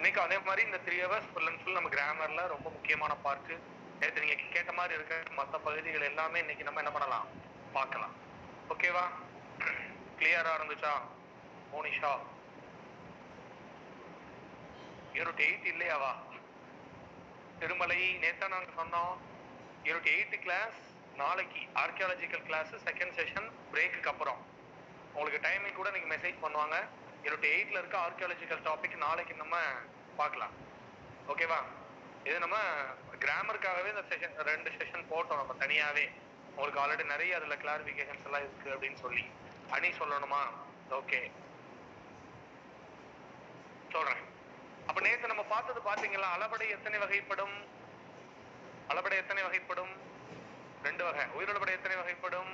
இன்னைக்கு அதே மாதிரி இந்த 3 hours ஃபுல் அண்ட் ஃபுல் நம்ம கிராமர்ல ரொம்ப முக்கியமான பார்ட். நேற்று நீங்க கேட்ட மாதிரி இருக்க மற்ற பகுதிகள் எல்லாமே இன்னைக்கு நம்ம என்ன பண்ணலாம், பார்க்கலாம். ஓகேவா? கிளியரா இருந்துச்சா மோனிஷா? யூனிட் 8 இல்லையாவா? திருமலை நேத்தா நாங்க சொன்னோம் யூனிட் 8 கிளாஸ் நாளைக்கு ஆர்கியாலஜிக்கல் கிளாஸ் செகண்ட் செஷன் பிரேக்குக்கு அப்புறம் உங்களுக்கு டைமிங் கூட நீங்க மெசேஜ் பண்ணுவாங்க. யூனிட் 8ல இருக்க ஆர்கியாலஜிக்கல் டாபிக் நாளைக்கு நம்ம பார்க்கலாம். ஓகேவா? இது நம்ம கிராமருக்காகவே இந்த செஷன் 2 செஷன் போட்டோம் நம்ம தனியாவே. உங்களுக்கு ஆல்ரெடி நிறைய அதுல கிளாரிபிகேஷன்ஸ் எல்லாம் இருக்கு அப்படின்னு சொல்லி. அணி சொல்லணுமா? ஓகே சொல்றேன். அப்ப நேத்து நம்ம பார்த்தது பாத்தீங்களா? அளபடை எத்தனை வகைப்படும்? அளபடை எத்தனை வகைப்படும்? 2 வகை. உயிரோடபடை எத்தனை வகைப்படும்?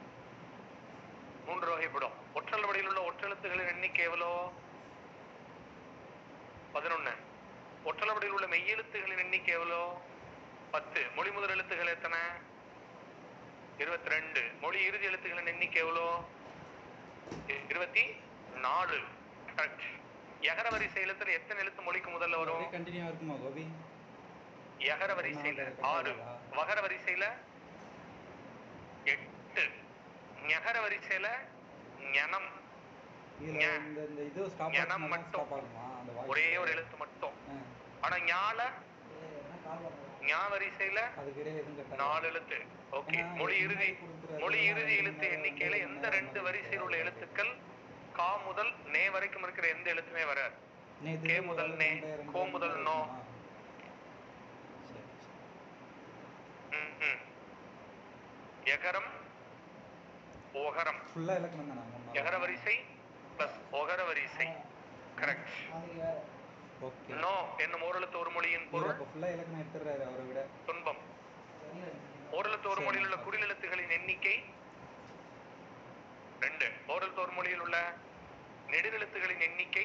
3 வகைப்படும். ஒற்றளபடியில் உள்ள ஒற்றெழுத்துகளின் எண்ணிக்கை எவ்வளோ? 11. ஒற்றளபடியில் உள்ள மெய்யெழுத்துகளின் எண்ணிக்கை எவ்வளோ? 10. மொழி முதல் எழுத்துகள் எத்தனை? 22. மொழி இறுதி எழுத்துகளின் எண்ணிக்கை எவ்வளோ? 24. கரெக்ட். யகர வரிசை எழுத்துல எத்தனை எழுத்து மொழிக்கு முதல்ல வரும்? கண்டினியூ இருக்குமா கோபி? யகர வரிசையில 6. வகர வரிசையில 8. ஞகர வரிசையில ஞனம். இந்த இது ஸ்டாப் ஞனம் மட்டும் ஒரே ஒரு எழுத்து மட்டும். ஆனா ஞால ஞா வரிசையில 4 எழுத்து. ஓகே. மொழி இறுதி எழுத்து எண்ணிக்கையில எந்த 2 வரிசையில் உள்ள எழுத்துக்கள் கா முதல் நே வரைக்கும் இருக்கிற எந்த எழுத்துமே வராது. கே முதல் நே, கோ முதல் நோ. யகரம் ஓகரம். ஃபுல்லா இலக்கணம் தான? யகர வரிசை பிளஸ் ஓகர வரிசை. கரெக்ட். ஓகே. நோ என்னும் ஓரெழுத்து ஒரு மொழியின் பொருள் ஃபுல்லா இலக்கணம் எடுத்துறாரு அவரை விட. துன்பம். ஓரெழுத்து ஒரு மொழியில் உள்ள குறில் எழுத்துகளின் எண்ணிக்கை 2. ஓரெழுத்து ஒரு மொழியில் உள்ள நெடுநெழுத்துகளின் எண்ணிக்கை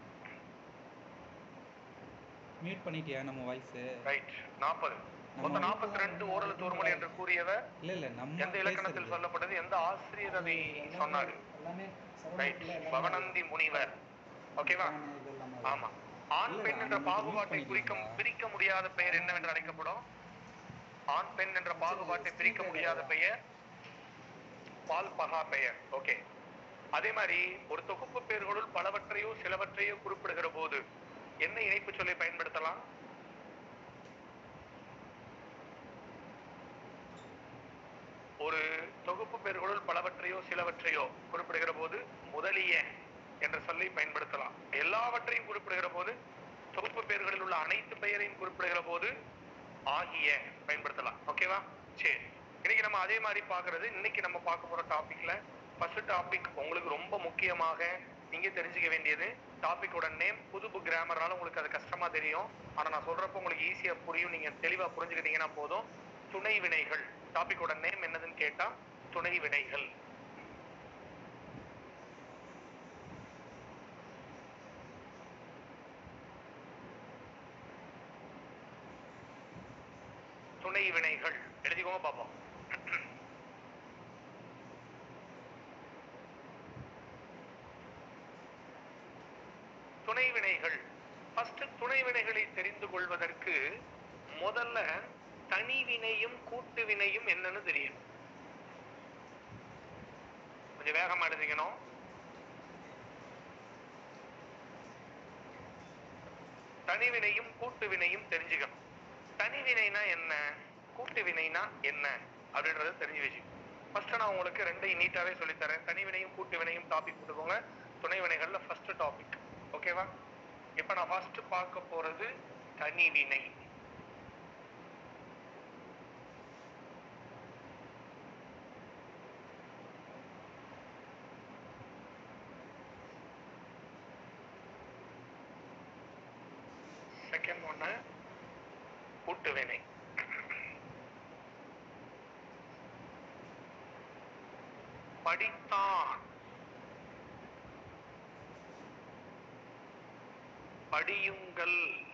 மியூட் பண்ணிட்டியா நம்ம வாய்ஸ்? ரைட் 40. மொத்தம் 42 ஓரெழுத்து ஒரு மொழி என்று கூறியவர் இல்ல நம்ம எந்த இலக்கணத்தில் சொல்லப்பட்டது? எந்த ஆசிரியர் அதை சொன்னாரு? ரைட் பவனந்தி முனிவர். ஓகேவா? ஆமா. ஆண் பெண் என்ற பாகுபாட்டை பிரிக்க முடியாத பெயர் என்னவென்று அழைக்கப்படும்? ஆண் பெண் என்ற பாகுபாட்டை பிரிக்க முடியாத பெயர் பால் பகா பெயர். ஓகே. அதே மாதிரி ஒரு தொகுப்பு பெயர்களுள் பலவற்றையோ சிலவற்றையோ குறிப்பிடுகிற போது என்ன இணைப்பு சொல்லை பயன்படுத்தலாம்? ஒரு தொகுப்பு பெயர்களுள் பலவற்றையோ சிலவற்றையோ குறிப்பிடுகிற போது முதலிய என்ற சொல்லை பயன்படுத்தலாம். எல்லாவற்றையும் குறிப்பிடுகிற போது, தொகுப்பு பெயர்களில் உள்ள அனைத்து பெயரையும் குறிப்பிடுகிற போது ஆகிய பயன்படுத்தலாம். ஓகேவா? சரி. இன்னைக்கு நம்ம அதே மாதிரி பாக்குறது, இன்னைக்கு நம்ம பார்க்க போற டாபிக்ல ஃபர்ஸ்ட் டாபிக் உங்களுக்கு ரொம்ப முக்கியமாக நீங்க தெரிஞ்சுக்க வேண்டியது டாபிக்கோட நேம். புது புக் கிராமர்னால உங்களுக்கு அது கஷ்டமா தெரியும். ஆனா நான் சொல்றப்ப உங்களுக்கு ஈஸியா புரியும். நீங்க தெளிவா புரிஞ்சுக்கிட்டீங்கன்னா போதும். துணை வினைகள். டாபிக்கோட நேம் என்னதுன்னு கேட்டா துணை வினைகள். துணை வினைகள் எழுதிக்கோங்க பாப்போம். துணை வினைகள். ஃபர்ஸ்ட் துணை வினைகளை தெரிந்து கொள்வதற்கு முதல்ல தனிவினையும் கூட்டு வினையும் என்னன்னு தெரியும். கொஞ்சம் வேகமா எழுதிக்கணும். தனிவினையும் கூட்டு வினையும் தெரிஞ்சுக்கணும். தனிவினைனா என்ன, கூட்டு வினைனா என்ன அப்படின்றத தெரிஞ்சு வச்சுக்கணும். ஃபர்ஸ்ட் நான் உங்களுக்கு ரெண்டையும் நீட்டாவே சொல்லித்தரேன். தனிவினையும் கூட்டு வினையும் டாபிக் போட்டுக்கோங்க. துணை வினைகள்ல ஃபர்ஸ்ட் டாபிக். ஓகேவா? இப்ப நான் ஃபர்ஸ்ட் பார்க்க போறது தனிவினை. செகண்ட் ஒண்ணு கூட்டு வினை. படித்தான், படியுங்கள்,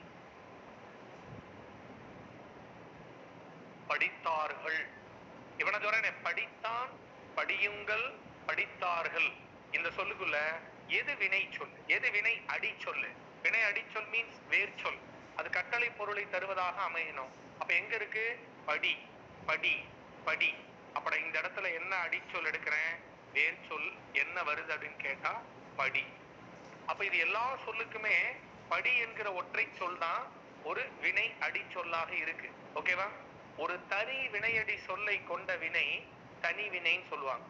படித்தார்கள். இவனை சொல்றேன், படித்தான், படியுங்கள், படித்தார்கள். இந்த சொல்லுக்குள்ள எது வினை சொல், எது வினை அடி சொல்லு? வினை அடிச்சொல் மீன்ஸ் வேர் சொல். அது கட்டளை பொருளை தருவதாக அமையணும். அப்ப எங்க இருக்கு? படி படி படி. அப்ப இந்த இடத்துல என்ன அடிச்சொல் எடுக்கிறேன்? வேர் சொல். என்ன வருது அப்படின்னு கேட்டா படி. அப்ப இது எல்லா சொல்லுக்குமே படி என்கிற ஒற்றை சொல் தான் ஒரு வினை அடி சொல்லாக இருக்கு. ஓகேவா? ஒரு தனி வினையடி சொல்லை கொண்ட வினை தனி வினைன்னு சொல்லுவாங்க.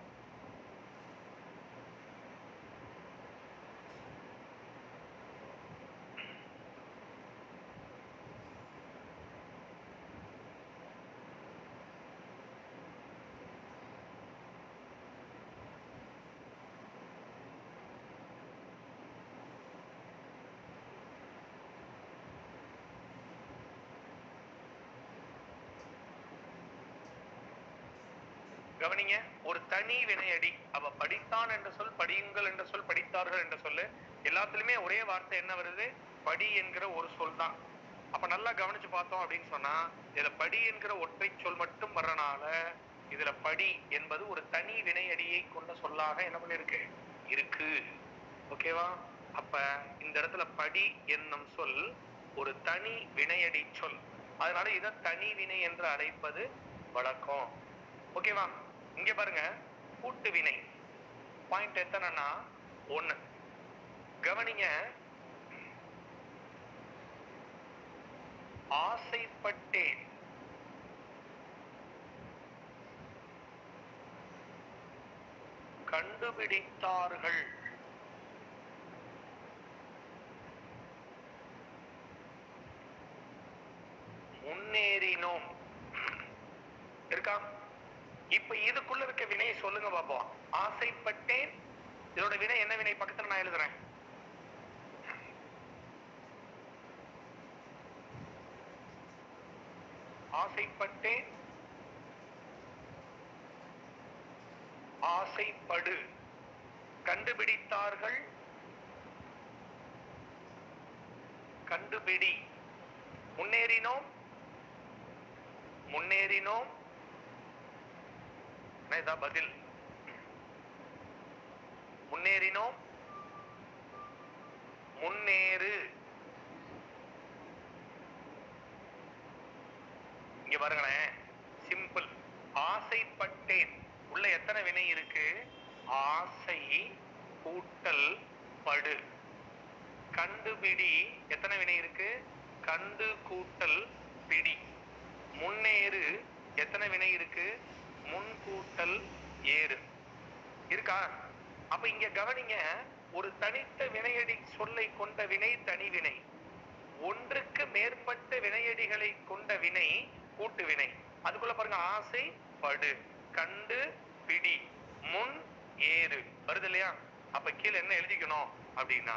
கவனிங்க, ஒரு தனி வினையடி. அவ படித்தான் என்ற சொல், படியுங்கள் என்ற சொல், படித்தார்கள் என்ற சொல்லு, எல்லாத்துலயுமே ஒரே வார்த்தை என்ன வருது? படி என்கிற ஒரு சொல் தான். அப்ப நல்லா கவனிச்சு பார்த்தோம் அப்படின்னு சொன்னா, இதுல படி என்கிற ஒற்றை சொல் மட்டும் வர்றனால இதுல படி என்பது ஒரு தனி வினையடியை கொண்ட சொல்லாக என்ன பண்ணிருக்கு? இருக்கு. ஓகேவா? அப்ப இந்த இடத்துல படி என்னும் சொல் ஒரு தனி வினையடி சொல். அதனால இத தனி வினை என்று அழைப்பது வழக்கம். ஓகேவா? இங்க பாருங்க, கூட்டு வினை பாயிண்ட் எத்தனைன்னா 1. கவனிங்க, ஆசைப்பட்டேன் கண்டுபிடித்தார்கள் முன்னேறினோம் இருக்கா? இப்ப இதுக்குள்ள இருக்க வினையை சொல்லுங்க பாப்போம். ஆசைப்பட்டேன், இதோட வினை என்ன வினை? பக்கத்துல நான் எழுதுறேன். ஆசைப்பட்டேன், ஆசைப்படு, கண்டுபிடித்தார்கள், கண்டுபிடி, முன்னேறினோம், முன்னேறினோம். இதான் பதில். முன்னேறினோம், முன்னேறு. இங்க பாருங்களேன், சிம்பிள். ஆசைப்பட்டேன் உள்ள எத்தனை வினை இருக்கு? ஆசை கூட்டல் படு. கண்டுபிடி எத்தனை வினை இருக்கு? கண்டு கூட்டல் பிடி. முன்னேறு எத்தனை வினை இருக்கு? முன் கூட்டல் ஏறு. இருக்கா? அப்ப இங்க கவனிங்க, ஒரு தனித்த வினையடி சொல்லை கொண்ட வினை தனி வினை, ஒன்றுக்கு மேற்பட்ட வினையடிகளை கொண்ட வினை கூட்டு வினை. அதுக்குள்ள பாருங்க, ஆசை படு, கண்டு பிடி, முன் ஏறு வருது இல்லையா? அப்ப கீழே என்ன எழுதிக்கணும் அப்படின்னா,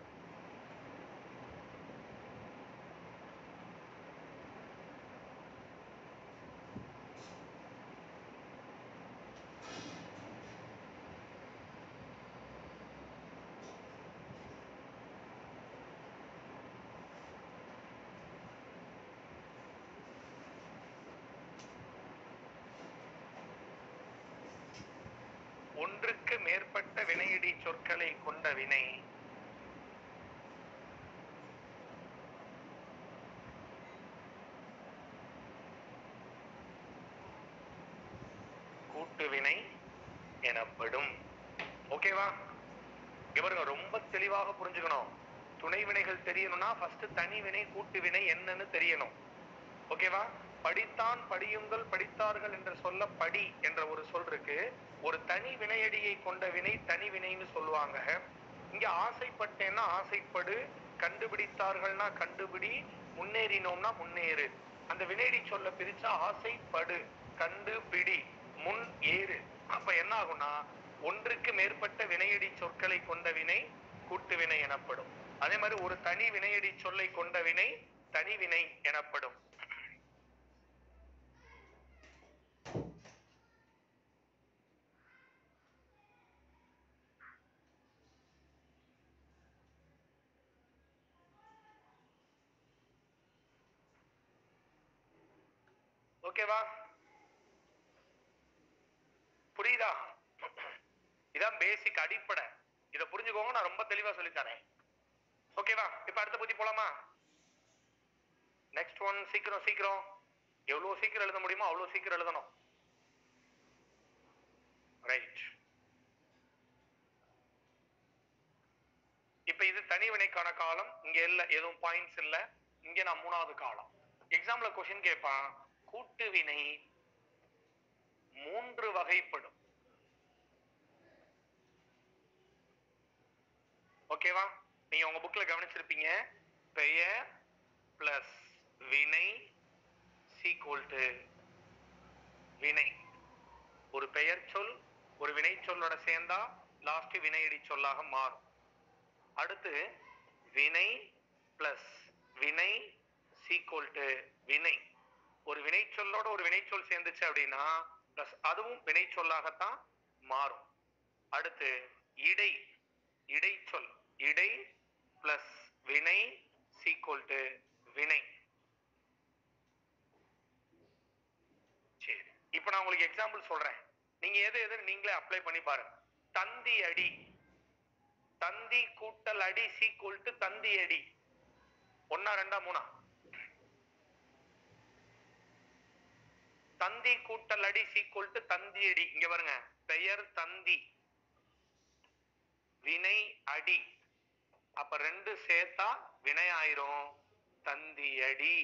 ஒன்றுக்கு மேற்பட்ட வினையடி சொற்களை கொண்ட வினை கூட்டு வினை எனப்படும். ஓகேவா? இவருங்க ரொம்ப தெளிவாக புரிஞ்சுக்கணும். துணை வினைகள் தெரியணும்னா ஃபர்ஸ்ட் தனி வினை கூட்டு வினை என்னன்னு தெரியணும். ஓகேவா? படித்தான், படியுங்கள், படித்தார்கள் என்ற சொல்ல படி என்ற ஒரு சொல் இருக்கு. ஒரு தனி வினையடியை கொண்ட வினை தனி வினைன்னு சொல்லுவாங்க. இங்க ஆசைப்பட்டேன்னா ஆசைப்படு, கண்டுபிடித்தார்கள்னா கண்டுபிடி, முன்னேறினோம்னா முன்னேறு. அந்த வினையடி சொல்ல பிரிச்சா ஆசைப்படு, கண்டுபிடி, முன் ஏறு. அப்ப என்ன ஆகும்னா, ஒன்றுக்கு மேற்பட்ட வினையடி சொற்களை கொண்ட வினை கூட்டு வினை எனப்படும். அதே மாதிரி ஒரு தனி வினையடி சொல்லை கொண்ட வினை தனி வினை எனப்படும். ஓகேவா? புரியுதா? இதான் பேசிக் அடிப்படை. இத புரிஞ்சுக்கோங்க, நான் ரொம்ப தெளிவா சொல்லித்தரேன். ஓகேவா? இப்ப அடுத்த பத்தி போலாமா? நெக்ஸ்ட் ஒன், சீக்கிரம் சீக்கிரம், எவ்வளவு சீக்கிரம் எழுத முடியுமோ அவ்வளவு சீக்கிரம் எழுதணும். ரைட். இப்ப இது தனி வினைக்கான காலம். இங்க இல்ல, எதுவும் பாயிண்ட்ஸ் இல்ல. இங்க நான் மூணாவது காலம். எக்ஸாம்ல क्वेश्चन கேட்பான், கூட்டு வினை 3 வகைப்படும். ஓகேவா? நீங்க உங்க புக்ல கவனிச்சிருப்பீங்க, பெயர் பிளஸ் வினை சீக்வல் டு வினை. ஒரு பெயர் சொல் ஒரு வினை சொல்லோட சேர்ந்தா லாஸ்ட் வினையடி சொல்லாக மாறும். அடுத்து வினை பிளஸ் வினை சீக்வல் டு வினை. ஒரு வினை சொல்லோட ஒரு வினை சொல் சேர்ந்துச்சு அப்படின்னா பிளஸ் அதுவும் வினை சொல்லாகத்தான் மாறும். அடுத்து இடை, இடைச்சொல், இடை பிளஸ் வினை சீக்வல் டு வினை. சரி, இப்ப நான் உங்களுக்கு எக்ஸாம்பிள் சொல்றேன், நீங்க எது எது நீங்களே அப்ளை பண்ணி பாருங்க. தந்தி அடி, தந்தி கூட்டல் அடி சீக்வல் டு தந்தி அடி. ஒன்னா ரெண்டா மூணா? தந்தி கூட்டல் அடி சீக்வல் டு தந்தி அடி. இங்க பாருங்க, பெயர் தந்தி, வினை அடி, அப்ப ரெண்டு சேர்த்தா வினை ஆயிரும் தந்தி அடி.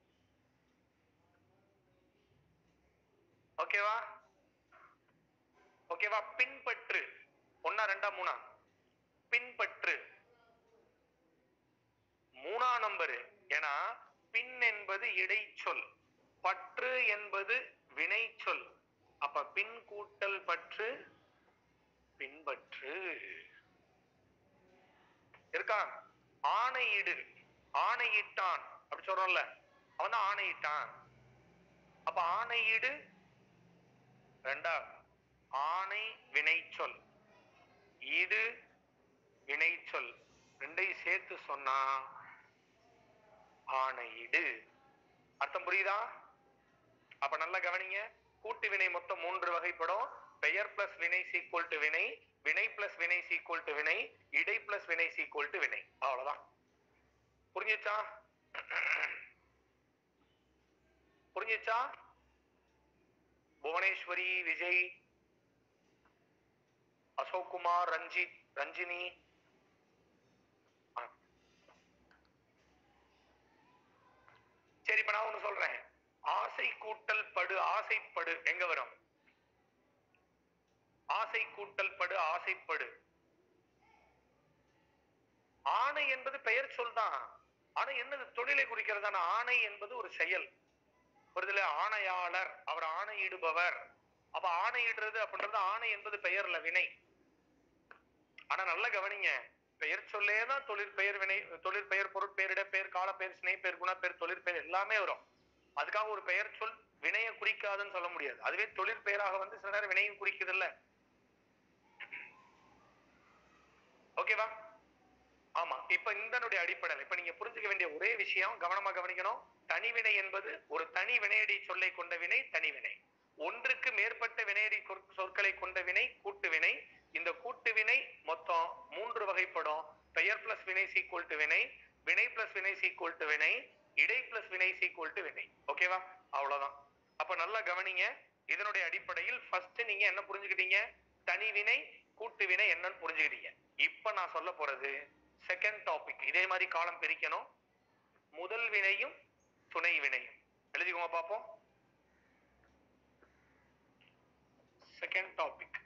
ஓகேவா? ஓகேவா? பின்பற்று, ஒன்னா ரெண்டா மூணா? பின்பற்று மூணா நம்பரு. ஏன்னா பின் என்பது இடைச்சொல், பற்று என்பது வினை சொல். அப்ப பின் கூட்டல் பற்று பின்பற்று. இருக்கா? ஆணையிடு, ஆணையிட்டான் அப்படி சொல்றோம்ல, அவன் தான் ஆணையிட்டான். அப்ப ஆணையிடு ரெண்டா, ஆணை வினை சொல், இடு வினை சொல், ரெண்டையும் சேர்த்து சொன்னா ஆணையிடு. அர்த்தம் புரியுதா? அப்ப நல்லா கவனிங்க, கூட்டு வினை மொத்தம் 3 வகைப்படும். பெயர் பிளஸ் வினை சீக்வல் டு வினை, வினை பிளஸ் வினை சீக்வல் டு வினை, இடை பிளஸ் வினை சீக்வல் டு வினை. அவ்வளவுதான். புரிஞ்சுச்சா? புரிஞ்சுச்சா? புவனேஸ்வரி, விஜய், அசோக் குமார், ரஞ்சித், ரஞ்சினி. சரி, இப்ப நான் ஒண்ணு சொல்றேன். ஆசை கூட்டல் படு, ஆசைப்படு எங்க வரும்? ஆசை கூட்டல் படு, ஆசைப்படு. ஆணை என்பது பெயர் சொல் தான், ஆனா என்னது தொழிலை குறிக்கிறதான. ஆணை என்பது ஒரு செயல். ஒருதுல ஆணையாளர், அவர் ஆணையிடுபவர். அப்ப ஆணையிடுறது அப்படின்றது ஆணை என்பது பெயர்ல வினை. ஆனா நல்ல கவனிங்க, பெயர் சொல்லேதான் தொழிற்பெயர், வினை, தொழிற்பெயர், பொருட்பெயர், இடப்பெயர், காலப்பெயர், சினைப்பெயர், குணப்பெயர், தொழிற்பெயர் எல்லாமே வரும். அதுக்காக ஒரு பெயர் சொல் வினையை குறிக்காதுன்னு சொல்ல முடியாது. அதுவே தொழிற்பெயராக வந்து சில நேரம் வினையும் குறிக்குது இல்ல. ஓகேவா? ஆமா. இப்ப இந்த அடிப்படையில் இப்ப நீங்க புரிஞ்சுக்க வேண்டிய ஒரே விஷயம், கவனமா கவனிக்கணும். தனிவினை என்பது ஒரு தனி வினையடி சொல்லை கொண்ட வினை தனிவினை. ஒன்றுக்கு மேற்பட்ட வினையடி சொற்களை கொண்ட வினை கூட்டு வினை. இந்த கூட்டு வினை மொத்தம் 3 வகைப்படும். பெயர் பிளஸ் வினை சீக்வல் டு வினை, வினை பிளஸ் வினை சீக்வல் டு வினை, இடை பிளஸ் வினை சீக்வல் டு வினை. ஓகேவா? அவ்வளவுதான். அப்ப நல்லா கவனிங்க, இதனுடைய அடிப்படையில் ஃபர்ஸ்ட் நீங்க என்ன புரிஞ்சுக்கிட்டீங்க? தனி வினை கூட்டு வினை என்னன்னு புரிஞ்சுக்கிட்டீங்க. இப்ப நான் சொல்ல போறது செகண்ட் டாபிக். இதே மாதிரி காலம் பிரிக்கணும். முதல் வினையும் துணை வினையும் எழுதிக்கோங்க பாப்போம். Second topic.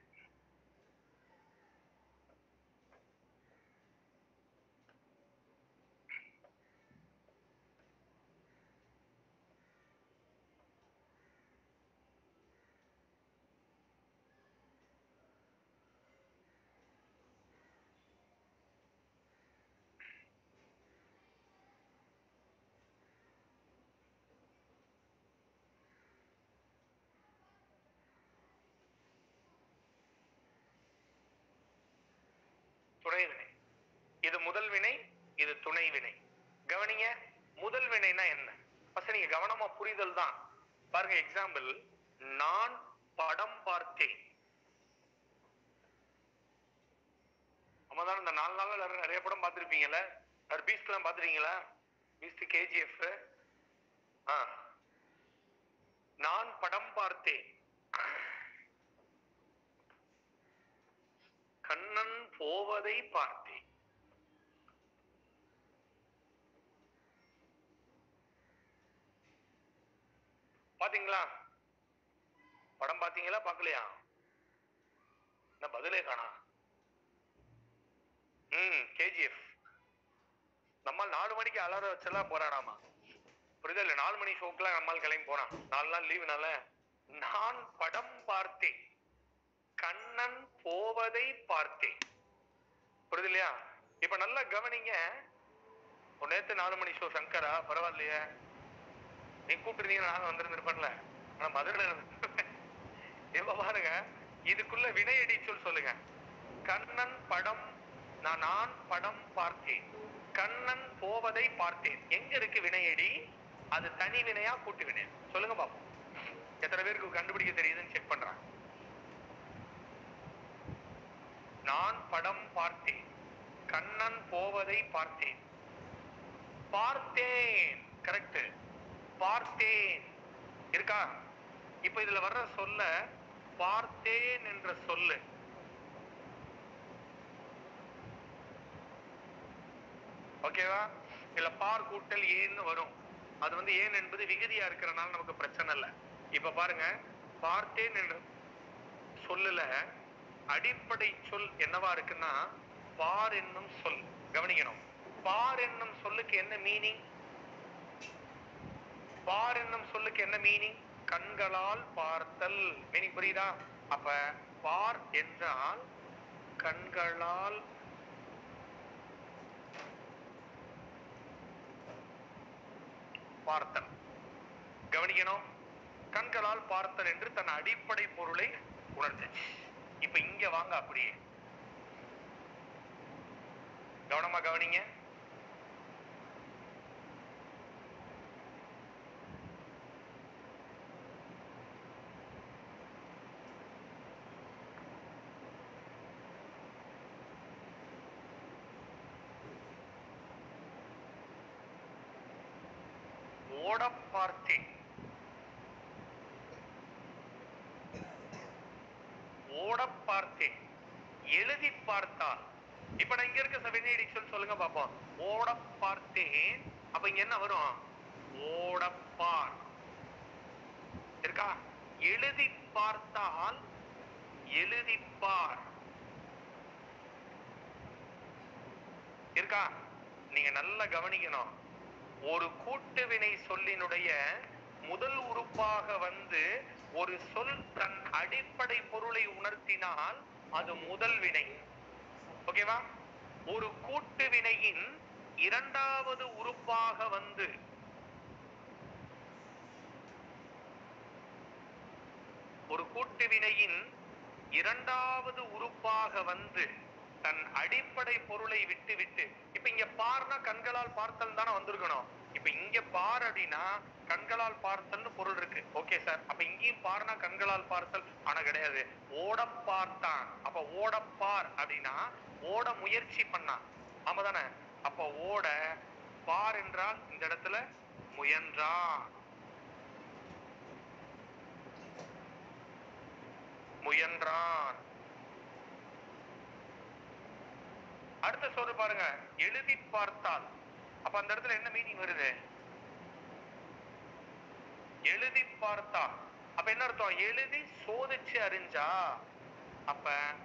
துணை வினை. இது முதல் வினை, இது துணை வினை. கவனிங்க, முதல் வினைனா என்ன? ஃபர்ஸ்ட் நீங்க கவனமா புரிதல் தான். பாருங்க, எக்ஸாம்பிள், நான் படம் பார்த்தேன். ஆமாதான். இந்த 4 நாள்ல நிறைய படம் பார்த்திருப்பீங்கல்ல. பீஸ்ட் எல்லாம் பார்த்திருக்கீங்களா? Beast, KGF. நான் படம் பார்த்தேன். கண்ணன் போவதை பார்த்தேன். பாத்தீங்களா? படம் பாத்தீங்களா? பாக்கலையா? என்ன பதிலே காணா? கேஜிஎஃப். நம்ம 4 மணிக்கு அலாரம் வச்செல்லாம் போறானாமா. புரியுதா இல்ல? 4 மணி ஷோக்கெல்லாம் நம்மால் கிளம்பி போறான். 4 நாள் லீவுனால. நான் படம் பார்த்தேன், கண்ணன் போவதை பார்த்தேன். புரியுது இல்லையா? இப்ப நல்லா கவனிங்க. நேத்து 4 மணி ஷோ சங்கரா, பரவாயில்லையே, நீ கூப்பிட்டுருந்தீங்கன்னா நான் வந்திருந்திருப்பேன்ல. ஆனா மதுரையில இப்ப பாருங்க, இதுக்குள்ள வினையடி சொல் சொல்லுங்க. கண்ணன் படம், நான் படம் பார்த்தேன், கண்ணன் போவதை பார்த்தேன். எங்க இருக்கு வினையடி? அது தனி வினையா கூட்டு வினை? சொல்லுங்க பாப்போம். எத்தனை பேருக்கு கண்டுபிடிக்க தெரியுதுன்னு செக் பண்றாங்க. நான் படம் பார்த்தேன், கண்ணன் போவதை பார்த்தேன். பார்த்தேன், கரெக்ட். பார்த்தேன் இருக்கா? இப்ப இதுல வர்ற சொல்ல பார்த்தேன் என்ற சொல்லு ஓகேவா? இல்ல பார் கூட்டல் ஏன்னு வரும். அது வந்து ஏன் என்பது விகுதியா இருக்கிறனால நமக்கு பிரச்சனை இல்லை. இப்ப பாருங்க, பார்த்தேன் என்ற சொல்லுல அடிப்படை சொல் என்னவா இருக்குன்னா பார் என்னும் சொல். கவனிக்கணும். பார் என்னும் சொல்லுக்கு என்ன மீனிங்? பார் என்னும் சொல்லுக்கு என்ன மீனிங்? கண்களால் பார்த்தல். மீனிங் புரியுதா? அப்ப பார் என்றால் கண்களால் பார்த்தல். கவனிக்கணும். கண்களால் பார்த்தல் என்று தன் அடிப்படை பொருளை உணர்ந்துச்சு. இப்ப இங்க வாங்க, அப்படியே கவனமா கவனிங்க. ஓட பார்த்தேன், ஓட பார்த்தேன், எழுதி பார்த்தால். இப்ப நான் இங்க இருக்க வினையடி சொல் சொல்லுங்க பாப்போம். ஓட பார்த்தேன். அப்ப இங்க என்ன வரும்? ஓடப்பார் இருக்கா? எழுதி பார்த்தால் எழுதிப்பார் இருக்கா? நீங்க நல்லா கவனிக்கணும். ஒரு கூட்டு வினை சொல்லினுடைய முதல் உறுப்பாக வந்து ஒரு சொல் தன் அடிப்படை பொருளை உணர்த்தினால் அது முதல் வினை. ஓகேவா? ஒரு கூட்டு வினையின் இரண்டாவது உறுப்பாக வந்து ஒரு கூட்டு வினையின் இரண்டாவது உறுப்பாக வந்து தன் அடிப்படை பொருளை விட்டு விட்டு, இப்ப இங்க பார்னா கண்களால் பார்த்தல் தானே வந்திருக்கணும். இப்ப இங்க பார் அப்படின்னா கண்களால் பார்த்தல்னு பொருள் இருக்கு. Okay sir. அப்ப இங்கேயும் பார்னா கண்களால் பார்த்தல், ஆனா கிடையாது. ஓட பார்த்தான். அப்ப ஓடப்பார் அப்படின்னா ஓட முயற்சி பண்ணான். ஆமா தானே? அப்ப ஓட பார் என்றால் இந்த இடத்துல முயன்றான், முயன்றான். அடுத்த சொல்லு பாருங்க, எழுதி பார்த்தால். அப்ப அந்த இடத்துல என்ன மீனிங் வருது? எழுதி பார்த்தா. அப்ப என்ன அர்த்தம்? எழுதி சோதிச்சு அறிஞ்சா. அப்ப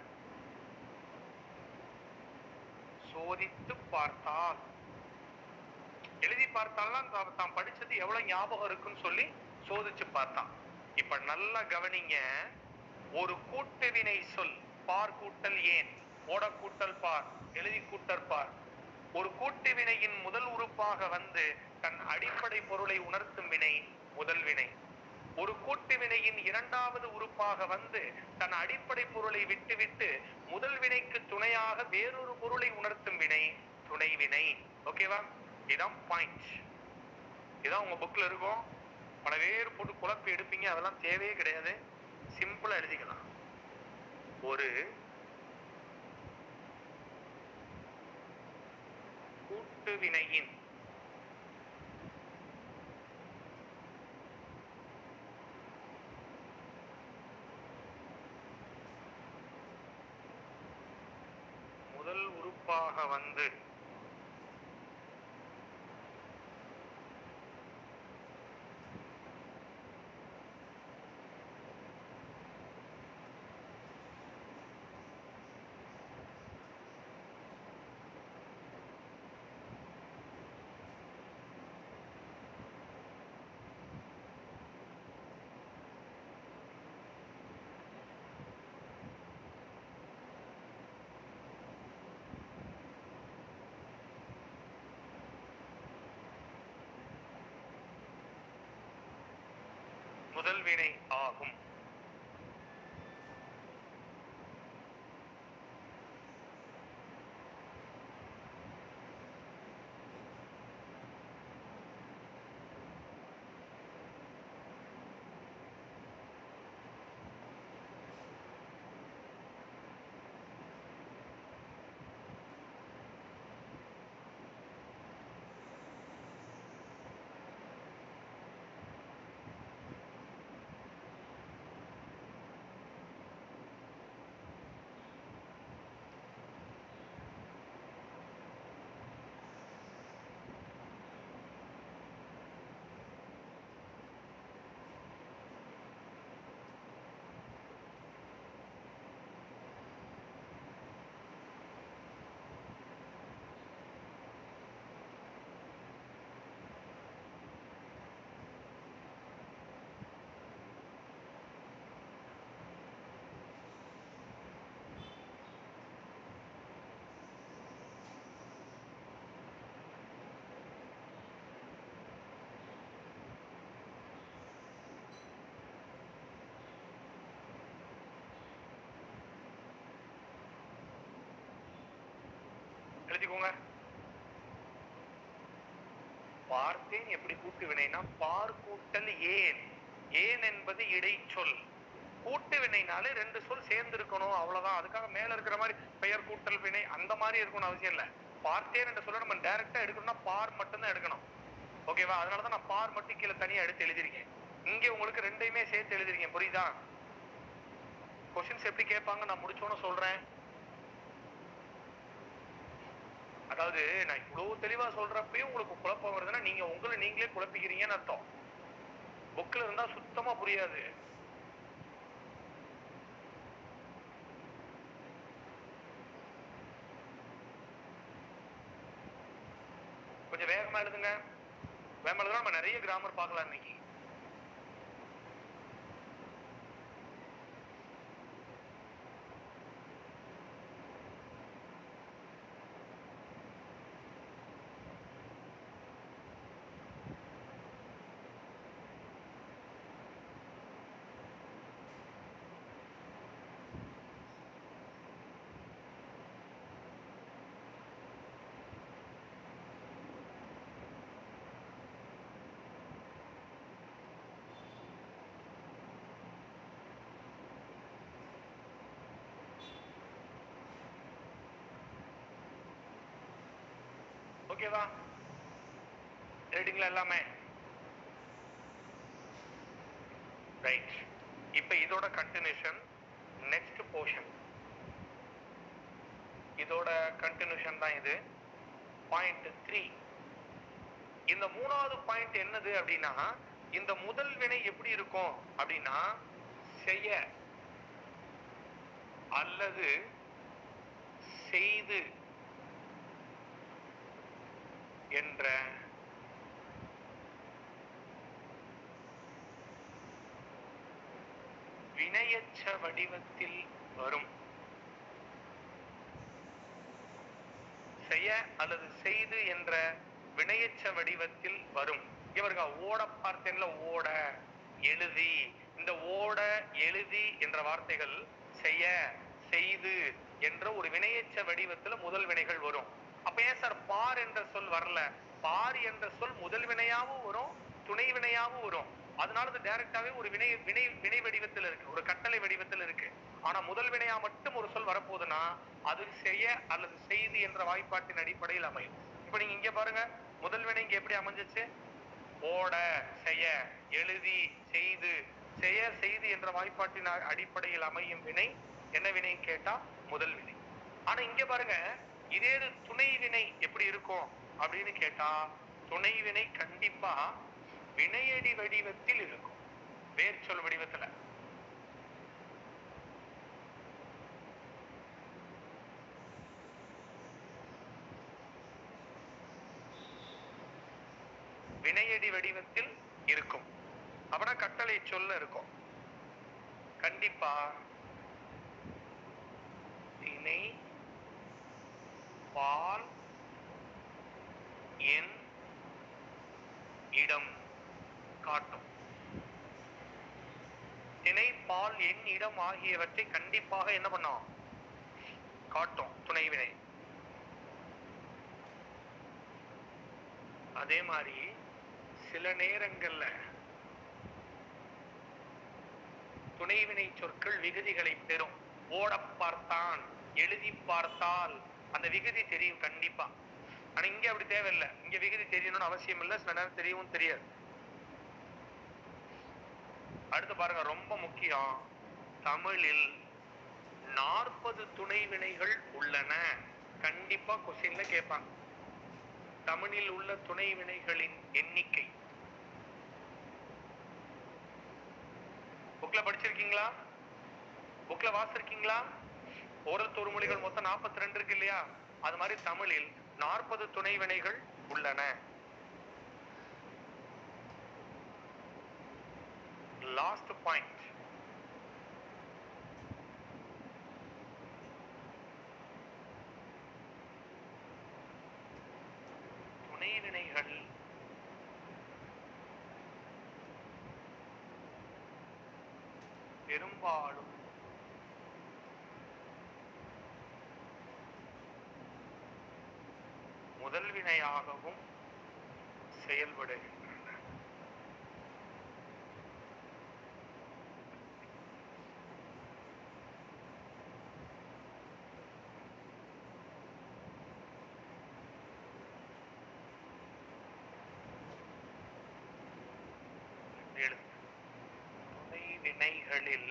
சோதித்து பார்த்தால். எழுதி பார்த்தால்தான் தான் படிச்சது எவ்வளவு ஞாபகம் இருக்குன்னு சொல்லி சோதிச்சு பார்த்தான். இப்ப நல்லா கவனிங்க. ஒரு கூட்டு வினை சொல் பார் கூட்டல் ஏன், ஓட கூட்டல் பார், எழுதி கூட்டல் பார், ஒரு கூட்டு வினையின் முதல் உறுப்பாக வந்து தன் அடிப்படை பொருளை உணர்த்தும் வினை முதல் வினை. ஒரு கூட்டு வினையின் இரண்டாவது உறுப்பாக வந்து தன் அடிப்படை பொருளை விட்டுவிட்டு முதல் வினைக்கு துணையாக வேறொரு பொருளை உணர்த்தும் வினை துணை வினை. ஓகேவா? இதான் பாயிண்ட். இதான் உங்க புக்ல இருக்கும். பல பேர் போட்டு குழப்பி எடுப்பீங்க. அதெல்லாம் தேவையே கிடையாது. சிம்பிளா எழுதிக்கலாம். ஒரு கூட்டு வினையின் முதல் உறுப்பாக வந்து முதல் வினை ஆகும். எழுதிக்கோங்க. பார்த்தேன் எப்படி கூட்டு வினைனா பார் கூட்டல் ஏன். ஏன் என்பது இடைச்சொல். கூட்டு வினைனாலே ரெண்டு சொல் சேர்ந்து இருக்கணும், அவ்வளவுதான். அதுக்காக மேல இருக்கிற மாதிரி பெயர் கூட்டல் வினை அந்த மாதிரி இருக்கணும் அவசியம் இல்ல. பார்த்தேன் என்ற சொல்ல நம்ம டைரக்டா எடுக்கணும்னா பார் மட்டும் தான் எடுக்கணும். ஓகேவா? அதனாலதான் நான் பார் மட்டும் கீழே தனியா எடுத்து எழுதிருக்கேன். இங்க உங்களுக்கு ரெண்டையுமே சேர்த்து எழுதிருக்கேன். புரியுதா? கொஸ்டின்ஸ் எப்படி கேட்பாங்க நான் முடிச்சோன்னு சொல்றேன். அதாவது நான் இவ்வளவு தெளிவா சொல்றப்பயும் உங்களுக்கு குழப்பம் வருதுன்னா நீங்க உங்களை நீங்களே குழப்பிக்கிறீங்கன்னு அர்த்தம். புக்ல இருந்தா சுத்தமா புரியாது. கொஞ்சம் வேகமா எழுதுங்க. வேகமா எழுதுனா நம்ம நிறைய கிராமர் பார்க்கலாம் இன்னைக்கு. ஓகேவா? எழுதிங்களா எல்லாமே? ரைட். இப்ப இதோட கண்டினியூஷன் நெக்ஸ்ட் போர்ஷன். இதோட கண்டினியூஷன் தான் இது. பாயிண்ட் 3. இந்த மூணாவது பாயிண்ட் என்னது அப்படின்னா, இந்த முதல் வினை எப்படி இருக்கும் அப்படின்னா, செய்ய அல்லது செய்து என்ற வினையச்ச வடிவத்தில் வரும். செய்ய அல்லது செய்து என்ற வினையச்ச வடிவத்தில் வரும். இவர்கள் ஓட பார்த்தேன்ல, ஓட எழுதி. இந்த ஓட எழுதி என்ற வார்த்தைகள் செய்ய செய்து என்ற ஒரு வினையச்ச வடிவத்தில் முதல் வினைகள் வரும். அப்ப ஏன் சார் பார் என்ற சொல் வரல? பார் என்ற சொல் முதல் வினையாவும் வரும், துணை வினையாவும் வரும். அதனால அது டைரக்டாவே ஒரு வினை வினை வினை வடிவத்தில் இருக்கு, ஒரு கட்டளை வடிவத்தில் இருக்கு. ஆனா முதல் வினையா மட்டும் ஒரு சொல் வரப்போகுதுன்னா அது செய்ய அல்லது செய்து என்ற வாய்ப்பாட்டின் அடிப்படையில் அமையும். இப்ப நீங்க இங்க பாருங்க, முதல் வினை இங்க எப்படி அமைஞ்சிச்சு? ஓட, செய்ய, எழுதி, செய்து, செய்ய, செய்து என்ற வாய்ப்பாட்டின் அடிப்படையில் அமையும் வினை என்ன வினைன்னு கேட்டா முதல் வினை. ஆனா இங்க பாருங்க, இதே துணை வினை எப்படி இருக்கும் அப்படின்னு கேட்டா, துணை வினை கண்டிப்பா வினையடி வடிவத்தில் இருக்கும், வேர் சொல் வடிவத்துல. வினையடி வடிவத்தில் இருக்கும். அப்படின்னா கட்டளை சொல்ல இருக்கும். கண்டிப்பா திணை, பால், எண், இடம் காட்டும். திணை, பால், எண், இடம் ஆகியவற்றை கண்டிப்பாக என்ன பண்ணும்? காட்டும் துணைவினை. அதே மாதிரி சில நேரங்கள்ல துணைவினை சொற்கள் விகுதிகளை பெறும். ஓட பார்த்தான், எழுதி பார்த்தால், அந்த விகுதி தெரியும் கண்டிப்பா. ஆனா இங்க அப்படி தேவையில்லை. இங்க விகுதி தெரியணும்னு அவசியம் இல்லை, சில நேரம் தெரியவும் தெரியாது. அடுத்து பாருங்க, ரொம்ப முக்கியம். தமிழில் 40 துணை வினைகள் உள்ளன. கண்டிப்பா கொஸ்டின்ல கேட்பாங்க. தமிழில் உள்ள துணை வினைகளின் எண்ணிக்கை புக்ல படிச்சிருக்கீங்களா? புக்ல வாசிருக்கீங்களா? ஓரல் தொறுமொழிகள் மொத்தம் 42 இருக்கு இல்லையா? அது மாதிரி தமிழில் 40 துணை வினைகள் உள்ளன. Last point. துணை வினைகள் பெரும்பாலும் முதல் வினையாகவும் செயல்படுகின்றன. துணை வினைகளில்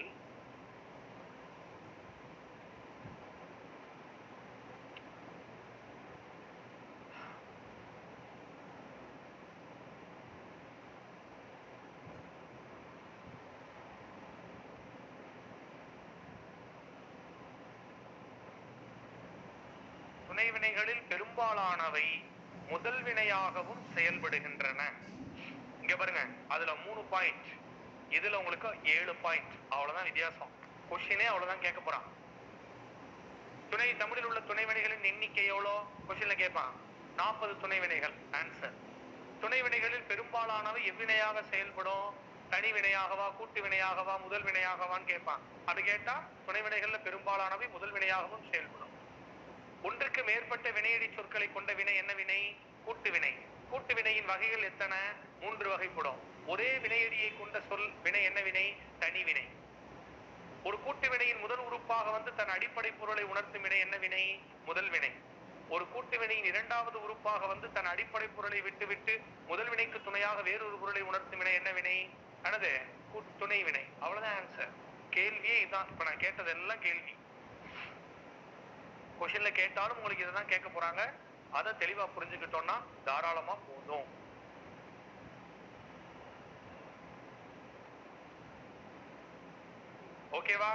துணை வினைகளில் பெரும்பாலானவை முதல் வினையாகவும் செயல்படுகின்றன. இங்க பாருங்க, அதுல 3 பாயிண்ட், இதுல உங்களுக்கு 7 பாயிண்ட். அவ்வளவுதான் வித்தியாசம். கொஸ்டினே அவ்வளவுதான் கேட்க போறான். துணை தமிழில் உள்ள துணை வினைகளின் எண்ணிக்கை எவ்வளோ கொஸ்டின்ல கேட்பான்? 40 துணை வினைகள். ஆன்சர். துணை வினைகளில் பெரும்பாலானவை எவ்வினையாக செயல்படும்? தனி வினையாகவா, கூட்டு வினையாகவா, முதல் வினையாகவான்னு கேட்பான். அது கேட்டா துணை வினைகள்ல பெரும்பாலானவை முதல் வினையாகவும் செயல்படும். ஒன்றுக்கு மேற்பட்ட வினையடி சொற்களை கொண்ட வினை என்ன வினை? கூட்டு வினை. கூட்டு வினையின் வகைகள் எத்தனை? 3 வகைப்படும். ஒரே வினையடியை கொண்ட சொல் வினை என்ன வினை? தனி வினை. ஒரு கூட்டு வினையின் முதல் உறுப்பாக வந்து தன் அடிப்படை பொருளை உணர்த்தும் வினை என்ன வினை? முதல் வினை. ஒரு கூட்டு வினையின் இரண்டாவது உறுப்பாக வந்து தன் அடிப்படை பொருளை விட்டுவிட்டு முதல் வினைக்கு துணையாக வேறொரு பொருளை உணர்த்தும் வினை என்ன வினை? ஆனது துணை வினை. அவ்வளவுதான் ஆன்சர். கேள்வியே இதுதான். இப்ப நான் கேட்டதெல்லாம் கேள்வி. கொஸ்டின்ல கேட்டாலும் உங்களுக்கு இதுதான் கேட்க போறாங்க. அதை தெளிவா புரிஞ்சுக்கிட்டோம்னா தாராளமா போதும். ஓகேவா?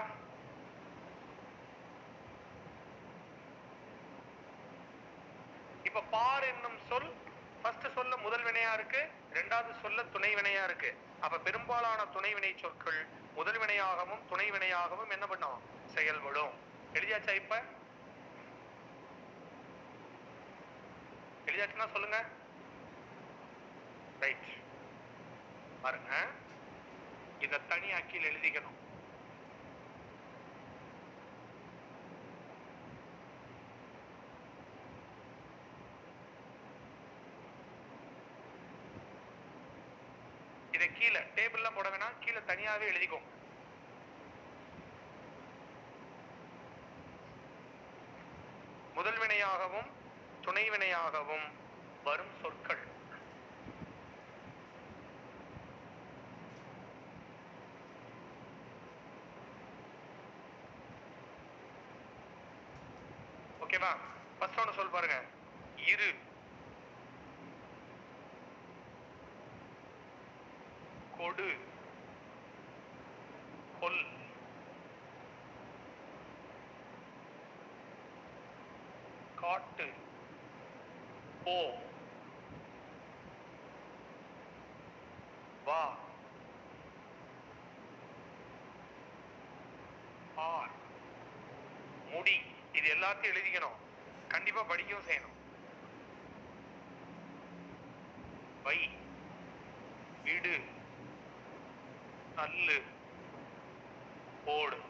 இப்ப பார் என்னும் சொல் ஃபர்ஸ்ட் சொல்ல முதல் வினையா இருக்கு, இரண்டாவது சொல்ல துணை வினையா இருக்கு. அப்ப பெரும்பாலான துணை வினை சொற்கள் முதல் வினையாகவும் துணை வினையாகவும் என்ன பண்ணும்? செயல்படும். எழுதியாச்சா? இப்ப எழுதியாச்சுன்னா சொல்லுங்க. ரைட். பாருங்க, இத தனியா கீழே எழுதிக்கணும். இதை கீழே டேபிள்லாம் போட வேணாம், கீழே தனியாவே எழுதிக்கோ. முதல் வினையாகவும் துணை வினையாகவும் வரும் சொற்கள். ஓகேவா? ஃபர்ஸ்ட் ஒன்னு சொல் பாருங்க. இரு, கொடு, கொல், காட்டு, போ, வா, பார், முடி. இது எல்லாத்தையும் எழுதிக்கணும், கண்டிப்பா படிக்கவும் செய்யணும். வை, விடு, தள்ளு, போடு.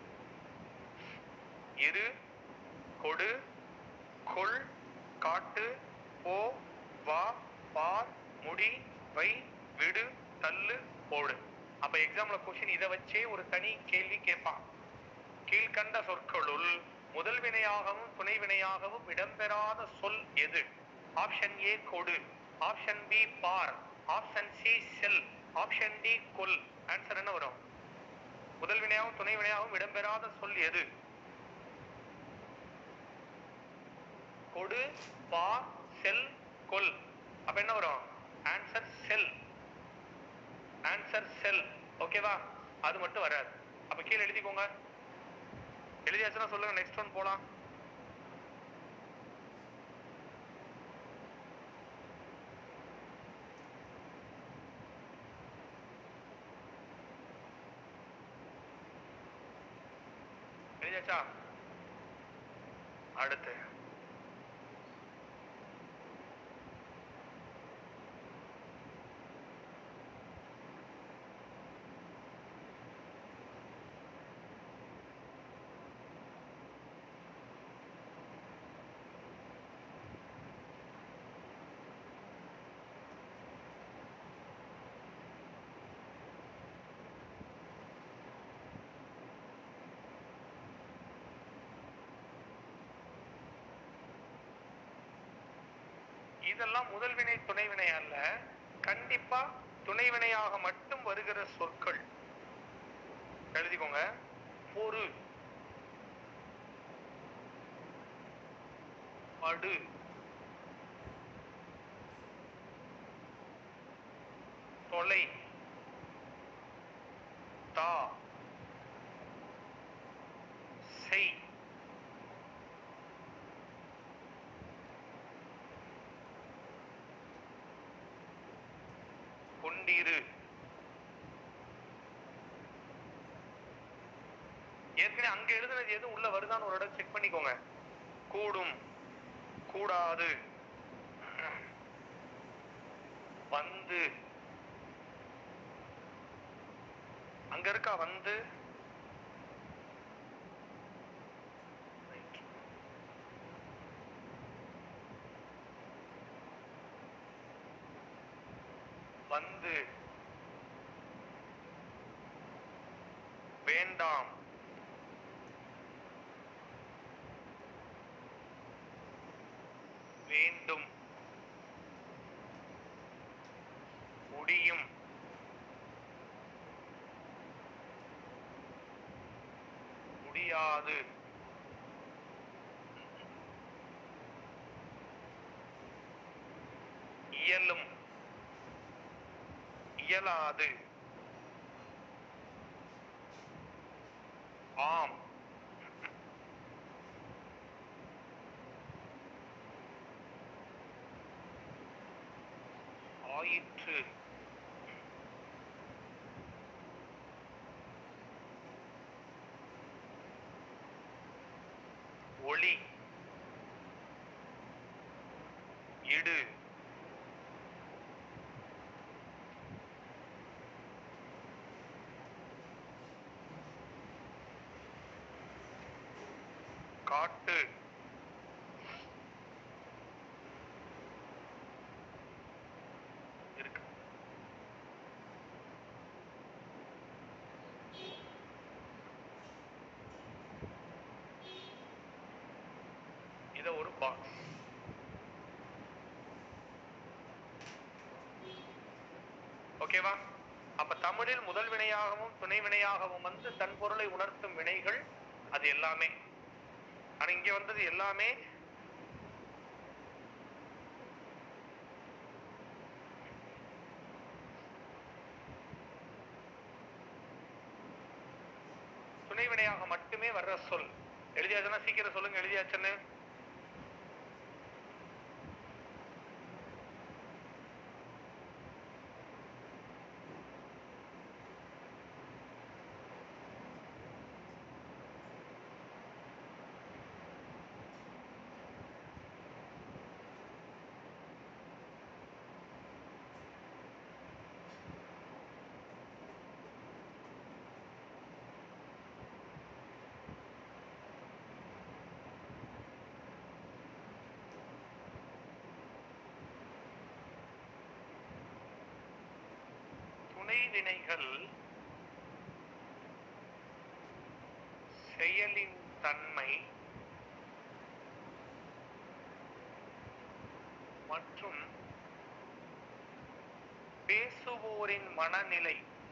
இரு, கொடு, கொள், காட்டு, போ, வா, பார், முடி, வை, விடு, தள்ளு, போடு. அப்ப எக்ஸாம்ல கொஸ்டின் இதை வச்சே ஒரு தனி கேள்வி கேட்பான். கீழ்கண்ட சொற்களுள் முதல் வினையாகவும் துணை வினையாகவும் இடம்பெறாத சொல் எது? ஆப்ஷன் ஏ கொடு, ஆப்ஷன் பி பார், ஆப்ஷன் சி செல், ஆப்ஷன் டி கொல். ஆன்சர் என்ன வரும்? முதல் வினையாகவும் துணை வினையாகவும் இடம்பெறாத சொல் எது? கொடு, பார், செல், கொல். அப்ப என்ன வரும்? ஆன்சர் செல். ஆன்சர் செல். ஓகேவா? அது மட்டும் வராது. அப்ப கீழே எழுதிக்கோங்க. எழுதியாச்சுன்னா சொல்லுங்க, நெக்ஸ்ட் ஒன் போலாம். எழுதியாச்சா? அடுத்து இதெல்லாம் முதல் வினை துணை வினை அல்ல, கண்டிப்பா துணை வினையாக மட்டும் வருகிற சொற்கள். எழுதிக்கோங்க. பொறு, படு, தொலை, தா, செய், கொண்டிரு. ஏற்கனவே அங்க எழுதுனது எது உள்ள வருதான்னு ஒரு இடம் செக் பண்ணிக்கோங்க. கூடும், கூடாது, வந்து, அங்க இருக்கா வந்து? வந்து, வேண்டாம், வேண்டும், முடியும், முடியாது, இயலும், இயலாது, ஆம், ஆயிற்று, ஒளி, இடு, காட்டு, இருக்கு. இத ஒரு பாக்ஸ். ஓகேவா? அப்ப தமிழில் முதல் வினையாகவும் துணை வினையாகவும் வந்து தன் பொருளை உணர்த்தும் வினைகள் அது எல்லாமே. ஆனா இங்க வந்தது எல்லாமே துணை வினையாக மட்டுமே வர்ற சொல். எழுதியாச்சுன்னா சீக்கிரம் சொல்லுங்க, எழுதியாச்சுன்னு. துணை வினைகள் செயலின் தன்மை மற்றும் பேசுவோரின் மனநிலை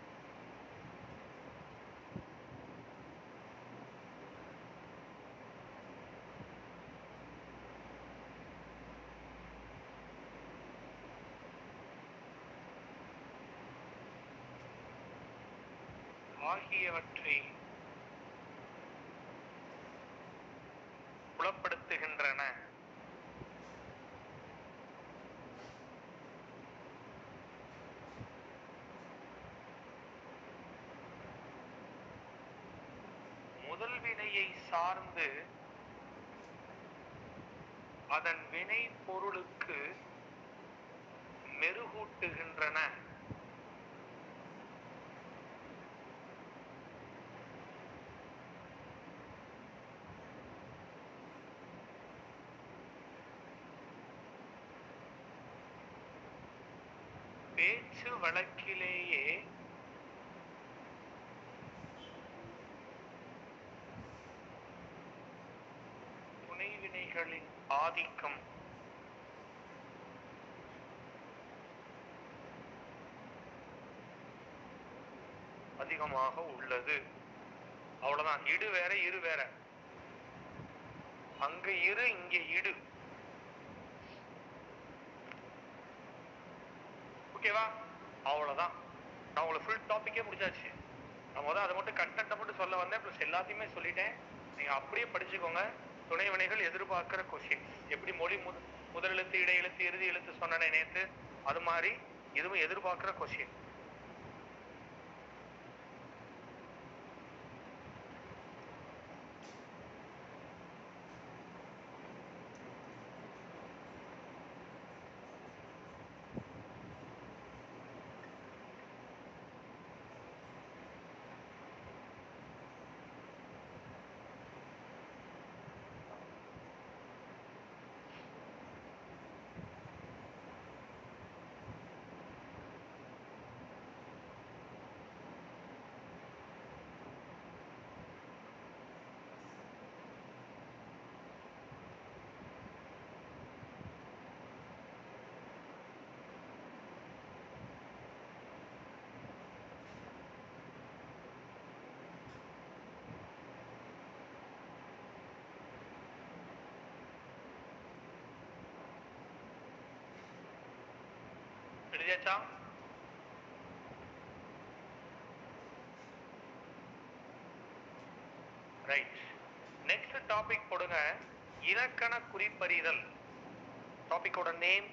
ஆகியவற்றை புலப்படுத்துகின்றன. முதல் வினையை சார்ந்து அதன் வினை பொருளுக்கு மெருகூட்டுகின்றன. பேச்சு வழக்கிலேயே துணை வினைகளின் ஆதிக்கம் அதிகமாக உள்ளது. அவ்வளவுதான். இடு வேற இரு வேற. அங்க இரு இங்க இடு. ஓகேவா? அவ்வளவுதான். நான் உங்களுக்கு ஃபுல் டாபிக்கே முடிச்சாச்சு. நான் அதை மட்டும் கண்டென்ட்டை மட்டும் சொல்ல வந்தேன், பிளஸ் எல்லாத்தையுமே சொல்லிட்டேன். நீங்க அப்படியே படிச்சுக்கோங்க. துணை வினைகள் எதிர்பார்க்கிற கொஸ்டின் எப்படி மொழி முதல் எழுத்து இடை எழுத்து இறுதி எழுத்து சொன்னேன் நேத்து, அது மாதிரி இதுவும் எதிர்பார்க்கிற கொஸ்டின். எழுதியாச்சா? ரைட். நெக்ஸ்ட் டாபிக் போடுங்க. இலக்கண குறிப்பறிதல். டாபிக்கோட நேம்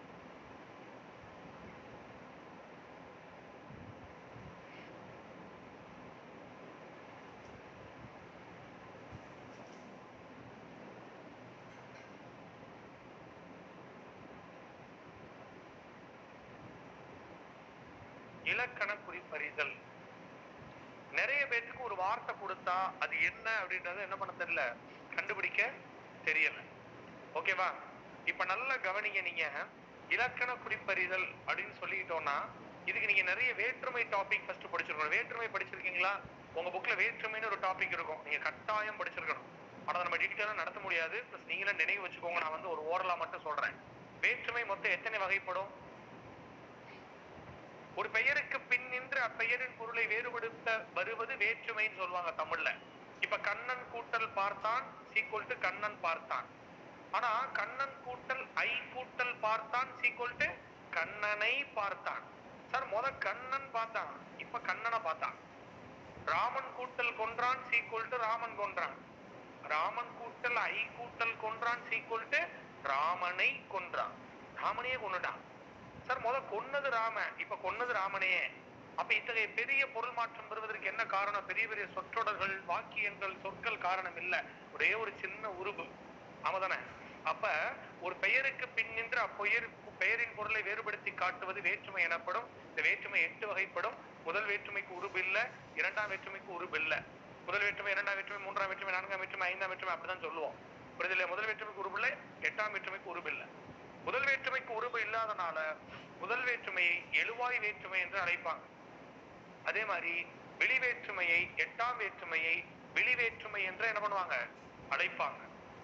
இலக்கண குறிப்பறிதல். நிறைய பேருக்கு ஒரு வார்த்தை கொடுத்தா அது என்ன அப்படின்றத என்ன பண்ண தெரியல, கண்டுபிடிக்க தெரியல. ஓகேவா? இப்ப நல்ல கவனிங்க. நீங்க இலக்கண குறிப்பறிதல் அப்படின்னு சொல்லிட்டோம்னா இதுக்கு நீங்க நிறைய வேற்றுமை டாபிக் ஃபர்ஸ்ட் படிச்சிருக்கணும். வேற்றுமை படிச்சிருக்கீங்களா? உங்க புக்ல வேற்றுமைன்னு ஒரு டாபிக் இருக்கும், நீங்க கட்டாயம் படிச்சிருக்கணும். ஆனா நம்ம டீட்டெயிலா நடத்த முடியாது. பிளஸ் நீங்களே நினைவு வச்சுக்கோங்க. நான் ஒரு ஓரலா மட்டும் சொல்றேன். வேற்றுமை மொத்தம் எத்தனை வகைப்படும்? ஒரு பெயருக்கு பின் நின்று அப்பெயரின் பொருளை வேறுபடுத்த வருவது வேற்றுமைன்னு சொல்லுவாங்க தமிழ்ல. இப்ப கண்ணன் கூட்டல் பார்த்தான் சீக்குவல் டு கண்ணன் பார்த்தான். ஆனா கண்ணன் கூட்டல் ஐ கூட்டல் பார்த்தான் சீக்குவல் டு கண்ணனை பார்த்தான். சார் கண்ணன் பார்த்தான், இப்ப கண்ணனை பார்த்தான். ராமன் கூட்டல் கொன்றான் சீக்குவல் டு ராமன் கொன்றான். ராமன் கூட்டல் ஐ கூட்டல் கொன்றான் சீக்குவல் டு ராமனை கொன்றான். ராமனையே கொன்னுட்டான். சார் கொன்னது ராம, இப்ப கொன்னது ராமனையே. அப்ப இத்தகைய பெரிய பொருள் மாற்றம் பெறுவதற்கு என்ன காரணம்? பெரிய பெரிய சொற்றொடர்கள், வாக்கியங்கள், சொற்கள் காரணம் இல்ல, ஒரே ஒரு சின்ன உருபு. ஆமாதானே? அப்ப ஒரு பெயருக்கு பின் நின்று பெயரின் பொருளை வேறுபடுத்தி காட்டுவது வேற்றுமை எனப்படும். இந்த வேற்றுமை 8 வகைப்படும். முதல் வேற்றுமைக்கு உருபு இல்ல, இரண்டாம் வேற்றுமைக்கு உருபு இல்ல. முதல் வேற்றுமை, இரண்டாம் வேற்றுமை, மூன்றாம் வேற்றுமை, நான்காம் வேற்றுமை, ஐந்தாம் வேற்றுமை அப்படிதான் சொல்லுவோம். புரியுதில்ல? முதல் வேற்றுமைக்கு உருபு இல்லை, எட்டாம் வேற்றுமைக்கு உருபு இல்லை. முதல் வேற்றுமைக்கு உருபு இல்லாதனால முதல் வேற்றுமையை எழுவாய் வேற்றுமை என்று அழைப்பாங்க. அதே மாதிரி வெளி வேற்றுமையை, எட்டாம் வேற்றுமையை வெளி வேற்றுமை என்று என்ன பண்ணுவாங்க? அழைப்பாங்க.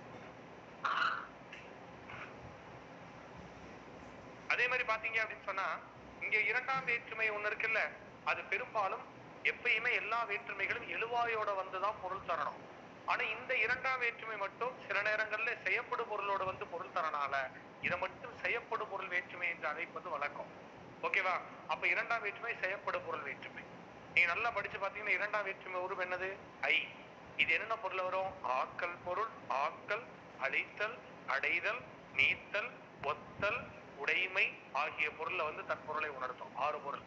அதே மாதிரி பாத்தீங்க அப்படின்னு சொன்னா, இங்க இரண்டாம் வேற்றுமை ஒண்ணு இருக்குல்ல, அது பெரும்பாலும் எப்பயுமே எல்லா வேற்றுமைகளும் எழுவாயோட வந்துதான் பொருள் தரணும். ஆனா இந்த இரண்டாம் வேற்றுமை மட்டும் சில நேரங்கள்ல செய்யப்படும் பொருளோட வந்து பொருள் தரனால இதை மட்டும் செய்யப்படும் பொருள் வேற்றுமை என்று அழைப்பது வழக்கம். ஓகேவா? அப்ப இரண்டாம் வேற்றுமை செய்யப்படும் பொருள் வேற்றுமை. நீங்க நல்லா படிச்சு பாத்தீங்கன்னா இரண்டாம் வேற்றுமை உருவு என்னது? ஐ. இது என்னென்ன பொருள் வரும்? ஆக்கல் பொருள், ஆக்கல், அழித்தல், அடைதல், நீத்தல், ஒத்தல், உடைமை ஆகிய பொருள்ல வந்து தன் பொருளை உணர்த்தும். 6 பொருள்.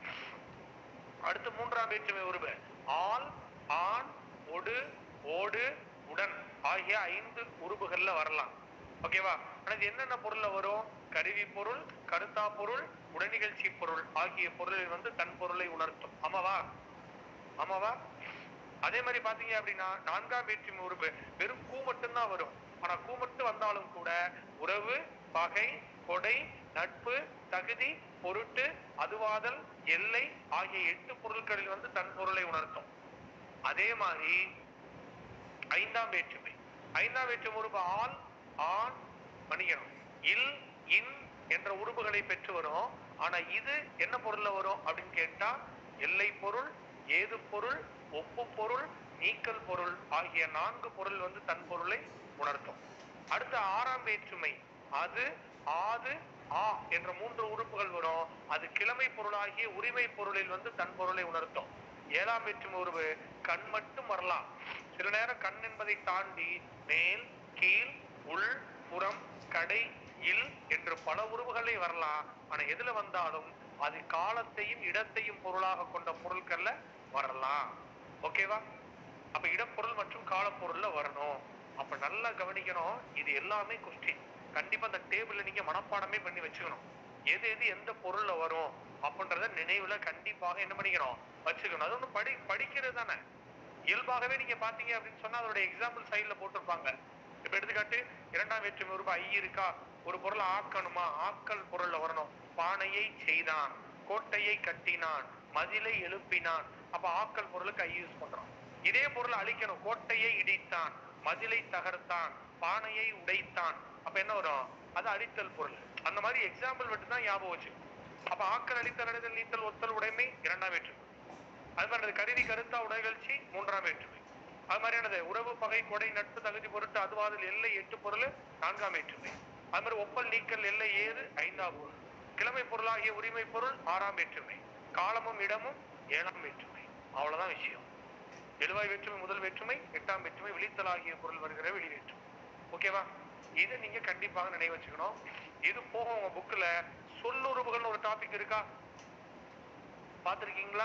அடுத்து மூன்றாம் வேற்றுமை உருவு ஆல், ஆண், ஒடு, ஓடு, உடன் ஆகிய 5 உருவுகள்ல வரலாம். ஓகேவா? இது என்னென்ன பொருள்ல வரும்? கருவி பொருள், கருத்தா பொருள், உடனிகழ்ச்சி பொருள் ஆகிய பொருளில் வந்து தன் பொருளை உணர்த்தும். ஆமாவா? ஆமாவா? அதே மாதிரி பாத்தீங்க அப்படின்னா நான்காம் வேற்றுமை உருவு வெறும் கூ மட்டும்தான் வரும். ஆனா கூ மட்டும் வந்தாலும் கூட உறவு, பகை, கொடை, நட்பு, தகுதி, பொருட்டு, அதுவாதல், எல்லை ஆகிய 8 பொருட்களில் வந்து தன் பொருளை உணர்த்தும். அதே மாதிரி ஐந்தாம் வேற்றுமை, ஐந்தாம் வேற்றுமை உருவு ஆல், ஆண், மணியணும், இல், இன் என்ற உருவுகளை பெற்று வரும். ஆனா இது என்ன பொருள்ல வரும் அப்படின்னு கேட்டா எல்லை பொருள், ஏது பொருள், ஒப்பு பொருள், நீக்கல் பொருள் ஆகிய 4 பொருள் வந்து தன் பொருளை உணர்த்தும். அடுத்த ஆறாம் வேற்றுமை அது, ஆது, ஆ என்ற 3 உறுப்புகள் வரும். அது கிழமை பொருளாகிய உரிமை பொருளில் வந்து தன் பொருளை உணர்த்தும். ஏழாம் வேற்றுமை உருவு கண் மட்டும் வரலாம். சில நேரம் கண் என்பதை தாண்டி மேல், கீழ், உள், புறம், கடை, இல் என்று பல உருவுகளே வரலாம். ஆனா எதுல வந்தாலும் அது காலத்தையும் இடத்தையும் பொருளாக கொண்ட பொருட்கள்ல வரலாம். ஓகேவா? அப்ப இடப்பொருள் மற்றும் காலப்பொருள்ல வரணும். அப்ப நல்லா கவனிக்கணும். இது எல்லாமே கொஸ்டின். கண்டிப்பா அந்த டேபிள்ல நீங்க மனப்பாடமே பண்ணி வச்சுக்கணும். எது எது எந்த பொருள்ல வரும் அப்படின்றத நினைவுல கண்டிப்பாக என்ன பண்ணிக்கணும்? வச்சுக்கணும். அது ஒண்ணு படிக்கிறது தானே. இயல்பாகவே நீங்க பாத்தீங்க அப்படின்னு சொன்னா அதோட எக்ஸாம்பிள் சைட்ல போட்டிருப்பாங்க. இப்ப எடுத்துக்காட்டு இரண்டாம் வேற்றுமை உருவ ஐ இருக்கா? ஒரு பொருளை ஆக்கணுமா? ஆக்கல் பொருள்ல வரணும். பானையை செய்தான், கோட்டையை கட்டினான், மதிலை எழுப்பினான். அப்ப ஆக்கல் பொருளுக்கு ஐ யூஸ் பண்றோம். இதே பொருளை அழிக்கணும். கோட்டையை இடித்தான், மதிலை தகர்த்தான், பானையை உடைத்தான். அப்ப என்ன வரும்? அது அழித்தல் பொருள். அந்த மாதிரி எக்ஸாம்பிள் மட்டும் தான் ஞாபகம் வச்சு. அப்ப ஆக்கல், அழித்தல், அடைதல், நீத்தல், ஒத்தல், உடைமை இரண்டாம் வேற்றுமை. அது மாதிரி கருவி, கருத்தா, உடல்கழ்ச்சி மூன்றாம் வேற்றுமை. அது மாதிரியானது உறவு, பகை, கொடை, நட்பு, தகுதி, பொருட்டு, அதுவாதல், எல்லை 8 பொருள் நான்காம் வேற்றுமை. அது மாதிரி ஒப்பல், நீக்கல், எல்லை, ஏது 5ஆம் பொருள். கிழமை பொருளாகிய உரிமை பொருள் 6ஆம் வேற்றுமை. காலமும் இடமும் 7ஆம் வேற்றுமை. அவ்வளவுதான் விஷயம். எழுவாய் வேற்றுமை முதல் வேற்றுமை, 8ஆம் வேற்றுமை விழித்தல் ஆகிய பொருள் வருகிற வெளி வேற்றுமை. ஓகேவா? இதை நீங்க கண்டிப்பாக நினைவு வச்சுக்கணும். இது போக உங்க புக்ல சொல்லுறவுகள் ஒரு டாபிக் இருக்கா? பாத்திருக்கீங்களா?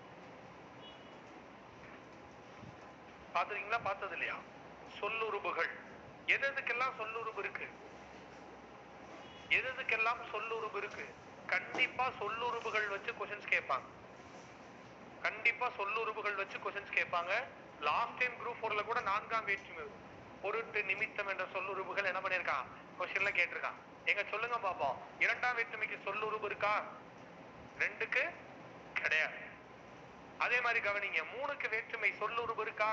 பாத்திருக்கீங்களா? பார்த்தது இல்லையா? சொல்லுறுப்புகள் எதுக்கெல்லாம் சொல்லுறுப்பு இருக்கு? எதுக்கெல்லாம் சொல்லுறுப்பு இருக்கு? கண்டிப்பா சொல்லுறுப்புகள் வச்சு கொஸ்டின்ஸ் கேட்பாங்க. கண்டிப்பா சொல்லுறுப்புகள் வச்சு கொஸ்டின்ஸ் கேட்பாங்க. லாஸ்ட் டைம் குரூப் 4ல கூட நான்காம் வேற்றுமை பொருட்டு, நிமித்தம் என்ற சொல்லுறுப்புகள் என்ன பண்ணிருக்கான்? கொஸ்டின்ல கேட்டிருக்கான். எங்க சொல்லுங்க பாப்போம். இரண்டாம் வேற்றுமைக்கு சொல்லுறுப்பு இருக்கா? 2க்கு கிடையாது. அதே மாதிரி கவனிங்க, 3க்கு வேற்றுமை சொல்லுறுப்பு இருக்கா?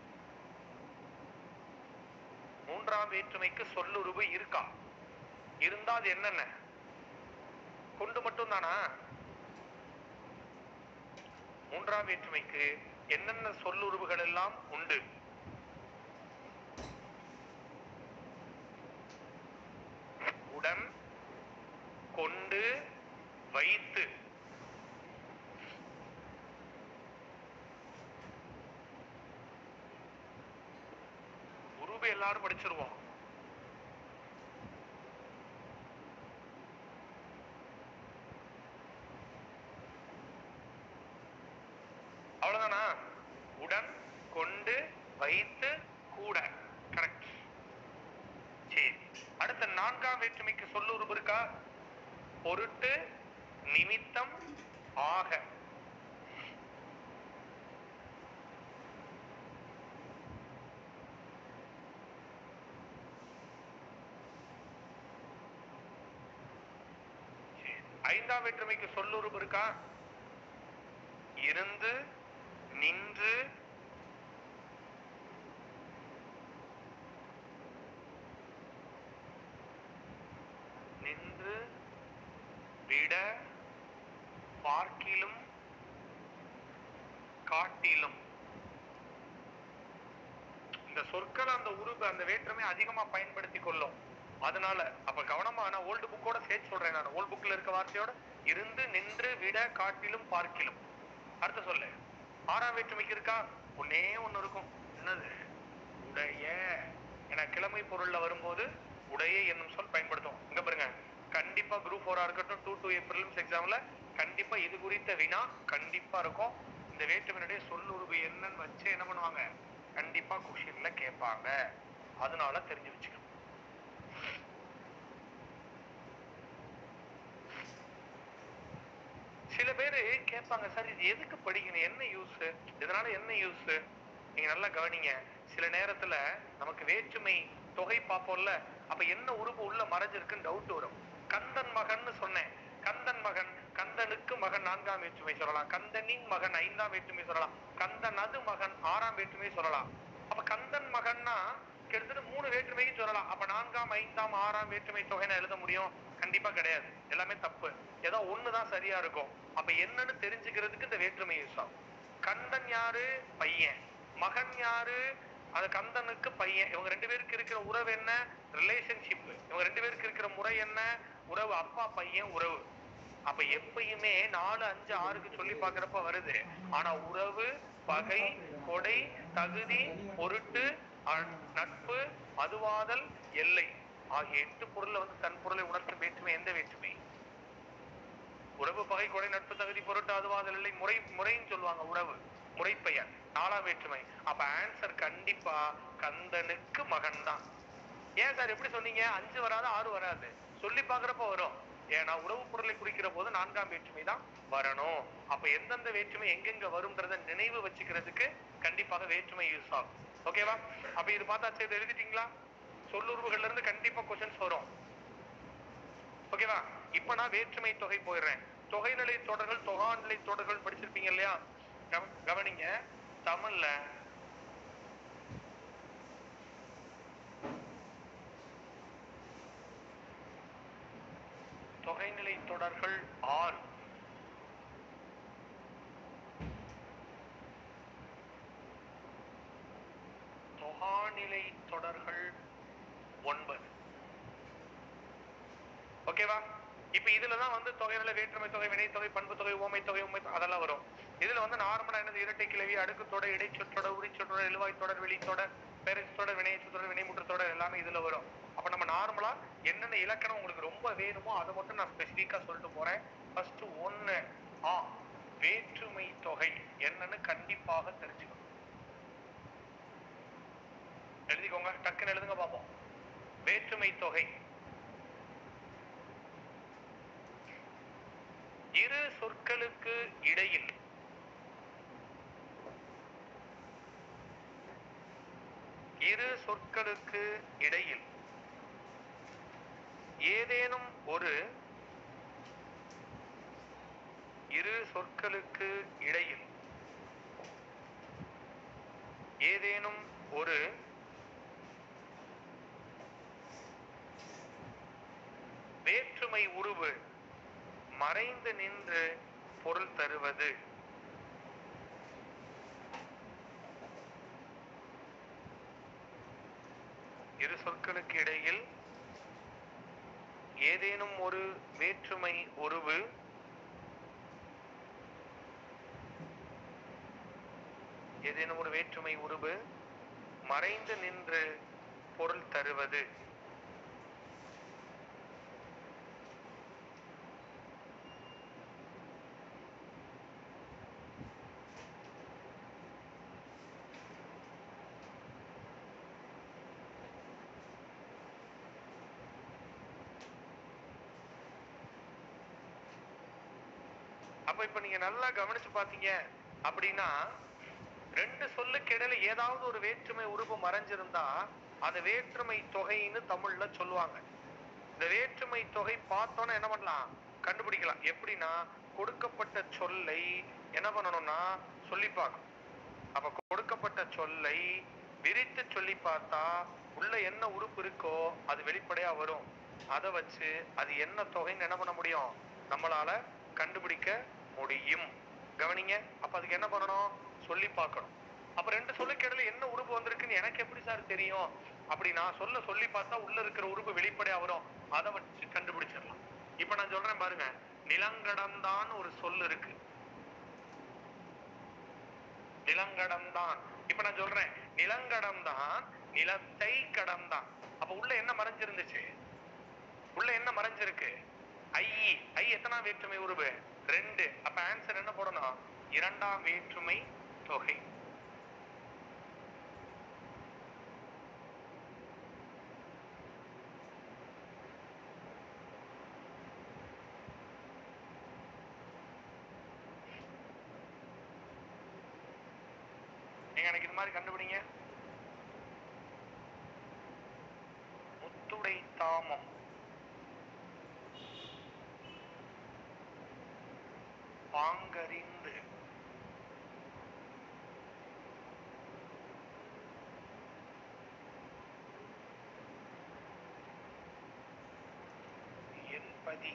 3ஆம் வேற்றுமைக்கு சொல்லுறுப்பு இருக்கா? இருந்தா அது என்னென்ன? கொண்டு மட்டும் தானா? மூன்றாம் வேற்றுமைக்கு என்னென்ன சொல்லுருவுகள் எல்லாம் உண்டு? உடன், கொண்டு, வைத்து. உருவு எல்லாரும் படிச்சிருவோம். அவ்வளவுதானா? உடன், கொண்டு, வைத்து, கூட. கரெக்ட். சரி, அடுத்த நான்காம் வேற்றுமைக்கு சொல்லுருவு இருக்கா? பொருட்டு, நிமித்தம், ஆக. ஐந்தாம் வேற்றுமைக்கு சொல்லுருவு இருக்கா? இருந்து, நின்று, நின்று, விட, பார்க்கிலும், காட்டிலும். இந்த சொற்கள் அந்த உருவு அந்த வேற்றுமை அதிகமா பயன்படுத்தி கொள்ளும். அதனால அப்ப கவனமா, நான் ஓல்டு புக்கோட சேர்த்து சொல்றேன். நான் ஓல்டு புக்ல இருக்க வார்த்தையோட இருந்து, நின்று, விட, காட்டிலும், பார்க்கிலும். அடுத்த சொல்லு. ஆறாம் வேற்றுமைக்கு இருக்கா? ஒன்னே ஒண்ணு இருக்கும். என்னது? உடைய. என கிழமை பொருள்ல வரும்போது உடைய என்னும் சொல் பயன்படுத்தும். இங்க பாருங்க, கண்டிப்பா குரூப் 4 இருக்கட்டும், 2 to பிரிலிம்ஸ் எக்ஸாம்ல கண்டிப்பா இது குறித்த வினா கண்டிப்பா இருக்கும். இந்த வேற்றுமையுடைய சொல்லுருவு என்னன்னு வச்சு என்ன பண்ணுவாங்க? கண்டிப்பா கொஸ்டின்ல கேட்பாங்க. அதனால தெரிஞ்சு வச்சுக்கணும். சில பேரு கேட்பாங்க, சார் இது எதுக்கு படிக்கணும், என்ன யூஸ், இதனால என்ன யூஸ்? நீங்க நல்லா கவனிங்க. சில நேரத்துல நமக்கு வேற்றுமை தொகை பார்ப்போம்ல, அப்ப என்ன உறுப்பு உள்ள மறைஞ்சிருக்குன்னு டவுட் வரும். கந்தன் மகன் சொன்னேன். கந்தன் மகன், கந்தனுக்கு மகன் நான்காம் வேற்றுமை சொல்லலாம். கந்தனின் மகன் ஐந்தாம் வேற்றுமை சொல்லலாம். கந்தனது மகன் ஆறாம் வேற்றுமை சொல்லலாம். அப்ப கந்தன் மகன்னா கிட்டத்தட்ட 3 வேற்றுமைக்கு சொல்லலாம். அப்ப நான்காம், ஐந்தாம், ஆறாம் வேற்றுமை தொகைன்னு எழுத முடியும்? கண்டிப்பா கிடையாது. எல்லாமே தப்பு. ஏதோ ஒண்ணுதான் சரியா இருக்கும். அப்ப என்னன்னு தெரிஞ்சுக்கிறதுக்கு இந்த வேற்றுமை யூஸ் ஆகும். கந்தன் யாரு? பையன். மகன் யாரு? அது கந்தனுக்கு பையன். இவங்க 2 பேருக்கு இருக்கிற உறவு என்ன? ரிலேஷன்ஷிப். இவங்க 2 பேருக்கு இருக்கிற முறை என்ன? உறவு. அப்பா பையன் உறவு. அப்ப எப்பயுமே 4, 5, 6க்கு சொல்லி பாக்குறப்ப வருது. ஆனா உறவு, பகை, கொடை, தகுதி, பொருட்டு, நட்பு, அதுவாதல், எல்லை ஆகிய 8 பொருள்ல தன் பொருளை உணர்த்தும் வேற்றுமை எந்த வேற்றுமை? உறவு, பகை, கொடை, நட்பு, தகுதி, பொருட்டு, அதுவாதல், எல்லை. முறைன்னு சொல்லுவாங்க. உறவு, முறைப்பெயர். 4ஆம் வேற்றுமை. அப்ப ஆன்சர் கண்டிப்பா கந்தனுக்கு மகன் தான். ஏன் சார் எப்படி சொன்னீங்க? 5 வராது, 6 வராது. சொல்லி பாக்குறப்ப வரும். ஏன்னா உறவு பொருளை குறிக்கிற போது 4ஆம் வேற்றுமை தான் வரணும். அப்ப எந்தெந்த வேற்றுமை எங்கெங்க வரும்ன்றத நினைவு வச்சுக்கிறதுக்கு கண்டிப்பாக வேற்றுமை யூஸ் ஆகும். ஓகேவா? அப்ப இது பார்த்தாச்சு. இதை எழுதிட்டீங்களா? சொல்லுருவுகள்ல இருந்து கண்டிப்பா கொஸ்டின்ஸ் வரும். ஓகேவா? இப்ப நான் வேற்றுமை தொகை போயிடுறேன். தொகைநிலை தொடர்கள், தொகாநிலை தொடர்கள் படிச்சிருப்பீங்க இல்லையா? கவனிங்க. தமிழ்ல தொகைநிலை தொடர்கள் 6, தொகாநிலை தொடர்கள் 9. ஓகேவா? இப்ப இதுலதான் தொகைநிலை, வேற்றுமை தொகை, வினை தொகை, பண்பு தொகை, ஓமை தொகை, உண்மை அதெல்லாம் வரும். இதுல நார்மலா என்னது? இரட்டை கிளவி, அடுக்கு தொடர், இடைச்சொற்றொடர், உரிச்சொற்றொடர், எழுவாய் தொடர், வெளித்தொடர், பெயரெச்ச தொடர், வினையெச்ச தொடர், வினைமுற்று தொடர் எல்லாமே இதுல வரும். அப்ப நம்ம நார்மலா என்னென்ன இலக்கணம் உங்களுக்கு ரொம்ப வேணுமோ அதை மட்டும் நான் ஸ்பெசிபிக்கா சொல்லிட்டு போறேன். ஃபர்ஸ்ட் 1 ஆ வேற்றுமை தொகை என்னன்னு கண்டிப்பாக தெரிஞ்சுக்கணும். எழுதிக்கோங்க, டக்குன்னு எழுதுங்க பாப்போம். வேற்றுமை தொகை இரு சொற்களுக்கு இடையில் ஏதேனும் ஒரு வேற்றுமை உருவு மறைந்து நின்று பொருள் தருவது இரு சொற்களுக்கு இடையில் ஏதேனும் ஒரு வேற்றுமை உருவு மறைந்து நின்று பொருள் தருவது. அப்ப இப்ப நீங்க நல்லா கவனிச்சு பாத்தீங்க அப்படின்னா, ரெண்டு சொல்லுக்கு இடையில ஏதாவது ஒரு வேற்றுமை உருவு மறைஞ்சிருந்தா அது வேற்றுமை தொகைன்னு தமிழ்ல சொல்லுவாங்க. இந்த வேற்றுமை தொகை பார்த்தோன்னா என்ன பண்ணலாம், கண்டுபிடிக்கலாம். எப்படின்னா, கொடுக்கப்பட்ட சொல்லை என்ன பண்ணணும்னா சொல்லி பார்க்கணும். அப்ப கொடுக்கப்பட்ட சொல்லை விரித்து சொல்லி பார்த்தா உள்ள என்ன உறுப்பு இருக்கோ அது வெளிப்படையா வரும். அதை வச்சு அது என்ன தொகைன்னு என்ன பண்ண முடியும், நம்மளால கண்டுபிடிக்க முடியும். கவனிங்க. அப்ப அதுக்கு என்ன பண்ணணும், சொல்லி பார்க்கணும். அப்ப ரெண்டு சொல்லுக்கு இடையில என்ன உறுப்பு வந்திருக்குன்னு எனக்கு எப்படி சார் தெரியும் அப்படி நான் சொல்லி பார்த்தா உள்ள இருக்கிற உறுப்பு வெளிப்படையா வரும். அதை வச்சு கண்டுபிடிச்சிடலாம். இப்ப நான் சொல்றேன் பாருங்க, நிலங்கடம்தான் ஒரு சொல் இருக்கு. நிலங்கடம்தான். இப்ப நான் சொல்றேன் நிலங்கடம்தான், நிலத்தை கடம்தான். அப்ப உள்ள என்ன மறைஞ்சிருந்துச்சு, உள்ள என்ன மறைஞ்சிருக்கு, ஐ. ஐ எத்தனாம் வேற்றுமை உருவு, 2. அப்ப ஆன்சர் என்ன போடணும், இரண்டாம் வேற்றுமை தொகை. எனக்கு இது மாதிரி கண்டுபிடிங்க. முத்துடை தாமம், பாங்கறிந்து, என்பதி,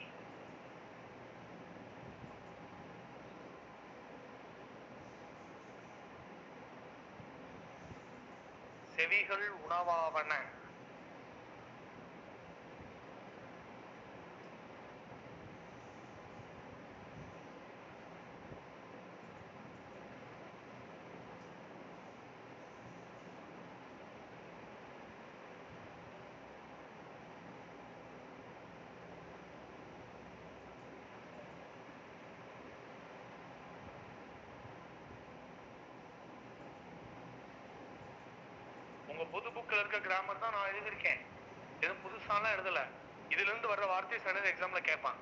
செவிகள் உணவாவன, உங்க பொது புக்ல இருக்க கிராமர் தான் நான் எழுதியிருக்கேன். எதுவும் புதுசாலாம் எழுதல. இதுல இருந்து வர்ற வார்த்தை சில எக்ஸாம்ல கேட்பான்.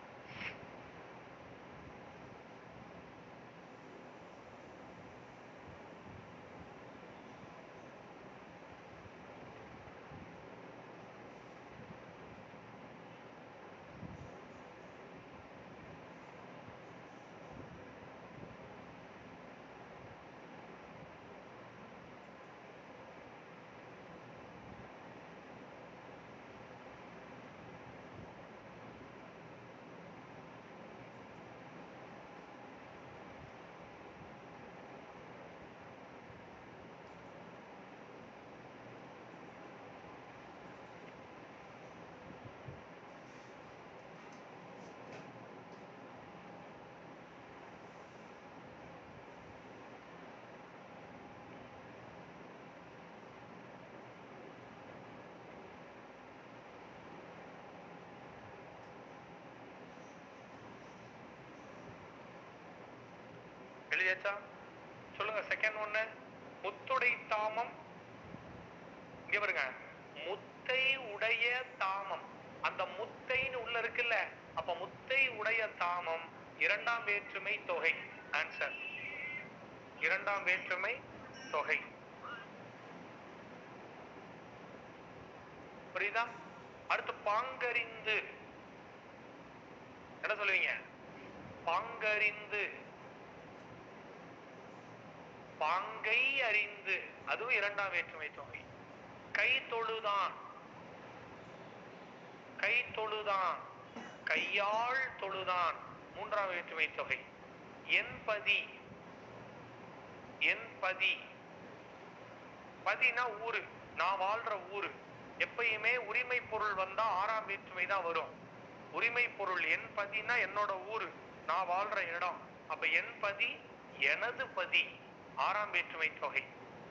எழுதியாச்சா? சொல்லுங்க. செகண்ட் ஒண்ணு, முத்துடை தாமம். இங்க பாருங்க, முத்தை உடைய தாமம். அந்த முத்தைன்னு உள்ள இருக்குல்ல, அப்ப முத்தை உடைய தாமம் இரண்டாம் வேற்றுமை தொகை. ஆன்சர் இரண்டாம் வேற்றுமை தொகை. புரியுதா? அடுத்து பாங்கறிந்து, என்ன சொல்லுவீங்க, பாங்கறிந்து, பாங்கை அறிந்து, அதுவும் இரண்டாம் வேற்றுமை தொகை. கை தொழுதான், கை தொழுதான், கையாள் தொழுதான், மூன்றாம் வேற்றுமை தொகை. என்பதி, என்பதி, பதினா ஊரு, நான் வாழ்ற ஊரு. எப்பயுமே உரிமை பொருள் வந்தா ஆறாம் வேற்றுமை தான் வரும். உரிமை பொருள் என் பதினா என்னோட ஊரு, நான் வாழ்ற இடம். அப்ப என் பதி, எனது பதி, ஆறாம் வேற்றுமை தொகை.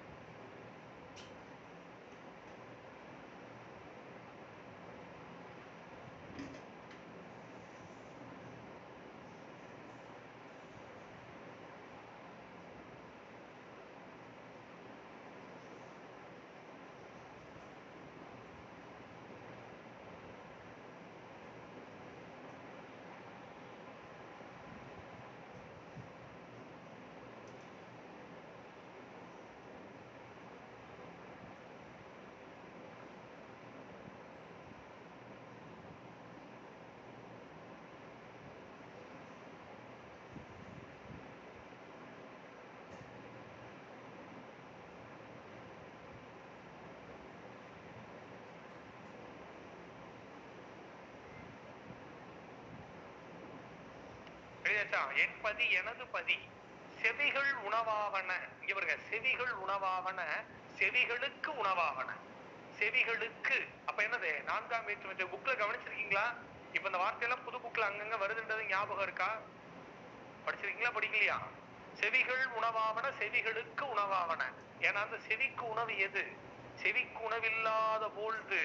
என் பதி எனது பதி. செவிகள் உணவாவன, இங்க பாருங்க, செவிகள் உணவாவன, செவிகளுக்கு உணவாவன. செவிகளுக்கு அப்ப என்னது? நான்காம் வேற்றுமை. புக்ல கவனிச்சிருக்கீங்களா? இப்ப இந்த வார்த்தையெல்லாம் புது புக்ல அங்கங்க வருதுன்றது ஞாபகம் இருக்கா? படிச்சிருக்கீங்களா படிக்கலையா? செவிகள் உணவாவன, செவிகளுக்கு உணவாவன. ஏன்னா அந்த செவிக்கு உணவு எது? செவிக்கு உணவில்லாத பொழுது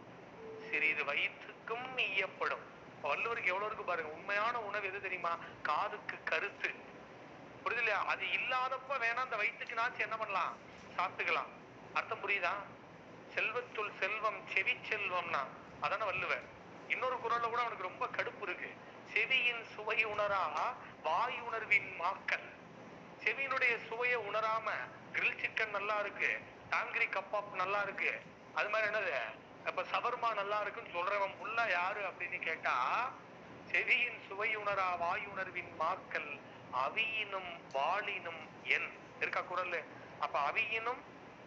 சிறிது வயிற்றுக்கும் ஈயப்படும். வள்ளுவருக்கு எவ்வளவு இருக்கு பாருங்க. உண்மையான உணவு எது தெரியுமா? காதுக்கு கருத்து. புரியுது இல்லையா? அது இல்லாதப்ப வேணா அந்த வயிற்றுக்கு நாச்சு என்ன பண்ணலாம்? சாப்பிட்டுக்கலாம். அர்த்தம் புரியுதா? செல்வத்துள் செல்வம் செவி செல்வம்னா அதான வள்ளுவர். இன்னொரு குறள்ல கூட அவனுக்கு ரொம்ப கடுப்பு இருக்கு. செவியின் சுவை உணரா வாய் உணர்வின் மாக்கள். செவியினுடைய சுவையை உணராம கிரில் சிக்கன் நல்லா இருக்கு, டாங்கிரி கப்பாப் நல்லா இருக்கு, அது மாதிரி என்னது இப்ப சவர்மா நல்லா இருக்குன்னு சொல்றவன் புள்ள யாரு அப்படின்னு கேட்டா, செவியின் சுவை உணரா வாய் உணர்வின் மாக்கள் அவியினும் வாளினும் என் இருக்கா குறள். அப்ப அவியினும்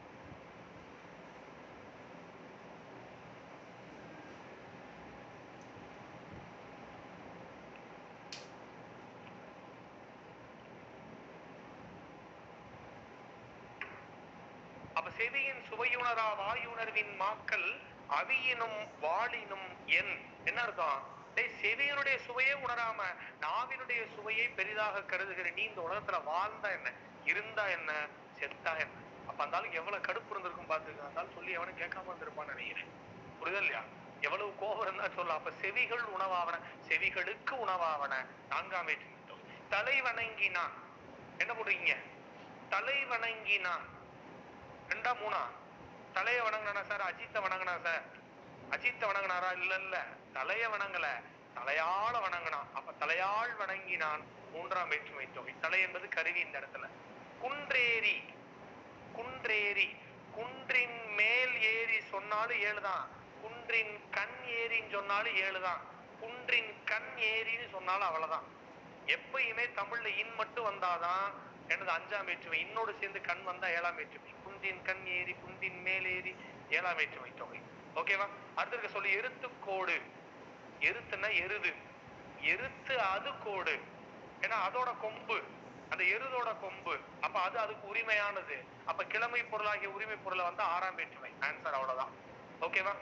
செவியின் சுவையுணரா வாயுணர்வின் மாக்கள் அவியினும் வாளினும் என். என்ன அர்த்தம்? செவியினுடைய சுவையே உணராம நாவினுடைய சுவையை பெரிதாக கருதுகிற நீ இந்த உலகத்துல வாழ்ந்தா என்ன, இருந்தா என்ன, செத்தா என்ன? அப்ப அந்த ஆளுக்கு எவ்வளவு கடுப்பு இருந்திருக்கும் பாத்துக்க. அந்த ஆள் சொல்லி எவனும் கேட்காம இருந்திருப்பான்னு நினைக்கிறேன். புரியுதா இல்லையா? எவ்வளவு கோபம் இருந்தா சொல்ல. அப்ப செவிகள் உணவாவன, செவிகளுக்கு உணவாவன. நான்காம் வேற்றுமை. தலை வணங்கினான். என்ன போடுறீங்க? தலை வணங்கினான். ரெண்டா மூணா? தலைய வணங்கினா சார், அஜித்த வணங்கினா சார். அஜித்த வணங்கினாரா? இல்ல இல்ல, தலைய வணங்கல, தலையால வணங்கினான். அப்ப தலையால் வணங்கினான் மூன்றாம் வேற்றுமை தொகை. தலை என்பது கருவி இந்த இடத்துல. குன்றேறி, குன்றேறி, குன்றின் மேல் ஏறி சொன்னாலும் 7 தான். குன்றின் கண் ஏறின்னு சொன்னாலும் 7 தான். குன்றின் கண் ஏறின்னு சொன்னாலும் அவ்வளவுதான். எப்பயுமே தமிழ்ல இன் மட்டும் வந்தாதான் எனது 5ஆம் வேற்றுமை. இன்னோடு சேர்ந்து கண் வந்தா 7ஆம் வேற்றுமை. குன்றின் கண் ஏறி, குன்றின் மேல் ஏறி, 7ஆம் வேற்றுமை தொகை. ஓகேவா? அடுத்த சொல்லி எருத்து கோடு. எருத்துன்னா எருது. எருத்து அது கோடு. ஏன்னா அதோட கொம்பு, அந்த எருதோட கொம்பு. அப்ப அது அதுக்கு உரிமையானது. அப்ப கிழமை பொருளாகிய உரிமை பொருளை வந்து 6ஆம் வேற்றுமை. ஆன்சர் அவ்வளவுதான். ஓகேவா?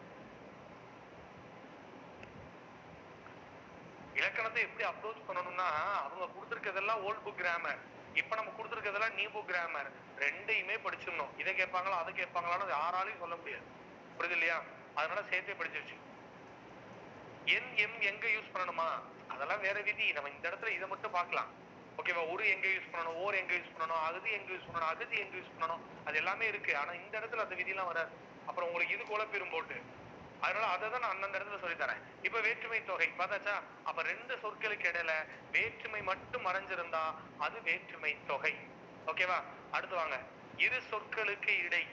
இலக்கணத்தை எப்படி அப்ரோச் பண்ணணும்னா, அவங்க கொடுத்திருக்கிறதெல்லாம் ஓல்ட் புக் கிராமர், இப்ப நம்ம கொடுத்திருக்கிறதெல்லாம் நியூ புக் கிராமர். ரெண்டையுமே படிச்சிடணும். இதை கேட்பாங்களா அதை கேட்பாங்களான்னு யாராலையும் சொல்ல முடியாது. புரியுது இல்லையா? அதனால சேர்த்தே படிச்சு வச்சு. என் எம் எங்க யூஸ் பண்ணணுமா அதெல்லாம் வேற விதி. நம்ம இந்த இடத்துல இதை மட்டும் பார்க்கலாம். ஓகேவா? ஒரு எங்க யூஸ் பண்ணணும், ஓர் எங்க யூஸ் பண்ணணும், அகதி எங்க யூஸ் பண்ணணும், அகதி எங்க யூஸ் பண்ணணும், அது எல்லாமே இருக்கு. ஆனா இந்த இடத்துல அந்த விதி எல்லாம் வராது. அப்புறம் உங்களுக்கு இது குழப்பிரும் போட்டு. அதனால அதை தான் நான் அந்தந்த இடத்துல சொல்லி தரேன். இப்ப வேற்றுமை தொகை பார்த்தாச்சா? அப்ப 2 சொற்களுக்கு இடையில வேற்றுமை மட்டும் மறைஞ்சிருந்தா அது வேற்றுமை தொகை. ஓகேவா? அடுத்து வாங்க. இரு சொற்களுக்கு இடை.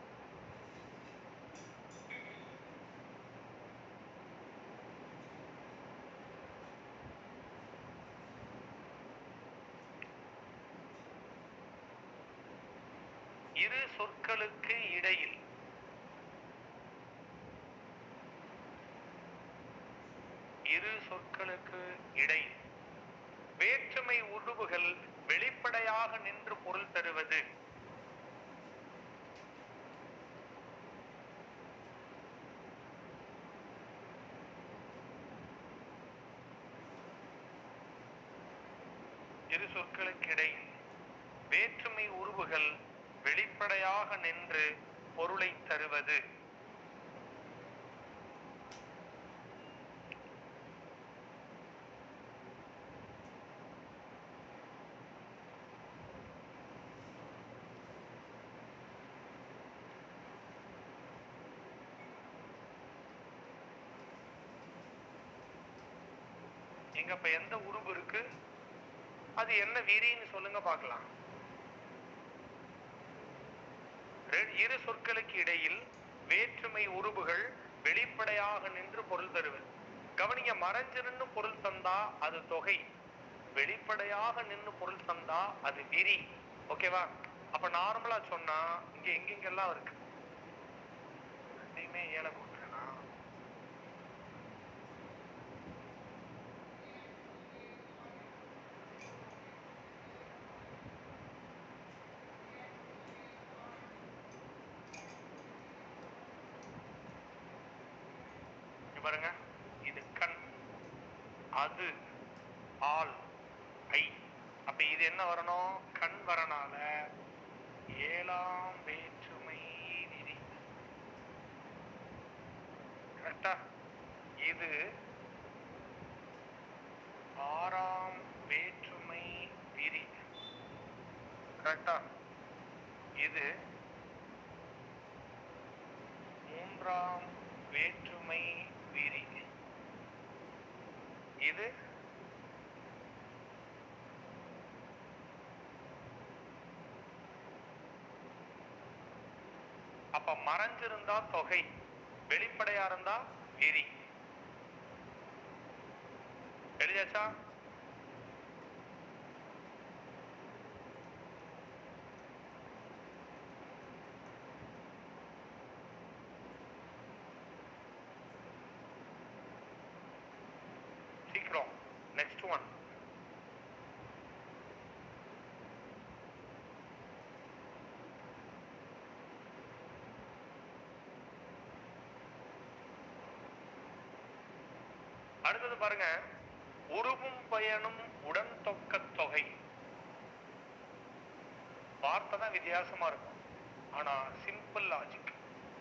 இரு சொற்களுக்கு இடையில். இரு சொற்களுக்கு இடையில் வேற்றுமை உருவுகள் வெளிப்படையாக நின்று பொருள் தருவது. இரு சொற்களுக்கு இடையில் வேற்றுமை உருவுகள் வெளிப்படையாக நின்று பொருளை தருவது. எங்க இப்ப எந்த உருவு இருக்கு, அது என்ன விரின்னு சொல்லுங்க பார்க்கலாம். இரு சொற்களுக்கு இடையில் வேற்றுமை உருவுகள் வெளிப்படையாக நின்று பொருள் தருவது. கவனிங்க, மறைஞ்சு நின்று பொருள் தந்தா அது தொகை, வெளிப்படையாக நின்று பொருள் தந்தா அது விரி. ஓகேவா? அப்ப நார்மலா சொன்னா இங்க எங்கெங்கெல்லாம் இருக்கு ரெண்டையுமே ஏழை கொடுத்துருனா பாருங்க, இது கண், அது ஆள், ஐ. அப்ப இது என்ன வரணும்? கண் வரனால ஏழாம் வேற்றுமை விதி. கரெக்டா? இது ஆறாம் வேற்றுமை விதி. கரெக்டா? இது மூன்றாம் வேற்றுமை விதி. இது அப்ப மறைஞ்சிருந்தா தொகை, வெளிப்படையா இருந்தா விரி. எழுதியாச்சா? சீக்கிரம். Next one. அடுத்தது பாருங்க, உருவும் பயனும் உடன் தொக்க தொகை. வார்த்தை தான் வித்தியாசமா இருக்கும், ஆனா சிம்பிள் லாஜிக்.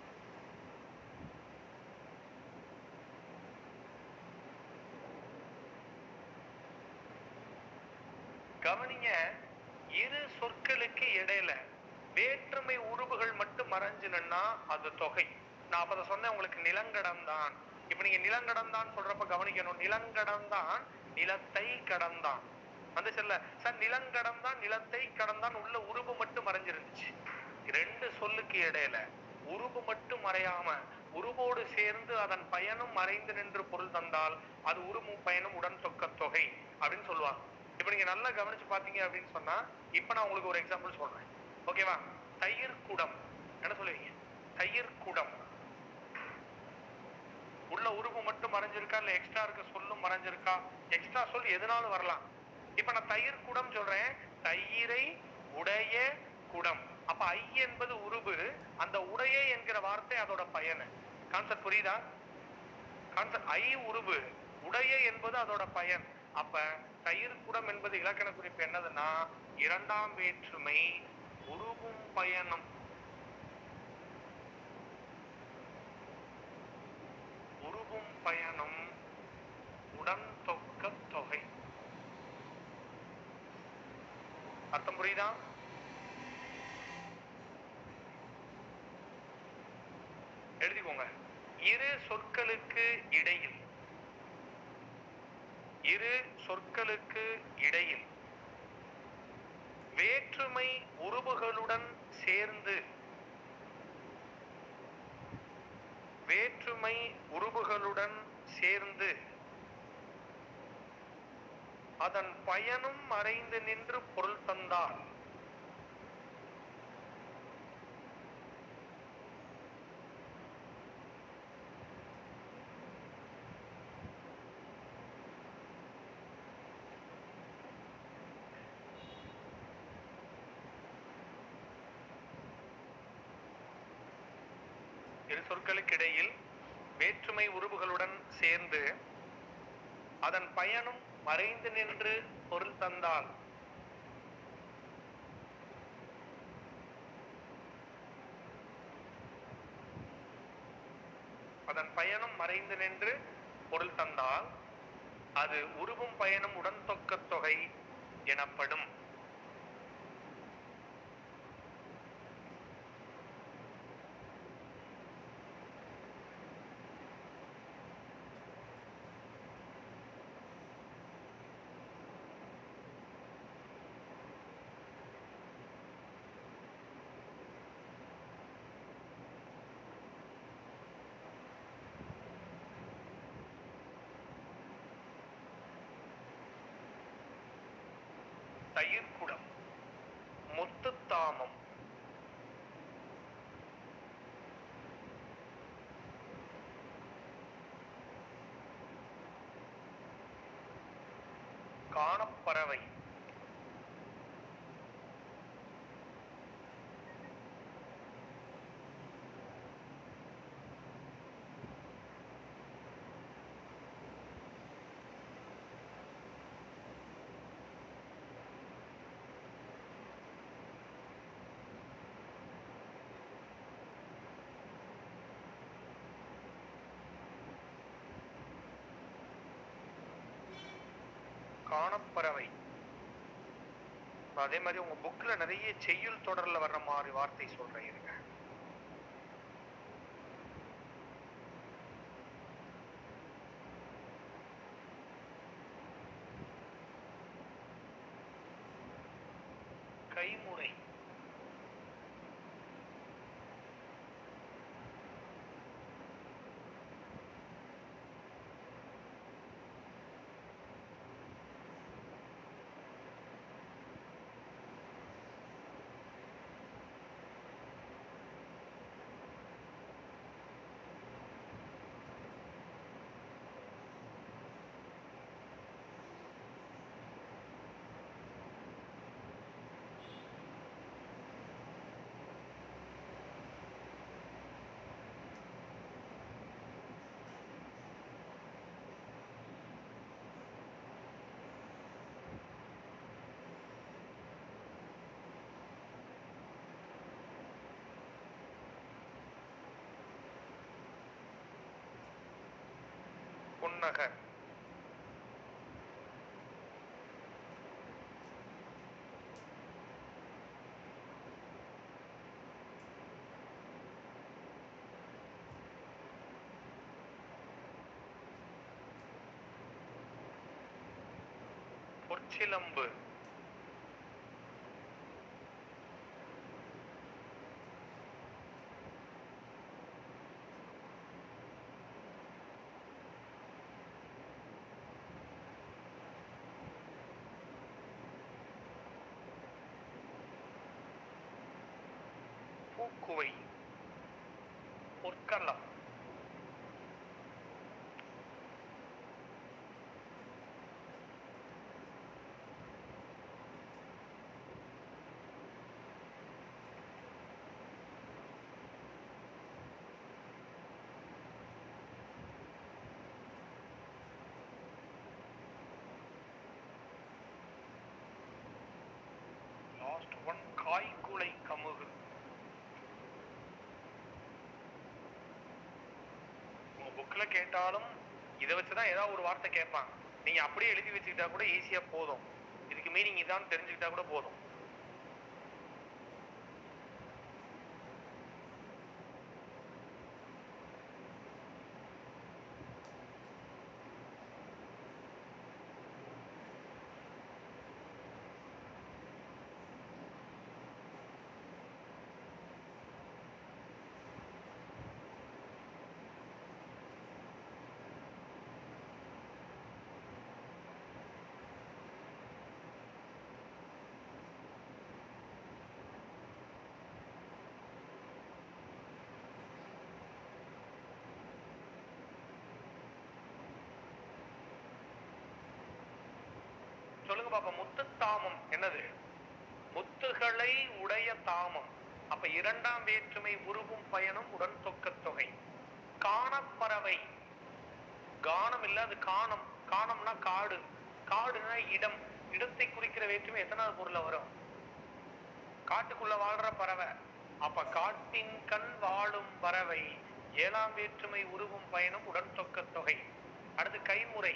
கவனிங்க, இரு சொற்களுக்கு இடையில வேற்றுமை உருவுகள் மட்டும் மறைஞ்சுனா அது தொகை. நான் அப்ப சொன்னேன் உங்களுக்கு, நிலங்கடந்தான். இப்ப நீங்க நிலங்கடந்தான் சொல்றப்ப கவனிக்கணும், நிலங்கடந்தான் நிலத்தை கடந்தான் வந்து செல்ல சார். நிலங்கடந்தான் நிலத்தை கடந்தான் உள்ள உருவு மட்டும் மறைஞ்சிருந்துச்சு. ரெண்டு சொல்லுக்கு இடையில உருவு மட்டும் மறையாம உருவோடு சேர்ந்து அதன் பயனும் மறைந்து நின்று பொருள் தந்தால் அது உருவும் பயனும் உடன் தொக்க தொகை அப்படின்னு சொல்லுவாங்க. இப்ப நீங்க நல்லா கவனிச்சு பாத்தீங்க அப்படின்னு சொன்னா, இப்ப நான் உங்களுக்கு ஒரு எக்ஸாம்பிள் சொல்றேன். ஓகேவா? தயிர் குடம் என்ன சொல்லுவீங்க? தயிர் குடம். உள்ள உருவு மட்டும் மறைஞ்சிருக்கா, இல்ல எக்ஸ்ட்ரா இருக்க சொல்லும் மறைஞ்சிருக்கா? எக்ஸ்ட்ரா சொல் எதுனாலும் வரலாம். இப்ப நான் தயிர் குடம் சொல்றேன், தயிரை உடைய குடம். அப்ப ஐ என்பது உருவு, அந்த உடைய என்கிற வார்த்தை அதோட பயன். கான்செப்ட் புரியுதா? கான்செப்ட். ஐ உருவு, உடைய என்பது அதோட பயன். அப்ப தயிர் குடம் என்பது இலக்கண குறிப்பு என்னதுன்னா, இரண்டாம் வேற்றுமை உருவும் பயனும். உருவும் பயனும் உடன் தொக்க தொகை. அர்த்தம் புரியுதா? எழுதிக்கோங்க. இரு சொற்களுக்கு இடையில், இரு சொற்களுக்கு இடையில் வேற்றுமை உருவுகளுடன் சேர்ந்து, வேற்றுமை உருவுகளுடன் சேர்ந்து அதன் பயனும் மறைந்து நின்று பொருள் தந்தால் இரு சொற்களுக்கு இடையில் வேற்றுமை உருவுகளுடன் சேர்ந்து அதன் பயனும் மறைந்து நின்று பொருள் தந்தால் அதன் பயனும் மறைந்து நின்று பொருள் தந்தால் அது உருவும் பயனும் உடன் தொக்க தொகை எனப்படும். தயிர்குடம், முத்துத்தாமம், காணப்பறவை, காணப்பறவை. அதே மாதிரி உங்க புக்ல நிறைய செய்யுள் தொடர்ல வர்ற மாதிரி வார்த்தை சொல்றேன் இருங்க. கைமுறை, புன்னகர், பொற்சிலம்பு, பூக்குவை, பொற்களம், லாஸ்ட் ஒன் காய்குலை கமுகு. உங்க புக்ல கேட்டாலும் இதை வச்சுதான் ஏதாவது ஒரு வார்த்தை கேட்பாங்க. நீங்க அப்படியே எழுதி வச்சுக்கிட்டா கூட ஈஸியா போதும். இதுக்கு மீனிங் இதான் தெரிஞ்சுக்கிட்டா கூட போதும். சொல்லுங்க பாப்பா. முத்துத்தாமம் என்னது? முத்துகளை உடைய தாமம். அப்ப இரண்டாம் வேற்றுமை உருவும் பயனும் உடன் தொக்க தொகை. காணப்பறவை, கானம் இல்ல, அது காணம். காணம்னா காடு, காடுனா இடம். இடத்தை குறிக்கிற வேற்றுமை எத்தனாவது பொருள்ல வரும்? காட்டுக்குள்ள வாழ்ற பறவை. அப்ப காட்டின் கண் வாழும் பறவை ஏழாம் வேற்றுமை உருவும் பயனும் உடன் தொக்க தொகை. அடுத்து கைமுறை.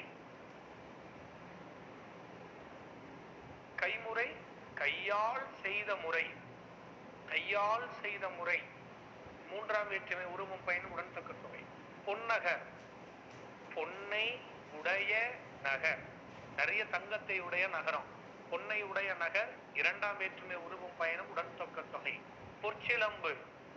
கைமுறை கையால் செய்த முறை. கையால் செய்த முறை மூன்றாம் வேற்றுமை உருவும் பயனும் உடன் தொக்க தொகை. பொன்னகர் பொன்னை உடைய நகர், நிறைய தங்கத்தை உடைய நகரம். பொன்னை உடைய நகர் இரண்டாம் வேற்றுமை உருவும் பயனும் உடன் தொக்க தொகை. பொற்சிலம்பு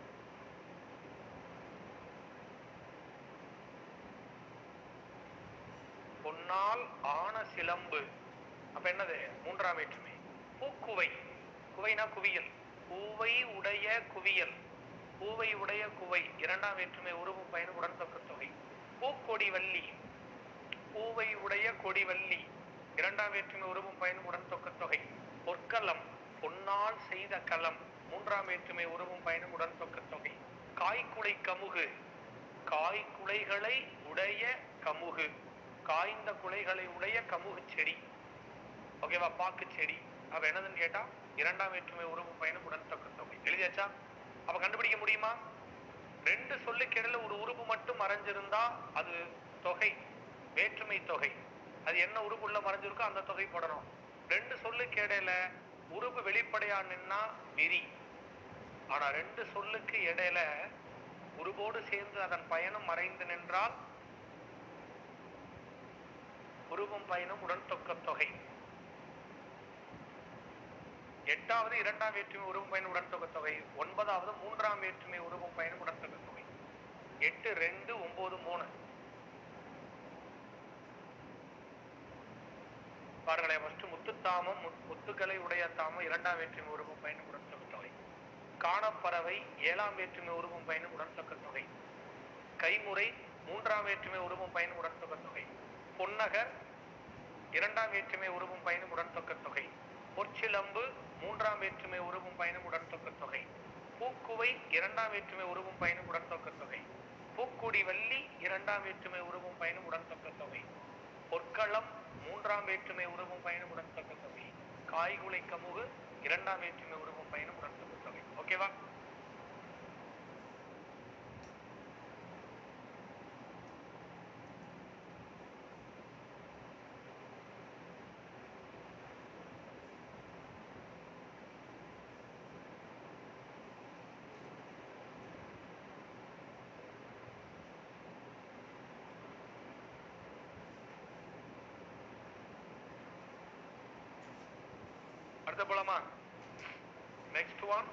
பொன்னால் ஆன சிலம்பு, அப்ப என்னது மூன்றாம் வேற்றுமை. பூக்குவை, குவைனா குவியல், பூவை உடைய குவியல், பூவை உடைய குவை இரண்டாம் வேற்றுமை உருவும் பயனும் உடன் தொக்க தொகை. பூக்கொடி வள்ளி, பூவை உடைய கொடிவள்ளி இரண்டாம் வேற்றுமை உருவும் பயனும் உடன் தொக்க தொகை. பொற்களம் பொன்னால் செய்த களம் மூன்றாம் வேற்றுமை உருவும் பயனும் உடன் தொக்க தொகை. காய்குலை கமுகு, காய்குலைகளை உடைய கமுகு, காய்ந்த குலைகளை உடைய கமுகு செடி. ஓகேவா, பாக்கு செடி. அப்ப என்னதுன்னு கேட்டா இரண்டாம் வேற்றுமை உருவும் பயனும் உடன் தொக்க தொகை. எழுதியாச்சா? அப்ப கண்டுபிடிக்க முடியுமா? ரெண்டு சொல்லுக்கு இடையில ஒரு உறுப்பு மட்டும் மறைஞ்சிருந்தா அது தொகை, வேற்றுமை தொகை. அது என்ன உறுப்புள்ள மறைஞ்சிருக்கோ அந்த தொகை போடணும். ரெண்டு சொல்லுக்கு இடையில உறுப்பு வெளிப்படையா நின்னா விரி. ஆனா ரெண்டு சொல்லுக்கு இடையில உருவோடு சேர்ந்து அதன் பயனும் மறைந்து நின்றால் உருவும் பயனும் உடன் தொக்க தொகை. எட்டாவது இரண்டாம் வேற்றுமை உருவும் பயனும் உடன் தொக்க தொகை. ஒன்பதாவது மூன்றாம் வேற்றுமை உருவும் பயனும் உடன் தொக்க தொகை. 8, 2, 9, 3. பாருங்களேன். ஃபர்ஸ்ட் முத்துத்தாமம் முத்துக்களை உடைய தாமம் இரண்டாம் வேற்றுமை உருவும் பயனும் உடன் தொக்க தொகை. காணப்பறவை ஏழாம் வேற்றுமை உருவும் பயனும் உடன் தொக்க தொகை. கைமுறை மூன்றாம் வேற்றுமை உருவும் பயனும் உடன் தொக்க தொகை. பொன்னகர் இரண்டாம் வேற்றுமை உருவும் பயனும் உடன் தொக்க தொகை. பொற்சிலம்பு மூன்றாம் வேற்றுமை உருவும் பயனும் உடன் தொக்க தொகை. பூக்குவை இரண்டாம் வேற்றுமை உருவும் பயனும் உடன் தொக்க தொகை. பூக்குடி வள்ளி இரண்டாம் வேற்றுமை உருவும் பயனும் உடன் தொக்க தொகை. பொற்களம் மூன்றாம் வேற்றுமை உருவும் பயனும் உடன் தொக்க தொகை. காய்குலை கமுகு இரண்டாம் வேற்றுமை உருவும் பயனும் உடன் தொக்க தொகை. ஓகேவா? அடுத்த போலாமா? Next one.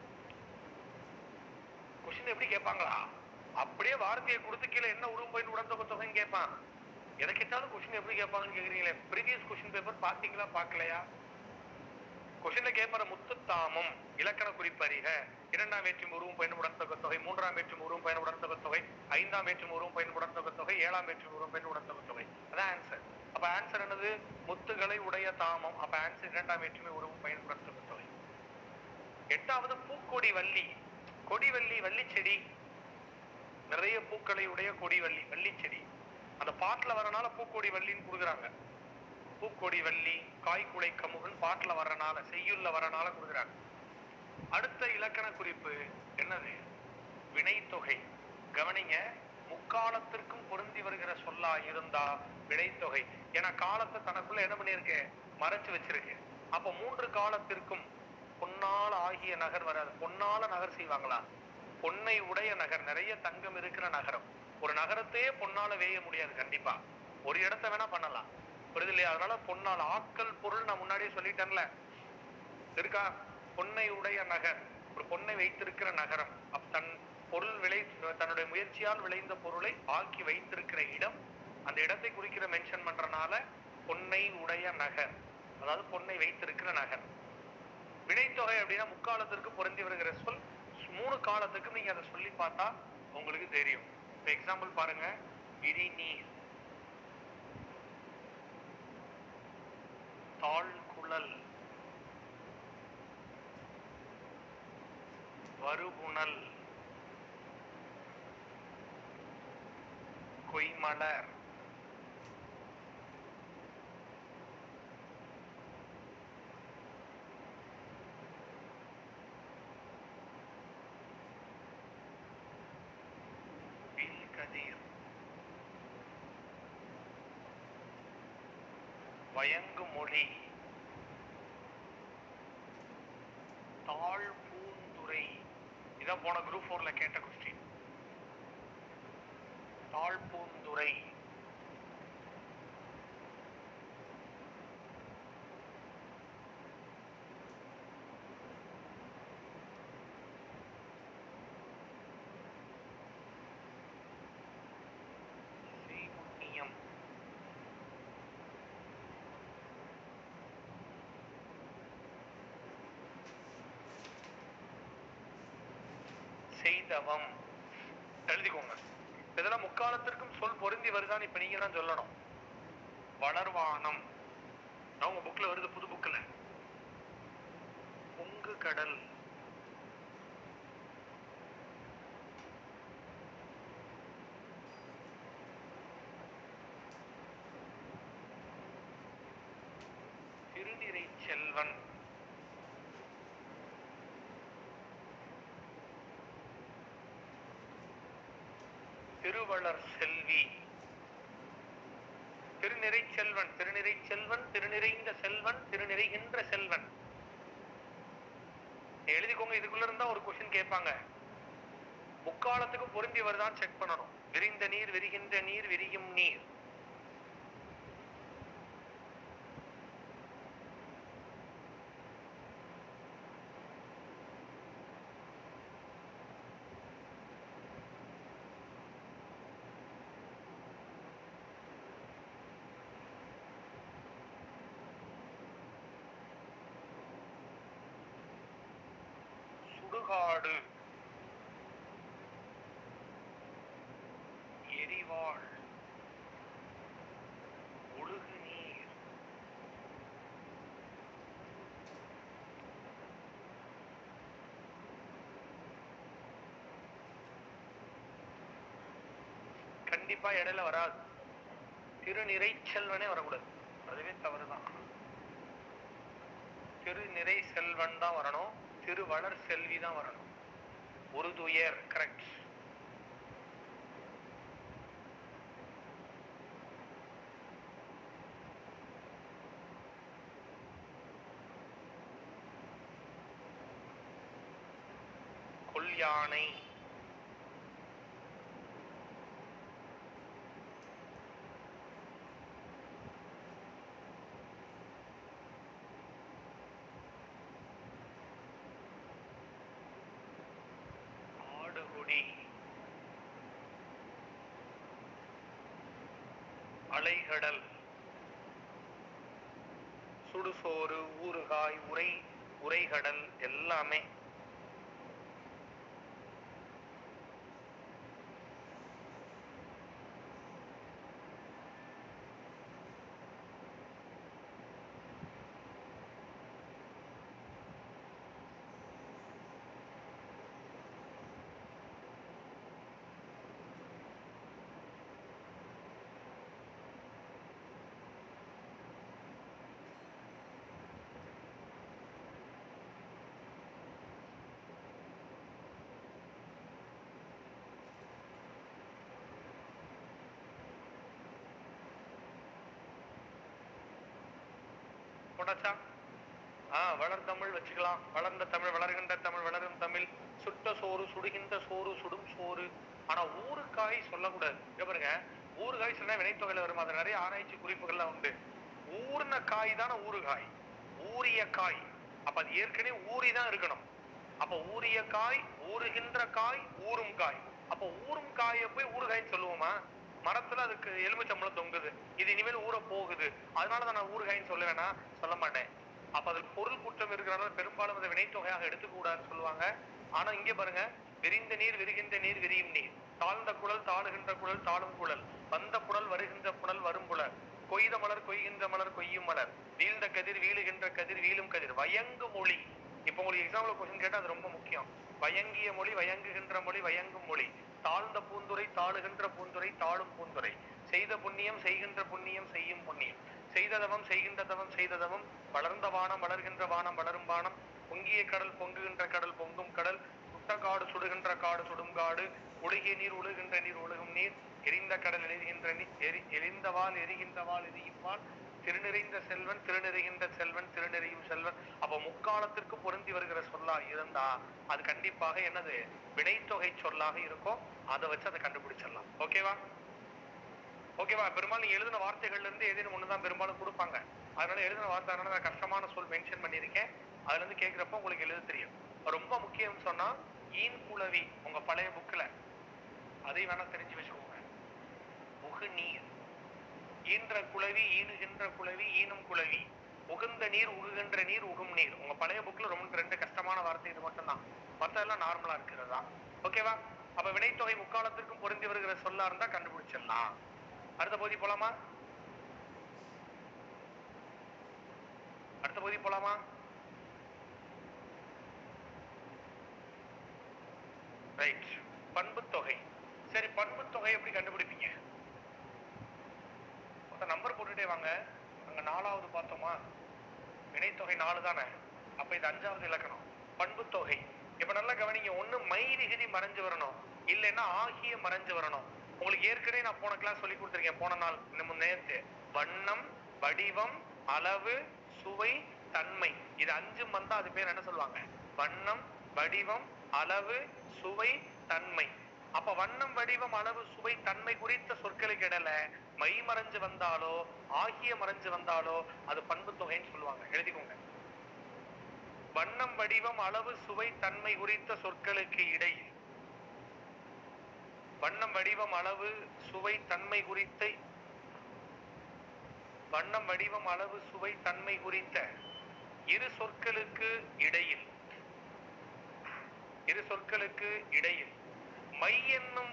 கொஸ்டின் எப்படி கேட்பாங்களா? அப்படியே வார்த்தையை கொடுத்து கீழே என்ன உருவும் பயன் உடன் தொக்க தொகைன்னு கேட்பான். எதை கேட்டாலும் கொஸ்டின் எப்படி கேட்பாங்கன்னு கேக்குறீங்களே. ப்ரீவியஸ் கொஸ்டின் பேப்பர் பாத்தீங்களா பார்க்கலையா? கொஸ்டின்ல கேட்பார முத்துத்தாமம் இலக்கண குறிப்பறிக இரண்டாம் வேற்றுமை உருவும் பயன் உடன் தொக்க தொகை, மூன்றாம் வேற்றுமை உருவும் பயன் உடன் தொக்க தொகை, ஐந்தாம் வேற்றுமை உருவும் பயன் உடன் தொக்க தொகை, ஏழாம் வேற்றுமை உருவும் பயன் உடன் தொக்க தொகை. அதான் ஆன்சர். அப்ப ஆன்சர் என்னது? முத்துகளை உடைய தாமம். அப்ப ஆன்சர் இரண்டாம் வேற்றுமை உருவும் பயன் உடன் தொக்க தொகை. எட்டாவது பூக்கொடி வள்ளி. கொடிவள்ளி வள்ளி செடி, நிறைய பூக்களை உடைய கொடிவள்ளி வள்ளி செடி. அந்த பாட்டுல வரனால பூக்கொடி வள்ளின்னு கொடுக்குறாங்க. பூக்கொடி வள்ளி காய்குலை கமுகன் பாட்டுல வரனால செய்யுள்ள வரனால கொடுக்குறாங்க. அடுத்த இலக்கண குறிப்பு என்னது? வினைத்தொகை. கவனிங்க, முக்காலத்திற்கும் பொருந்தி வருகிற சொல்லா இருந்தா வினைத்தொகை. ஏன்னா காலத்தை தனக்குள்ள என்ன பண்ணிருக்கு? மறைச்சு வச்சிருக்கு. அப்ப மூன்று காலத்திற்கும் பொன்னால ஆகிய நகர் வராது. பொன்னால நகர் செய்வாங்களா? பொன்னை உடைய நகர், நிறைய தங்கம் இருக்கிற நகரம். ஒரு நகரத்தையே பொன்னால வேய முடியாது கண்டிப்பா. ஒரு இடத்த வேணா பண்ணலாம், புரியுது இல்லையா? அதனால பொன்னால் ஆக்கல் பொருள் நான் முன்னாடியே சொல்லிட்டேன்ல இருக்கா. பொன்னை உடைய நகர், ஒரு பொன்னை வைத்திருக்கிற நகரம். தன் பொருள் தன்னுடைய முயற்சியால் விளைந்த பொருளை ஆக்கி வைத்திருக்கிற இடம், அந்த இடத்தை குறிக்கிற மென்ஷன் பண்றனால பொன்னை உடைய நகர், அதாவது பொன்னை வைத்திருக்கிற நகர். வினைத்தொகை அப்படின்னா முக்காலத்திற்கு பொருந்தி வருகிற சொல். மூணு காலத்துக்கு நீங்க அதை சொல்லி பார்த்தா உங்களுக்கு தெரியும். இப்ப எக்ஸாம்பிள் பாருங்க. விரிநீர், தாழ்குழல், வருகுணல், கொய்மலர், கதிர் வயங்கு மொழி தாழ் பூந்துரை. இதான் போன குரூப் 4ல கேட்ட கொஸ்டின். தாழ் பூந்துரை செய்முன்னியம் செய்தவம். எழுதிக்கோங்க. இதெல்லாம் முக்காலத்திற்கும் சொல் பொருந்தி வருதான் இப்ப நீங்க தான் சொல்லணும். வளர்வானம் உங்க புக்ல வருது, புது புக்ல. பொங்கு கடல் திருநிறை செல்வன் திருவளர் செல்வி. திருநிறை செல்வன், திருநிறை செல்வன், திருநிறைந்த செல்வன், திருநிறைகின்ற செல்வன். எழுதிக்கோங்க. இதுக்குள்ள இருந்தா ஒரு கொஸ்டின் கேட்பாங்க. முக்காலத்துக்கு பொருந்தி வருதான் செக் பண்ணணும். விரிந்த நீர், விரிகின்ற நீர், விரியும் நீர். சுடுகாடு எரிவாள் ஒழுகு நீர். கண்டிப்பா இடையில வராது. திருநிறை செல்வனே வரக்கூடாது, அதுவே தவறுதான். திருநிறை செல்வன் தான் வரணும், திருவளர் செல்வி தான் வரணும். ஒரு துயர் கரெக்ட். கொல்யானை ஆடுகுடி அலைகடல் சுடுசோறு ஊறுகாய் உரைகடல் எல்லாமே. வளர்ந்தமிழ் வச்சுக்கலாம். வளர்ந்த தமிழ், வளர்கின்ற தமிழ், வளரும் தமிழ். சுட்ட சோறு, சுடுகின்ற சோறு, சுடும் சோறு. ஆனா ஊறுகாய் சொல்லக்கூடாது. பாருங்க, ஊறுகாய் சொன்னா வினைத்தொகையில வரும். அது நிறைய ஆராய்ச்சி குறிப்புகள்லாம் உண்டு. ஊர்ன காய் தானே ஊறுகாய், ஊறிய காய். அப்ப அது ஏற்கனவே ஊறிதான் இருக்கணும். அப்ப ஊறிய காய், ஊறுகின்ற காய், ஊறும் காய். அப்ப ஊறும் காயை போய் ஊறுகாய்ன்னு சொல்லுவோமா? மரத்துல அதுக்கு எலுமிச்சம்பழம் தொங்குது, இது இனிமேல் ஊற போகுது, அதனாலதான் நான் ஊறுகாய்ன்னு சொல்லுவேன்னா சொல்ல மாட்டேன். அப்ப அதில் பொருள் குற்றம் இருக்கிறனால பெரும்பாலும் அதை வினைத்தொகையாக எடுத்துக்க கூடாதுன்னு சொல்லுவாங்க. ஆனா இங்க பாருங்க, விரிந்த நீர், விரிகின்ற நீர், விரியும் நீர். தாழ்ந்த குழல், தாழுகின்ற குழல், தாழும் குழல். வந்த புனல், வருகின்ற புனல், வரும் புலர். கொய்த மலர், கொய்கின்ற மலர், கொய்யும் மலர். வீழ்ந்த கதிர், வீழுகின்ற கதிர், வீழும் கதிர். வயங்கு மொழி. இப்ப உங்களுக்கு எக்ஸாம்பிள் கொஸ்டின் கேட்டா அது ரொம்ப முக்கியம். வயங்கிய மொழி, வயங்குகின்ற மொழி, வயங்கும் மொழி. தாழ்ந்த பூந்துரை, தாழுகின்ற பூந்துரை, தாழும் பூந்துரை. செய்த புண்ணியம், செய்கின்ற புண்ணியம், செய்யும் புண்ணியம். செய்த தவம், செய்கின்ற தவம், செய்த தவம். வளர்ந்த வானம், வளர்கின்ற வானம், வளரும் வானம். பொங்கிய கடல், பொங்குகின்ற கடல், பொங்கும் கடல். சுட்ட காடு, சுடுகின்ற காடு, சுடும் காடு. ஒழுகிய நீர் ஒழுகின்ற நீர் ஒழுகும் நீர், எரிந்த கடல் எரிகின்ற நீர், எரிந்தவாள் எரிகின்றவாள் எரிகின்றாள், திருநிறைந்த செல்வன் திருநிறைகின்ற செல்வன் திருநிறையும் செல்வன். அப்ப முக்காலத்திற்கு பொருந்தி வருகிற சொல்லா இருந்தா அது கண்டிப்பாக என்னது? வினைத்தொகை சொல்லாக இருக்கும். அதை வச்சு அதை கண்டுபிடிச்சிடலாம். ஓகேவா? ஓகேவா? பெரும்பாலும் நீ எழுதின வார்த்தைகள்ல இருந்து ஏதேனும் ஒண்ணுதான் பெரும்பாலும் கொடுப்பாங்க. அதனால எழுதின வார்த்தை நான் கஷ்டமான சொல் மென்ஷன் பண்ணியிருக்கேன். அதுல இருந்து கேட்கிறப்ப உங்களுக்கு எழுத தெரியும். ரொம்ப முக்கியம் சொன்னா ஈன் குளவி உங்க பழைய புக்ல அதை வேணா தெரிஞ்சு வச்சுக்கோங்க. உகு நீர், ஈன்ற குளவி ஈனுகின்ற குளவி ஈனும் குளவி, உகுந்த நீர் உகுகின்ற நீர் உகும் நீர். உங்க பழைய புக்ல ரொம்ப 2 கஷ்டமான வார்த்தை இது மட்டும் தான். மத்தெல்லாம் நார்மலா இருக்கிறதா. ஓகேவா? அப்ப வினைத்தொகை முக்காலத்திற்கும் பொருந்தி வருகிற சொல்லா இருந்தா கண்டுபிடிச்சிடலாம். அடுத்த பகுதி போலாமா? அடுத்த பகுதி போலாமா? ரைட். பண்பு தொகை. சரி, பண்பு தொகை எப்படி கண்டுபிடிப்பீங்க? நம்பர் போட்டுட்டே வாங்க. அங்க 4வது பார்த்தோமா? வினைத்தொகை 4 தானே. அப்ப இது 5வது இலக்கணம். பண்பு தொகை. இப்ப நல்லா கவனிங்க. ஒண்ணு மை விகுதி மறைஞ்சு வரணும், இல்லைன்னா ஆகிய மறைஞ்சு வரணும். உங்களுக்கு ஏற்கனவே நான் போன கிளாஸ் சொல்லி கொடுத்துருக்கேன். போன நாள் நம்ம நேத்து வண்ணம், வடிவம், அளவு, சுவை, தன்மை. இது 5 வந்தா அது பேர் என்ன சொல்லுவாங்க? வண்ணம், வடிவம், அளவு, சுவை, தன்மை. அப்ப வண்ணம், வடிவம், அளவு, சுவை, தன்மை குறித்த சொற்களுக்கு இடையில மை மறைஞ்சு வந்தாலோ ஆகிய மறைஞ்சு வந்தாலோ அது பண்பு தொகைன்னு சொல்லுவாங்க. எழுதிக்கோங்க. வண்ணம், வடிவம், அளவு, சுவை, தன்மை குறித்த சொற்களுக்கு இடையில் வண்ணம், வடிவம், அளவு, சுவை, தன்மை குறித்த வண்ணம், வடிவம், அளவு, சுவை, தன்மை குறித்த இரு சொற்களுக்கு இடையில் மை என்னும்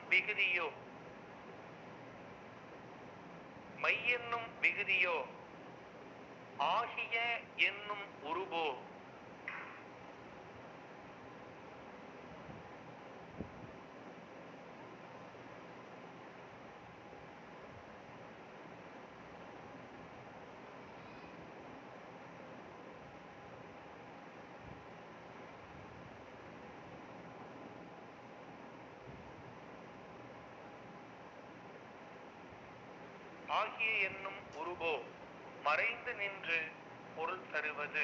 விகுதியோ ஆகிய என்னும் உருபோ மறைந்து நின்று பொருள் தருவது.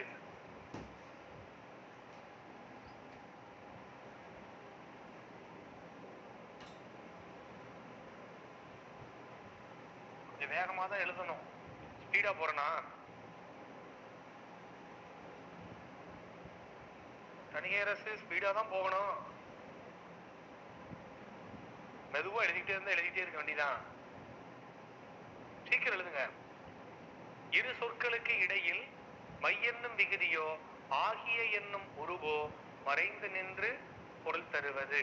கொஞ்சம் வேகமா தான் எழுதணும். ஸ்பீடா போறனா? தனியரசு ஸ்பீடா தான் போகணும். மெதுவா எழுதிட்டே இருக்க வேண்டியதான். சீக்கிரம் எழுதுங்க. இரு சொற்களுக்கு இடையில் மை என்னும் விகுதியோ ஆகிய என்னும் உருவோ மறைந்து நின்று பொருள் தருவது.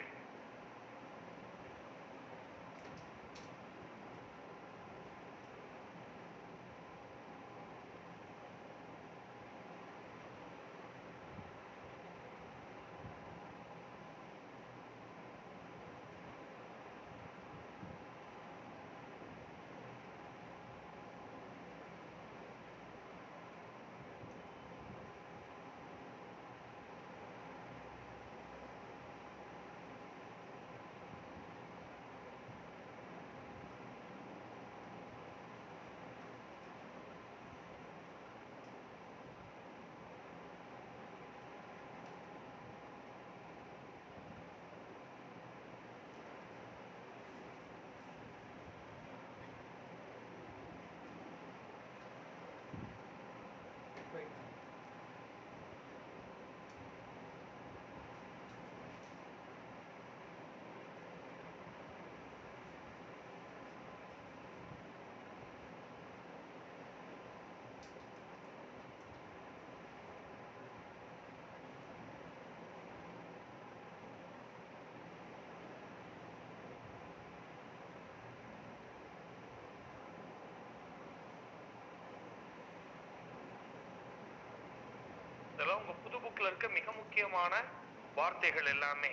இதெல்லாம் உங்க புது புக்ல இருக்க மிக முக்கியமான வார்த்தைகள் எல்லாமே.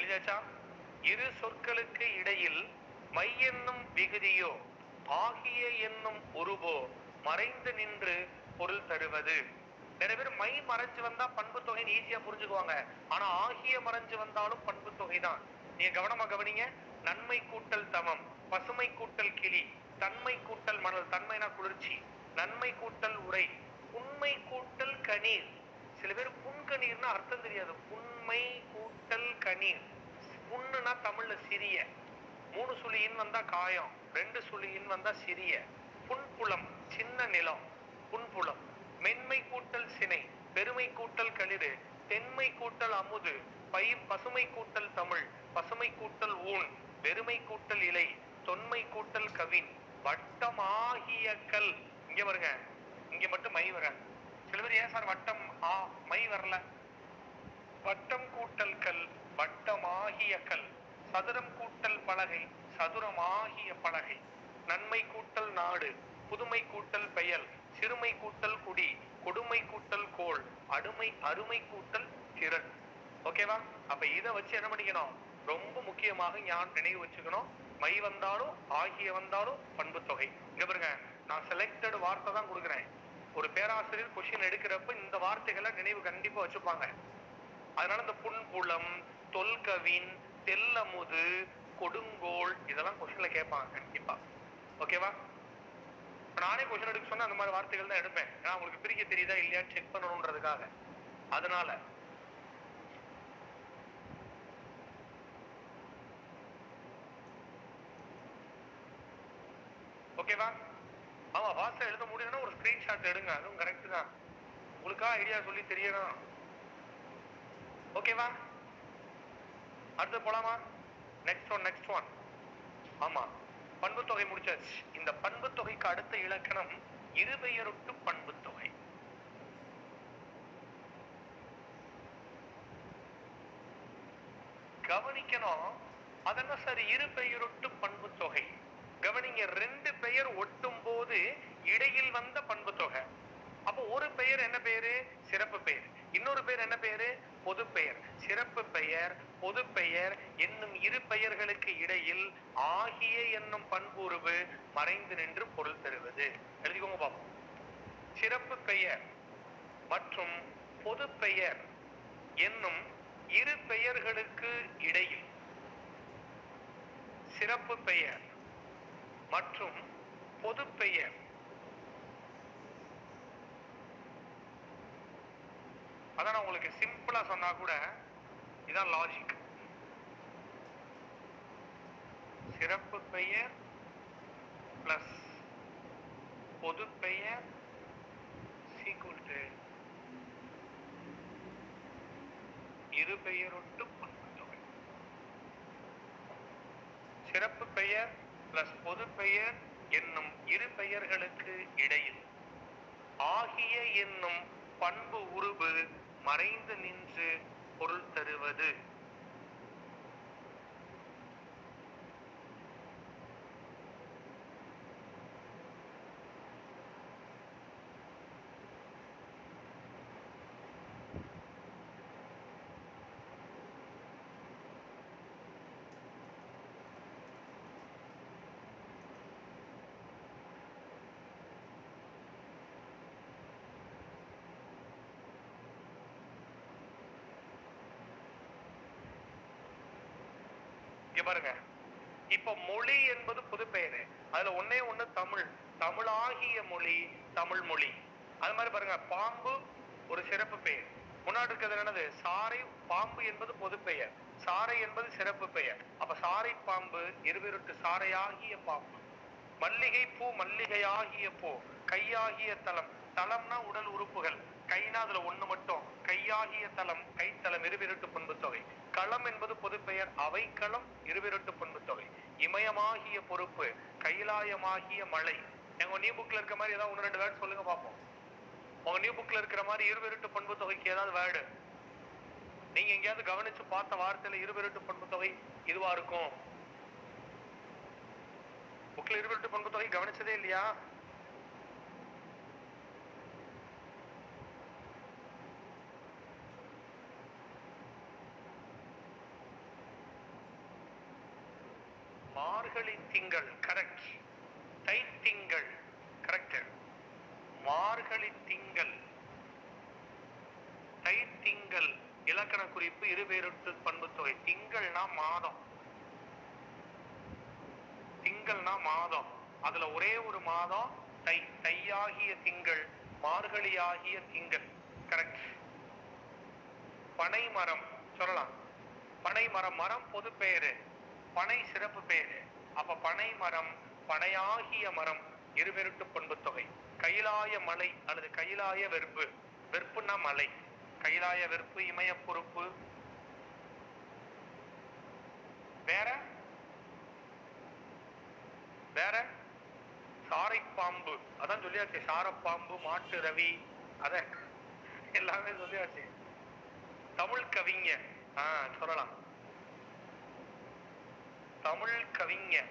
எழுதியாச்சா? இரு சொற்களுக்கு இடையில் மை என்னும் விகுதியோ ஆகிய என்னும் உருவோ மறைந்து நின்று பொருள் தருவது. நிறைய பேர் மை மறைஞ்சு வந்தா பண்பு தொகைன்னு ஈஸியா புரிஞ்சுக்குவாங்க. ஆனா ஆகிய மறைஞ்சு வந்தாலும் பண்பு தொகை தான். நீங்க கவனமா கவனிங்க. நன்மை கூட்டல் தமம், பசுமை கூட்டல் கிளி, தன்மை கூட்டல் மணல், தன்மைனா குளிர்ச்சி, நன்மை கூட்டல் உரை, புன்மை கூட்டல் கணீர். சில பேர் புன்கணீர்னா அர்த்தம் தெரியாது. புன்மை கூட்டல் கணீர். புண்ணுனா தமிழ்ல சிறிய, 3 சுழியின் வந்தா காயம், 2 சுழியின் வந்தா சிறிய. புன்புலம் சின்ன நிலம், புன்புலம். மென்மை கூட்டல் சினை, பெருமை கூட்டல் களிறு, தென்மை கூட்டல் அமுது, பசுமை கூட்டல் தமிழ், பசுமை கூட்டல் ஊன், வெறுமை கூட்டல் இலை, தொன்மை கூட்டல் கவின், வட்டமாகிய கல். இங்க வருங்க, இங்க மட்டும் மை வர. சில பேர் ஏன் சார் வட்டம் மை வரல? வட்டம் கூட்டல் கல், வட்டமாகிய கல். சதுரம் கூட்டல் பலகை, சதுரமாகிய பலகை. நன்மை கூட்டல் நாடு, புதுமை கூட்டல் பெயல், சிறுமை கூட்டல் குடி, கொடுமை கூட்டல் கோள், அருமை கூட்டல் திறன். ஓகேவா? அப்ப இதை வச்சு என்ன பண்ணிக்கணும்? ரொம்ப முக்கியமாக நினைவு வச்சுக்கணும். மை வந்தாலும் ஆகிய வந்தாலும் பண்பு தொகை. இங்க பாருங்க, நான் செலக்டட் வார்த்தை தான் கொடுக்குறேன். ஒரு பேராசிரியர் கொஸ்டின் எடுக்கிறப்ப இந்த வார்த்தைகளை நினைவு கண்டிப்பா வச்சுப்பாங்க. அதனால இந்த புன்புலம், தொல்கவின், தெல்லமுது, கொடுங்கோல் இதெல்லாம் கொஸ்டின்ல கேட்பாங்க கண்டிப்பா. ஓகேவா? நானே கொஸ்டின் எடுக்க சொன்னா அந்த மாதிரி வார்த்தைகள் தான் எடுப்பேன். ஏன்னா உங்களுக்கு பிரிக்க தெரியுதா இல்லையா செக் பண்ணணும்ன்றதுக்காக. அதனால ஓகேவா? ஆமா, வார்த்தை எழுத முடியும்னா ஒரு ஸ்கிரீன்ஷாட் எடுங்க. அதுவும் கரெக்ட் தான். உங்களுக்கா ஐடியா சொல்லி தெரியணும். ஓகேவா? அடுத்து போலாமா? Next one. ஆமா, பண்பு தொகை முடிச்சாச்சு. இந்த பண்பு தொகைக்கு அடுத்த இலக்கணம் இருபெயரொட்டு பண்பு தொகை. கவனிக்கணும். அதென்ன சார் இருபெயரொட்டு பண்பு தொகை? கவனிங்க, 2 பெயர் ஒட்டும் போது இடையில் வந்த பண்பு தொகை. அப்போ ஒரு பெயர் என்ன பெயரு? சிறப்பு பெயர். இன்னொரு பெயர் என்ன பெயரு? பொது பெயர். சிறப்பு பெயர், பொது பெயர் என்னும் இரு பெயர்களுக்கு இடையில் ஆகிய என்னும் பண்புருவு மறைந்து நின்று பொருள் தருவது. எழுதிக்கோங்க பாப்போம். சிறப்பு பெயர் மற்றும் பொது பெயர் என்னும் இரு பெயர்களுக்கு இடையில் சிறப்பு பெயர் மற்றும் பொது பெயர் அதான் நான் உங்களுக்கு சிம்பிளா சொன்னா கூட இதான் லாஜிக். சிறப்பு பெயர் பிளஸ் பொது பெயர் சீக்குவல் டு இரு பெயரொட்டு பண்பு தொகை. சிறப்பு பெயர் பிளஸ் பொது பெயர் என்னும் இரு பெயர்களுக்கு இடையில் ஆகிய என்னும் பண்பு உருவு மறைந்து நின்று பொருள் தருவது. பாருங்க, இப்ப மொழி என்பது பொது பெயரு. அதுல ஒன்னே ஒண்ணு தமிழ், தமிழாகிய மொழி, தமிழ் மொழி. அது மாதிரி பாருங்க, பாம்பு ஒரு சிறப்பு பெயர். முன்னாடி இருக்கிறது என்னது? சாரை. பாம்பு என்பது பொது பெயர், சாரை என்பது சிறப்பு பெயர். அப்ப சாரை பாம்பு இருவிருட்டு சாரையாகிய பாம்பு. மல்லிகை பூ மல்லிகையாகிய பூ, கையாகிய தலம். தலம்னா உடல் உறுப்புகள், கைனா அதுல ஒண்ணு மட்டும். கையாகிய தலம், கைத்தலம் இருவிருட்டு பண்பு தொகை. களம் என்பது பொது பெயர், அவை களம் இருவிருட்டு பண்பு தொகை. இமயமாகிய பொறுப்பு, கைலாயமாகிய மலை. எங்க நியூ புக்ல இருக்க மாதிரி ஏதாவது 1-2 வேர்டு சொல்லுங்க பாப்போம். உங்க நியூ புக்ல இருக்கிற மாதிரி இருவிருட்டு பண்பு தொகைக்கு ஏதாவது வேர்டு நீங்க எங்கேயாவது கவனிச்சு பார்த்த வார்த்தையில இருவிருட்டு பண்பு தொகை இதுவா இருக்கும்? புக்ல இருவிருட்டு பண்பு தொகை கவனிச்சதே இல்லையா? மார்கழி திங்கள், கரெக்ட். தை திங்கள், கரெக்ட். மார்கழி திங்கள், தை திங்கள். இலக்கண குறிப்பு இருபெயரொட்டு பண்புத்தொகை. திங்கள்னா மாதம், திங்கள்னா மாதம். அதுல ஒரே ஒரு மாதம் தை. தையாகிய திங்கள், மார்கழியாகிய திங்கள், கரெக்ட். பனைமரம் சொல்லலாம். பனைமரம், மரம் பொது பெயரு, பனை சிறப்பு பெயரு. அப்ப பனைமரம், பனையாகிய மரம், இருபெருட்டு பண்புத்தொகை. கைலாய மலை அல்லது கைலாய வெறுப்பு. வெறுப்புன்னா மலை. கைலாய வெறுப்பு, இமய பொறுப்பு. வேற வேற சாரைப்பாம்பு, அதான் சொல்லியாச்சு. சாரப்பாம்பு, மாட்டு ரவி, அத எல்லாமே சொல்லியாச்சு. தமிழ் கவிஞர் சொல்லலாம். தமிழ் கவிஞர்,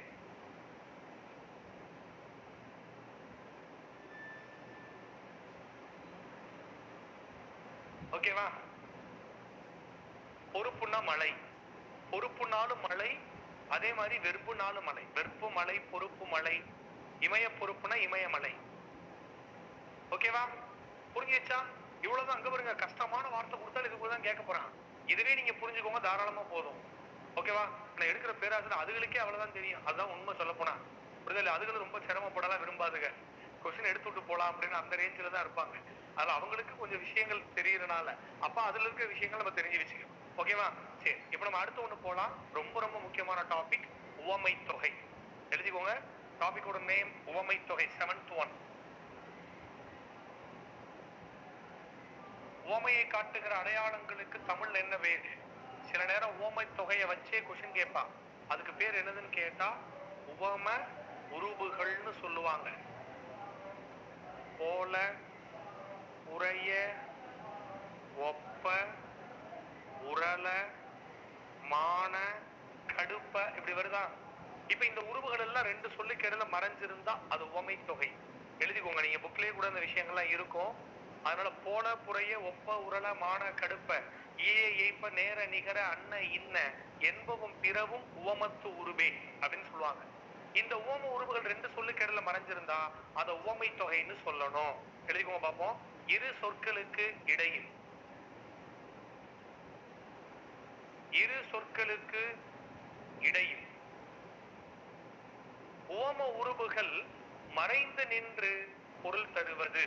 ஓகேவா? பொறுப்புன்னா மலை, பொறுப்புனாலும் மலை, அதே மாதிரி வெறுப்புனாலும் மலை. வெறுப்பு மலை, பொறுப்பு மலை. இமய பொறுப்புனா இமயமலை. ஓகேவா? புரிஞ்சிச்சா? இவ்வளவுதான். அங்க பாருங்க, கஷ்டமான வார்த்தை கொடுத்தாலும் இதுக்குள்ளதான் கேட்க போறான். இதுவே நீங்க புரிஞ்சுக்கோங்க, தாராளமா போதும். ஓகேவா? நான் எடுக்கிற பேராசிரியர் அதுகளுக்கே அவ்வளவுதான் தெரியும். அதுதான் உண்மை சொல்ல போனா. புரிதல். அதுகளும் ரொம்ப சிரமப்படலாம் விரும்பாதுங்க. கொஸ்டின் எடுத்துட்டு போலாம் அப்படின்னு அந்த ரேஞ்சில தான் இருப்பாங்க. அதுல அவங்களுக்கு கொஞ்சம் விஷயங்கள் தெரியறனால அப்ப அதுல இருக்க விஷயங்கள் நம்ம தெரிஞ்சு வச்சுக்கணும். ஓகேவா? சரி, இப்ப நம்ம அடுத்த ஒண்ணு போலாம். ரொம்ப ரொம்ப முக்கியமான டாபிக், உவமை தொகை. எழுதிக்கோங்க. டாபிக்கோட நேம் உவமை தொகை, 7th one. உவமையை காட்டுகிற அடையாளங்களுக்கு தமிழ்ல என்ன பேரு? சில நேரம் உவமை தொகையை வச்சே கொஸ்டின் கேட்பான். அதுக்கு பேர் என்னதுன்னு கேட்டா உவம உருபுகள்னு சொல்லுவாங்க. போல, உரைய, ஒப்ப, உரல, மான, கடுப்ப, இப்படி வருதா? இப்ப இந்த உருவுகள் எல்லாம் ரெண்டு சொல்லுக்கு இடையில மறைஞ்சிருந்தா அது உவமை தொகை. எழுதிக்கோங்க. நீங்க புக்லயே கூட அந்த விஷயங்கள்லாம் இருக்கும். அதனால போல, புறைய, ஒப்ப, உரல, மான, கடுப்ப, ஈய, ஏய்ப்ப, நேர, நிகர, அன்ன, இன்ன என்பவும் பிறவும் உவமத்து உருவே அப்படின்னு சொல்லுவாங்க. இந்த உவம உருவுகள் ரெண்டு சொல்லுக்கு இடையில மறைஞ்சிருந்தா அதை உவமை தொகைன்னு சொல்லணும். எழுதிக்கோங்க பார்ப்போம். இரு சொற்களுக்கு இடையில், இரு சொற்களுக்கு இடையில் உவம உருவுகள் மறைந்து நின்று பொருள் தருவது.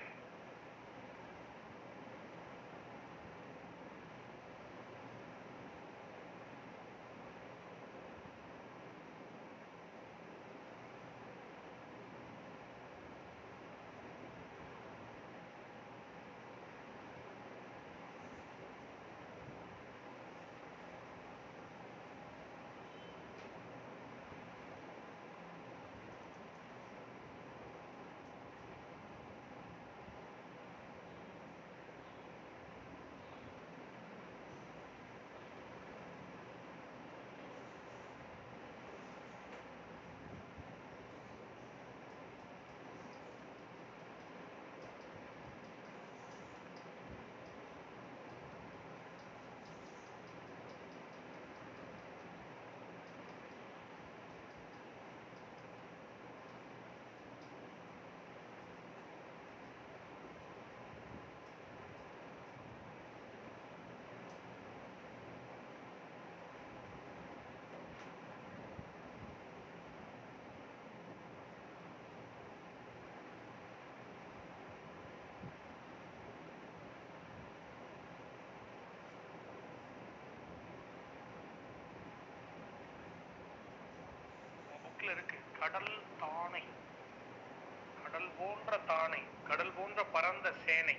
இருக்கு. கடல் தானை, கடல் போன்ற தானை, கடல் போன்ற பரந்த சேனை.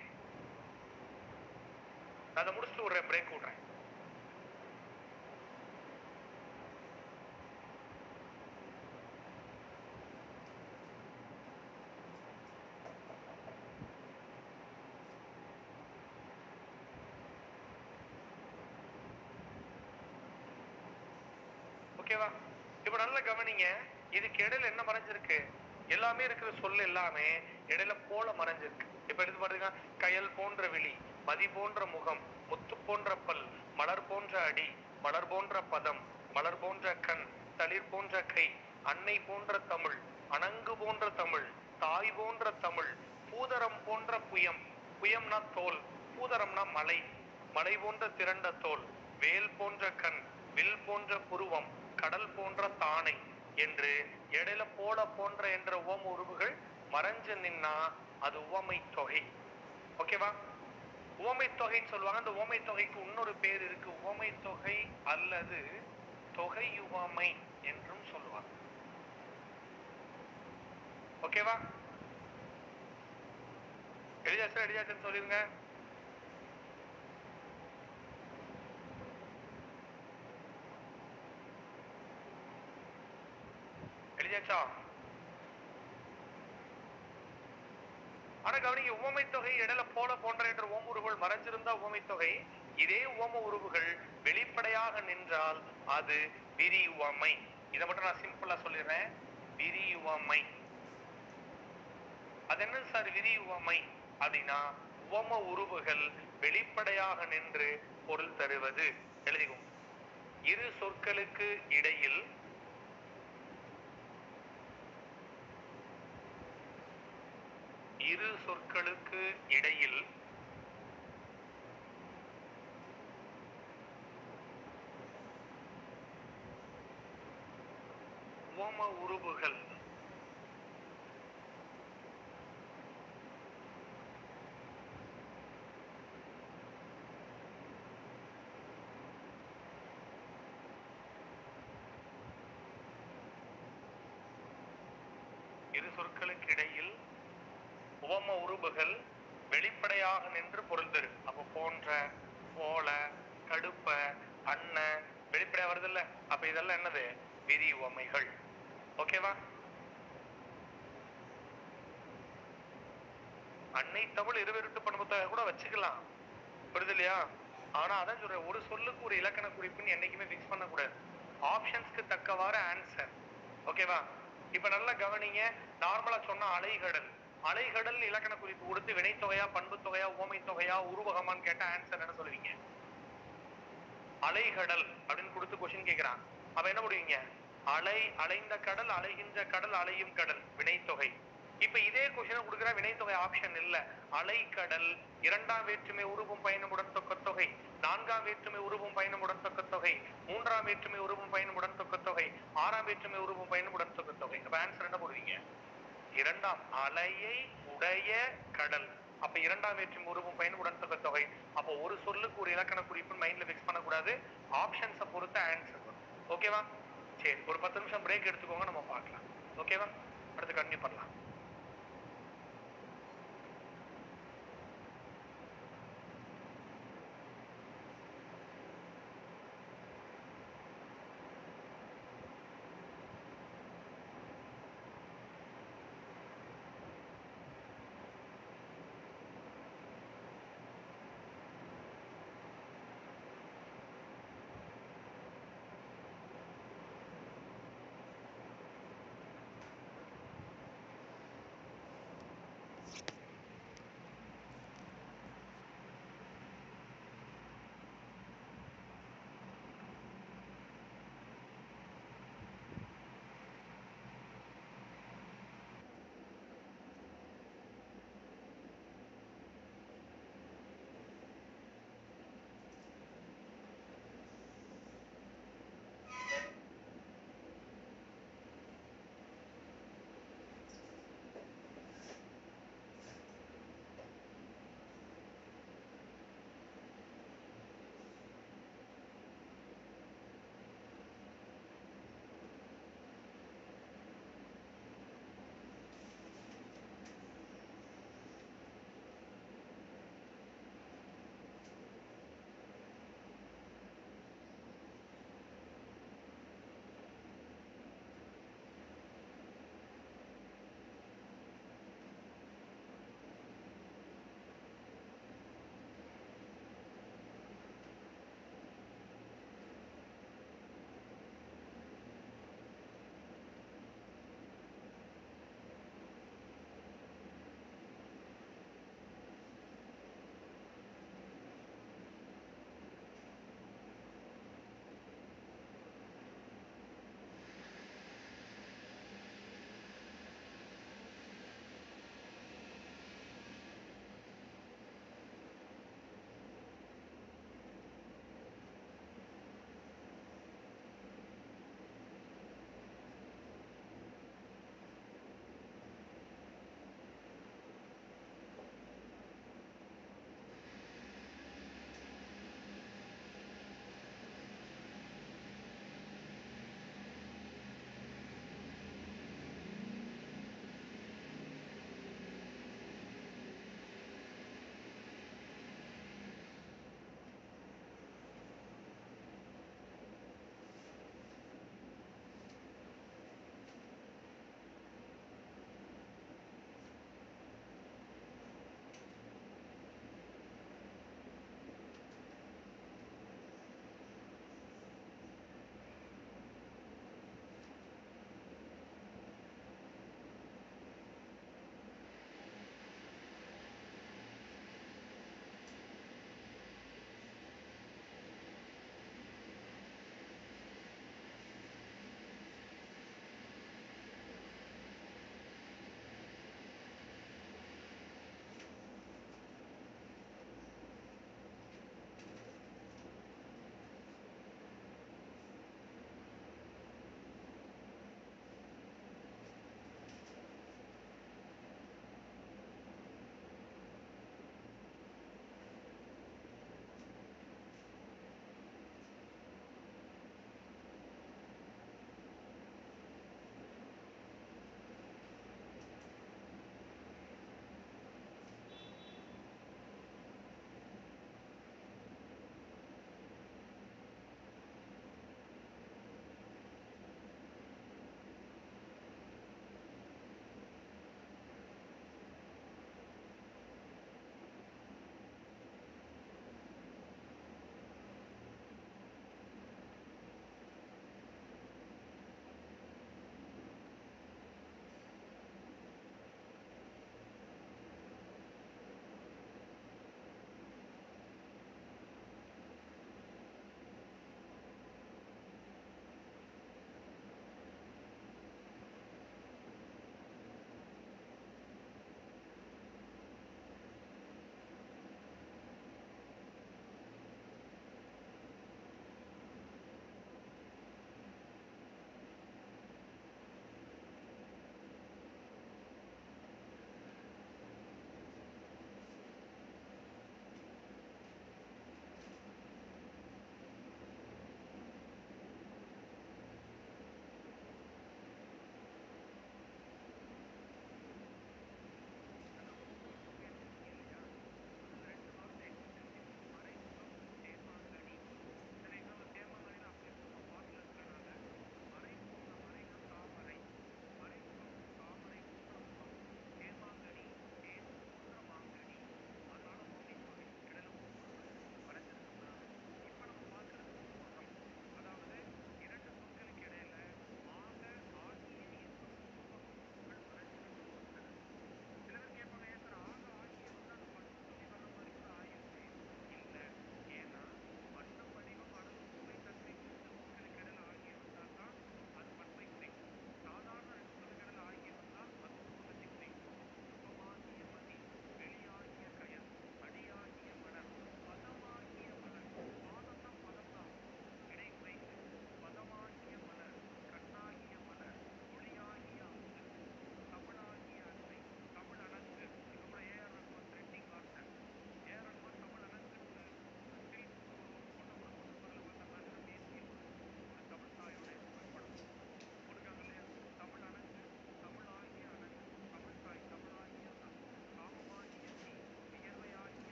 அதை முடிச்சுட்டு ஒரு பிரேக் விடுறேன். ஓகேவா? இப்ப நல்ல கவனிங்க. இதுக்கு இடையில என்ன மறைஞ்சிருக்கு? எல்லாமே இருக்கிற சொல்லு எல்லாமே இடையில போல மறைஞ்சிருக்கு. இப்ப எடுத்து பாருங்க. கயல் போன்ற விழி, மதி போன்ற முகம், முத்து போன்ற பல், மலர் போன்ற அடி, மலர் போன்ற பதம், மலர் போன்ற கண், தளிர் போன்ற கை, அன்னை போன்ற தமிழ், அணங்கு போன்ற தமிழ், தாய் போன்ற தமிழ், பூதரம் போன்ற புயம், புயம்னா தோல், பூதரம்னா மலை, மலை போன்ற திரண்ட தோல், வேல் போன்ற கண், வில் போன்ற புருவம், கடல் போன்ற தானை என்று இடையில போல போன்ற என்ற ஓம உருவுகள் மறைஞ்சு நின்னா அது உவமை தொகை. ஓகேவா? உவமை தொகைன்னு சொல்லுவாங்க. அந்த உவமை தொகைக்கு இன்னொரு பேர் இருக்கு, உவமை தொகை அல்லது தொகையுவமை என்றும் சொல்லுவாங்க. ஓகேவா? எழுதியாச்சுன்னு சொல்லிருங்க. எழுதியாச்சா? ஆனா கவனிங்க, உவமை தொகை இடையில போல போன்ற என்ற ஓம உருவுகள் மறைஞ்சிருந்தா உவமை தொகை, இதே ஓம உருவுகள் வெளிப்படையாக நின்றால் அது விரியுவமை. இதை மட்டும் நான் சிம்பிளா சொல்லிடுறேன், விரியுவமை. அது என்ன சார் விரியுவமை அப்படின்னா? உவம உருவுகள் வெளிப்படையாக நின்று பொருள் தருவது. எழுதிக்கும். இரு சொற்களுக்கு இடையில் இரு சொற்களுக்கு இடையில் உவம உருவுகள் இரு சொற்களுக்கு இடையில் உவம உருவுகள் வெளிப்படையாக நின்று பொருள் தரு. அப்ப போன்ற, போல, கடுப்ப, அன்ன வெளிப்படையா வருது இல்ல? அப்ப இதெல்லாம் என்னது? விதி உவமைகள். ஓகேவா? அன்னை தமிழ் இருவருட்டு பண்புத்தொகை கூட வச்சுக்கலாம், புரியுது இல்லையா? ஆனா அதான் சொல்றேன், ஒரு சொல்லுக்கு ஒரு இலக்கண குறிப்புன்னு என்னைக்குமே பிக்ஸ் பண்ண கூடாது. ஆப்ஷன்ஸ்க்கு தக்கவாறு ஆன்சர். ஓகேவா? இப்ப நல்லா கவனிங்க. நார்மலா சொன்னா அலைகடல், அலைகடல் இலக்கண குறிப்பு கொடுத்து வினைத்தொகையா, பண்பு தொகையா, ஓமை தொகையா, உருவகமான்னு கேட்டா ஆன்சர் என்ன சொல்லுவீங்க? அலைகடல் அப்படின்னு கொடுத்து கொஸ்டின் கேட்கிறான். அப்ப என்ன பண்ணுவீங்க? அலை, அலைந்த கடல், அலைகின்ற கடல், அலையும் கடல், வினைத்தொகை. இப்ப இதே கொஸ்டினை கொடுக்குற வினைத்தொகை ஆப்ஷன் இல்ல. அலைக்கடல், இரண்டாம் வேற்றுமை உருவும் பயணமுடன் தொக்கத்தொகை, நான்காம் வேற்றுமை உருவும் பயணமுடன் தொக்கத்தொகை, மூன்றாம் வேற்றுமை உருவும் பயணமுடன் தொக்கத்தொகை, ஆறாம் வேற்றுமை உருவும் பயணமுடன் தொக்கத்தொகை. அப்ப ஆன்சர் என்ன போடுவீங்க? இரண்டாம், அலையை உடைய கடல். அப்ப இரண்டாம் வேற்றுமை உருவும் பயணமுடன் தொக்கத்தொகை. அப்ப ஒரு சொல்லுக்கு ஒரு இலக்கண குறிப்பு மைண்ட்ல பிக்ஸ் பண்ணக்கூடாது, ஆப்ஷன்ஸை பொறுத்து ஆன்சர் வரும். ஓகேவா? சரி, ஒரு 10 நிமிஷம் பிரேக் எடுத்துக்கோங்க, நம்ம பார்க்கலாம். ஓகேவா? அடுத்து கண்டினியூ பண்ணலாம்.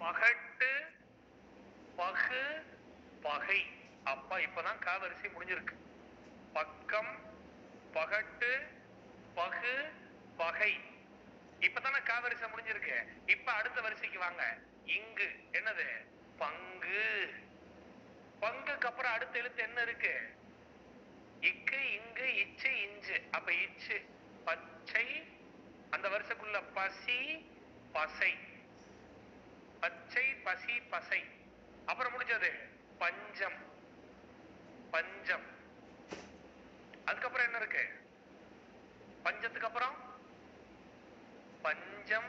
பகட்டு பகு பகை. அப்பா இப்பதான் க வரிசை முடிஞ்சிருக்கு. பக்கம் பகட்டு பகு பகை. இப்பதானே க வரிசை முடிஞ்சிருக்கு. இப்ப அடுத்த வரிசைக்கு வாங்க. இங்கு என்னது? பங்கு. பங்குக்கு அப்புறம் அடுத்த எழுத்து என்ன இருக்கு? இக்கு இங்கு இச்சு இஞ்சு. அப்ப இச்சு பச்சை. அந்த வருஷக்குள்ள பசி பசை. பச்சை பசி பசை. அப்புறம் முடிஞ்சது பஞ்சம் பஞ்சம். அதுக்கப்புறம் என்ன இருக்கு? பஞ்சத்துக்கு அப்புறம் பஞ்சம்.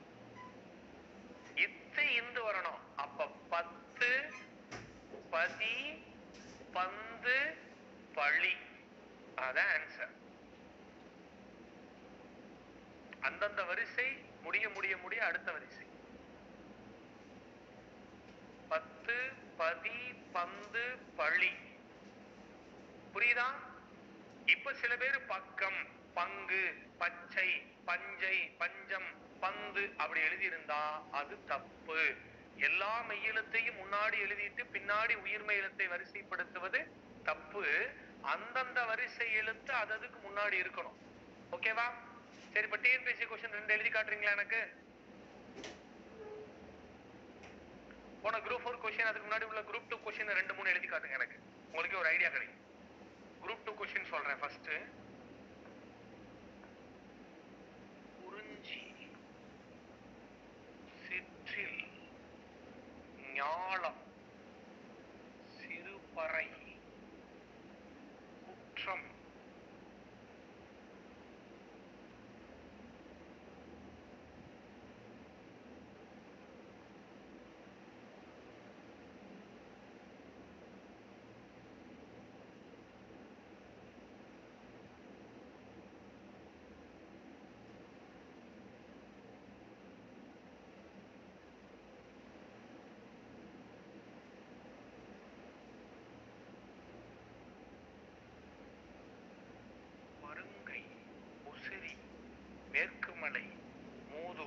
இத்து இந்து வரணும். அப்ப பத்து பதி பந்து பழி. அதான் ஆன்சர். அந்தந்த வரிசை முடிய முடிய முடிய அடுத்த வரிசை. பத்து பதி பந்து பழி. புரியுதா? இப்ப சில பேர் பக்கம் பங்கு பச்சை பஞ்சை பஞ்சம் பந்து அப்படி எழுதி இருந்தா அது தப்பு. எல்லா மெய்யெழுத்தையும் முன்னாடி எழுதிட்டு பின்னாடி உயிர்மெய் எழுத்தை வரிசைப்படுத்துவது தப்பு. அந்தந்த வரிசை எழுத்து அதுக்கு முன்னாடி இருக்கணும். ஓகேவா? சரி, இப்ப டிஎன்பிஎஸ்சி क्वेश्चन 2 எழுதி காட்டுறீங்களா எனக்கு? போன குரூப் 4 क्वेश्चन அதுக்கு முன்னாடி உள்ள குரூப் 2 क्वेश्चन 2 3 எழுதி காட்டுங்க எனக்கு. உங்களுக்கு ஒரு ஐடியா கிடைக்கும். குரூப் 2 क्वेश्चन சொல்றேன். ஃபர்ஸ்ட் குறிஞ்சி சிற்றில் ஞாலம் சிறுபறை குற்றம் மருங்கை உசிறி மேற்குமலை மூது.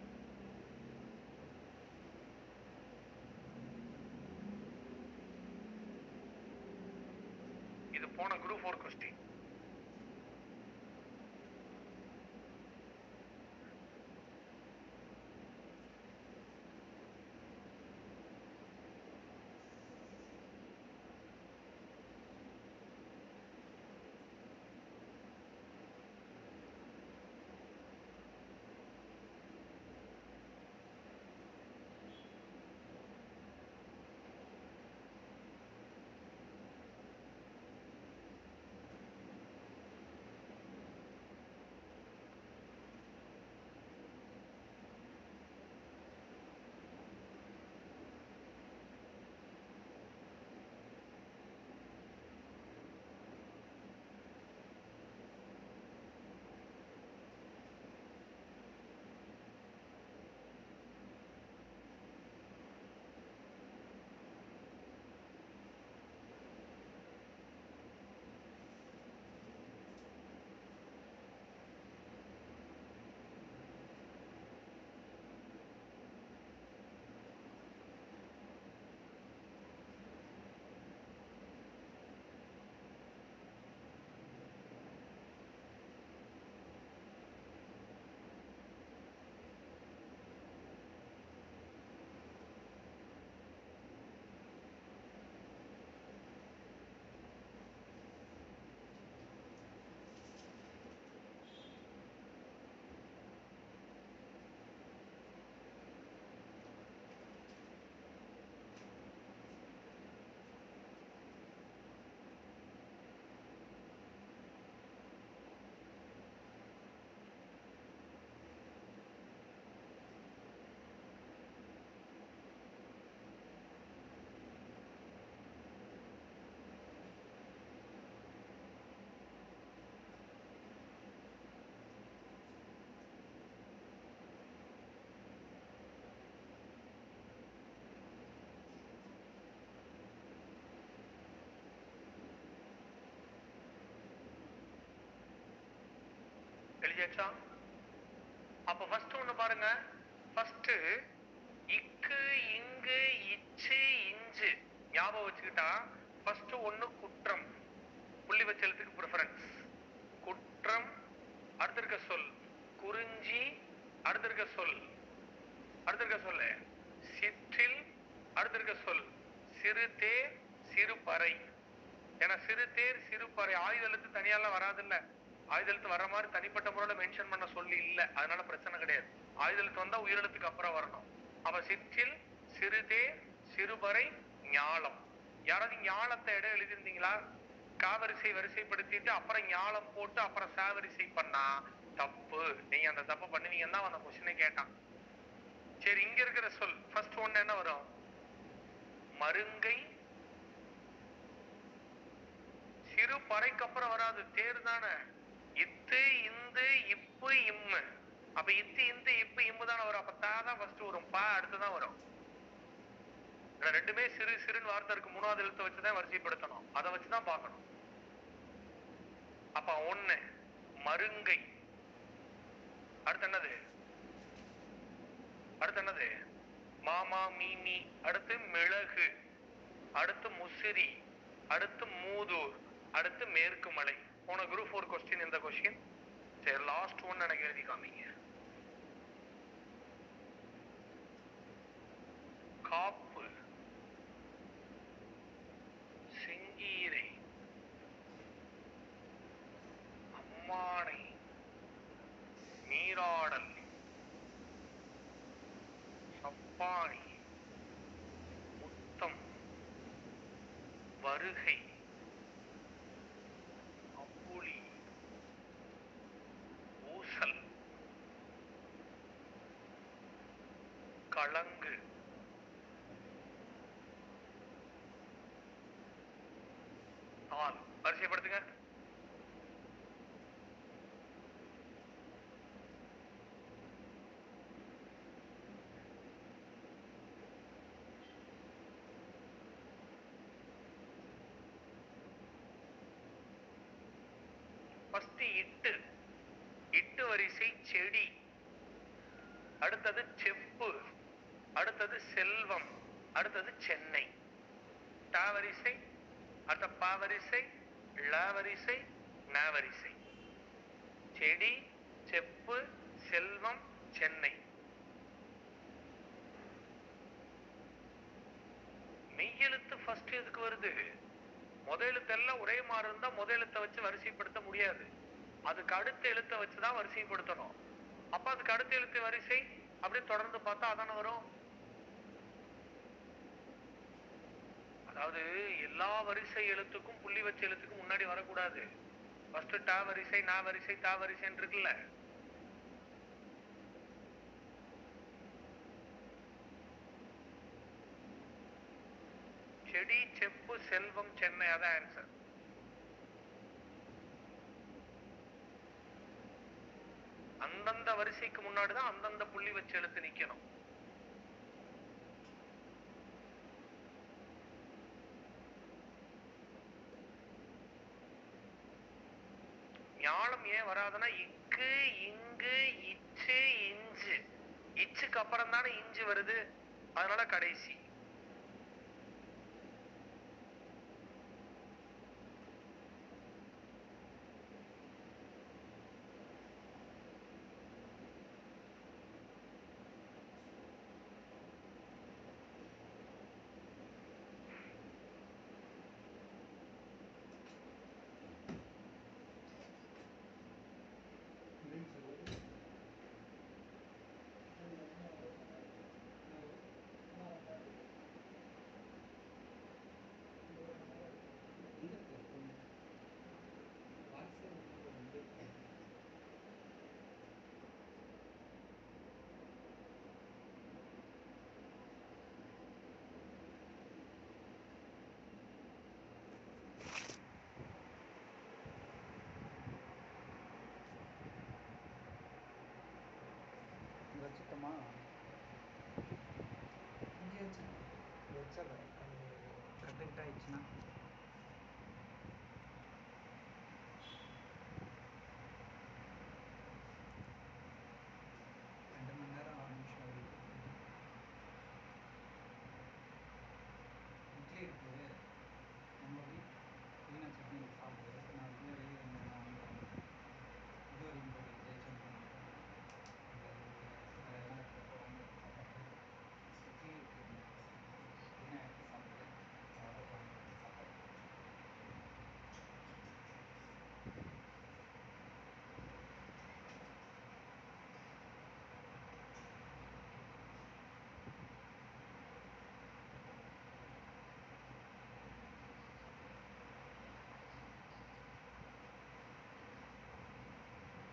இது போன குரூப் 4 क्वेश्चन. எழுதியாச்சா? அப்ப ஃபர்ஸ்ட் ஒண்ணு பாருங்க. ஃபர்ஸ்ட் இக்கு இங்கு இச்சு இஞ்சு ஞாபகம் வச்சுக்கிட்டா ஃபர்ஸ்ட் ஒண்ணு குற்றம், புள்ளி வச்செழுத்துக்கு ப்ரிஃபரன்ஸ். குற்றம் அடுத்திருக்க சொல், குறிஞ்சி அடுத்திருக்க சொல், அடுத்திருக்க சொல்லு சிற்றில், அடுத்திருக்க சொல் சிறுதேர் சிறுபறை. ஏன்னா சிறுதேர் சிறுபறை ஆயுத எழுத்து தனியாலாம் வராது. இல்ல ஆயுத எழுத்து வர்ற மாதிரி தனிப்பட்ட முறையில மென்ஷன் பண்ண சொல்லி இல்ல, அதனால பிரச்சனை கிடையாது. ஆயுத எழுத்து வந்தா உயிரெழுத்துக்கு அப்புறம் வரணும். அப்ப சிற்றில் சிறுதேர் சிறுபறை ஞாலம். யாராவது ஞாலத்தை இடம் எழுதியிருந்தீங்களா? காவரிசை வரிசைப்படுத்திட்டு அப்புறம் ஞாலம் போட்டு அப்புறம் சாவரிசை பண்ணா தப்பு. நீங்க அந்த தப்பு பண்ணுவீங்கன்னா அந்த கொஸ்டினை கேட்டான். சரி, இங்க இருக்கிற சொல் ஃபர்ஸ்ட் ஒன்னு என்ன வரும்? மருங்கை. சிறு பறைக்கு அப்புறம் வராது, தேர் தானே. இத்து இந்து இப்பு இம்மு. அப்ப இத்து இந்து இப்பு இம்மு தானே வரும். அப்ப தான் ஃபர்ஸ்ட் வரும், பா அடுத்துதான் வரும். ரெண்டுமே சிறு சிறுன்னு வார்த்தை இருக்கு, மூணாவது எழுத்தை வச்சுதான் வரிசைப்படுத்தணும், அதை வச்சுதான் பார்க்கணும். அப்ப ஒண்ணு மருங்கை, அடுத்து என்னது? அடுத்து என்னது? மாமா மீமி, அடுத்து மிளகு, அடுத்து முசிறி, அடுத்து மூதூர், அடுத்து மேற்கு மலை. போன குரூப் 4 கொஸ்டின் இந்த கொஸ்டின். சரி, லாஸ்ட் ஒன் எனக்கு எழுதி காமிங்க. காப்பு, செங்கீரை, அம்மானை, நீராடல், சப்பாணி, முத்தம், வருகை, அப்புளி, ஊசல், களங்கு, தால். வரிசைப்படுத்துங்க. ஃபர்ஸ்ட் இட்டு, இட்டு வரிசை செடி, அடுத்தது செப்பு, அடுத்தது செல்வம், அடுத்தது சென்னை. ட வரிசை, அடுத்த ப வரிசை, ள வரிசை, ந வரிசை. செடி, செப்பு, செல்வம், சென்னை. மெய்யெழுத்து ஃபர்ஸ்ட் எதுக்கு வருது? முதல் எழுத்தெல்லாம் ஒரே மாதிரி இருந்தா முதல் எழுத்தை வச்சு வரிசைப்படுத்த முடியாது, அதுக்கு அடுத்த எழுத்தை வச்சுதான் வரிசைப்படுத்தணும். அப்ப அதுக்கு அடுத்த எழுத்து வரிசை அப்படியே தொடர்ந்து பார்த்தா அதான வரும். அதாவது எல்லா வரிசை எழுத்துக்கும் புள்ளி வச்ச எழுத்துக்கும் முன்னாடி வரக்கூடாது. ஃபர்ஸ்ட் ட வரிசை, ந வரிசை, த வரிசைன்னு இருக்குல்ல, செடி, செப்பு, செல்வம், சென்னை, அதான் ஆன்சர். அந்தந்த வரிசைக்கு முன்னாடிதான் அந்தந்த புள்ளி வச்சு எழுத்து நிக்கணும். ஞாலம் ஏன் வராதுன்னா இக்கு இங்கு இச்சு இஞ்சு, இச்சுக்கு அப்புறம் தானே இஞ்சு வருது, அதனால கடைசி. வச்சுட்டோமா? வச்சா கட் ஆயிடுச்சுன்னா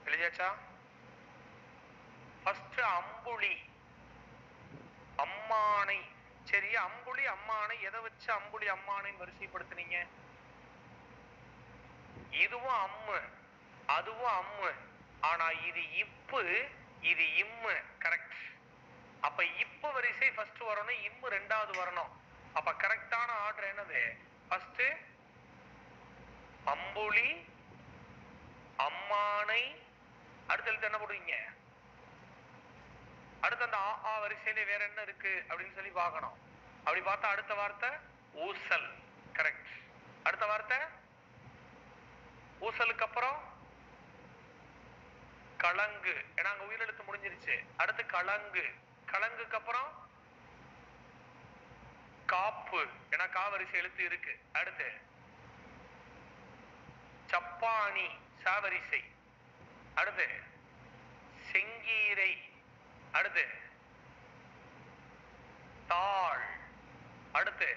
எழுதியாச்சா? ஃபர்ஸ்ட் அம்புலி அம்மானை. சரி, அம்புலி அம்மானை எதை வச்சு அம்புலி அம்மானை வரிசைப்படுத்துனீங்க? இதுவும் அம்மு அதுவும் அம்மு, ஆனா இது இப்பு இது இம்மு. கரெக்ட். அப்ப இப்பு வரிசை ஃபர்ஸ்ட் வரணும், இம்மு ரெண்டாவது வரணும். அப்ப கரெக்டான ஆர்டர் என்னது? ஃபர்ஸ்ட் அம்புலி அம்மானை, அடுத்து என்ன போடுவீங்க? அடுத்து அந்த ஆ வரிசையில வேற என்ன இருக்கு அப்படின்னு சொல்லி பார்க்கணும். அப்படி பார்த்தா அடுத்த வார்த்தை ஊசல். கரெக்ட். அடுத்த வார்த்தை ஊசலுக்கு அப்புறம் கலங்கு, ஏன்னா அங்க உயிரெழுத்து முடிஞ்சிருச்சு. அடுத்து கலங்கு, கலங்குக்கு அப்புறம் காப்பு, ஏன்னா காவரிசை எழுத்து இருக்கு. அடுத்து சப்பானி சாவரிசை. அடுத்து செங்கீரை. அடுத்து தாள். அடுத்து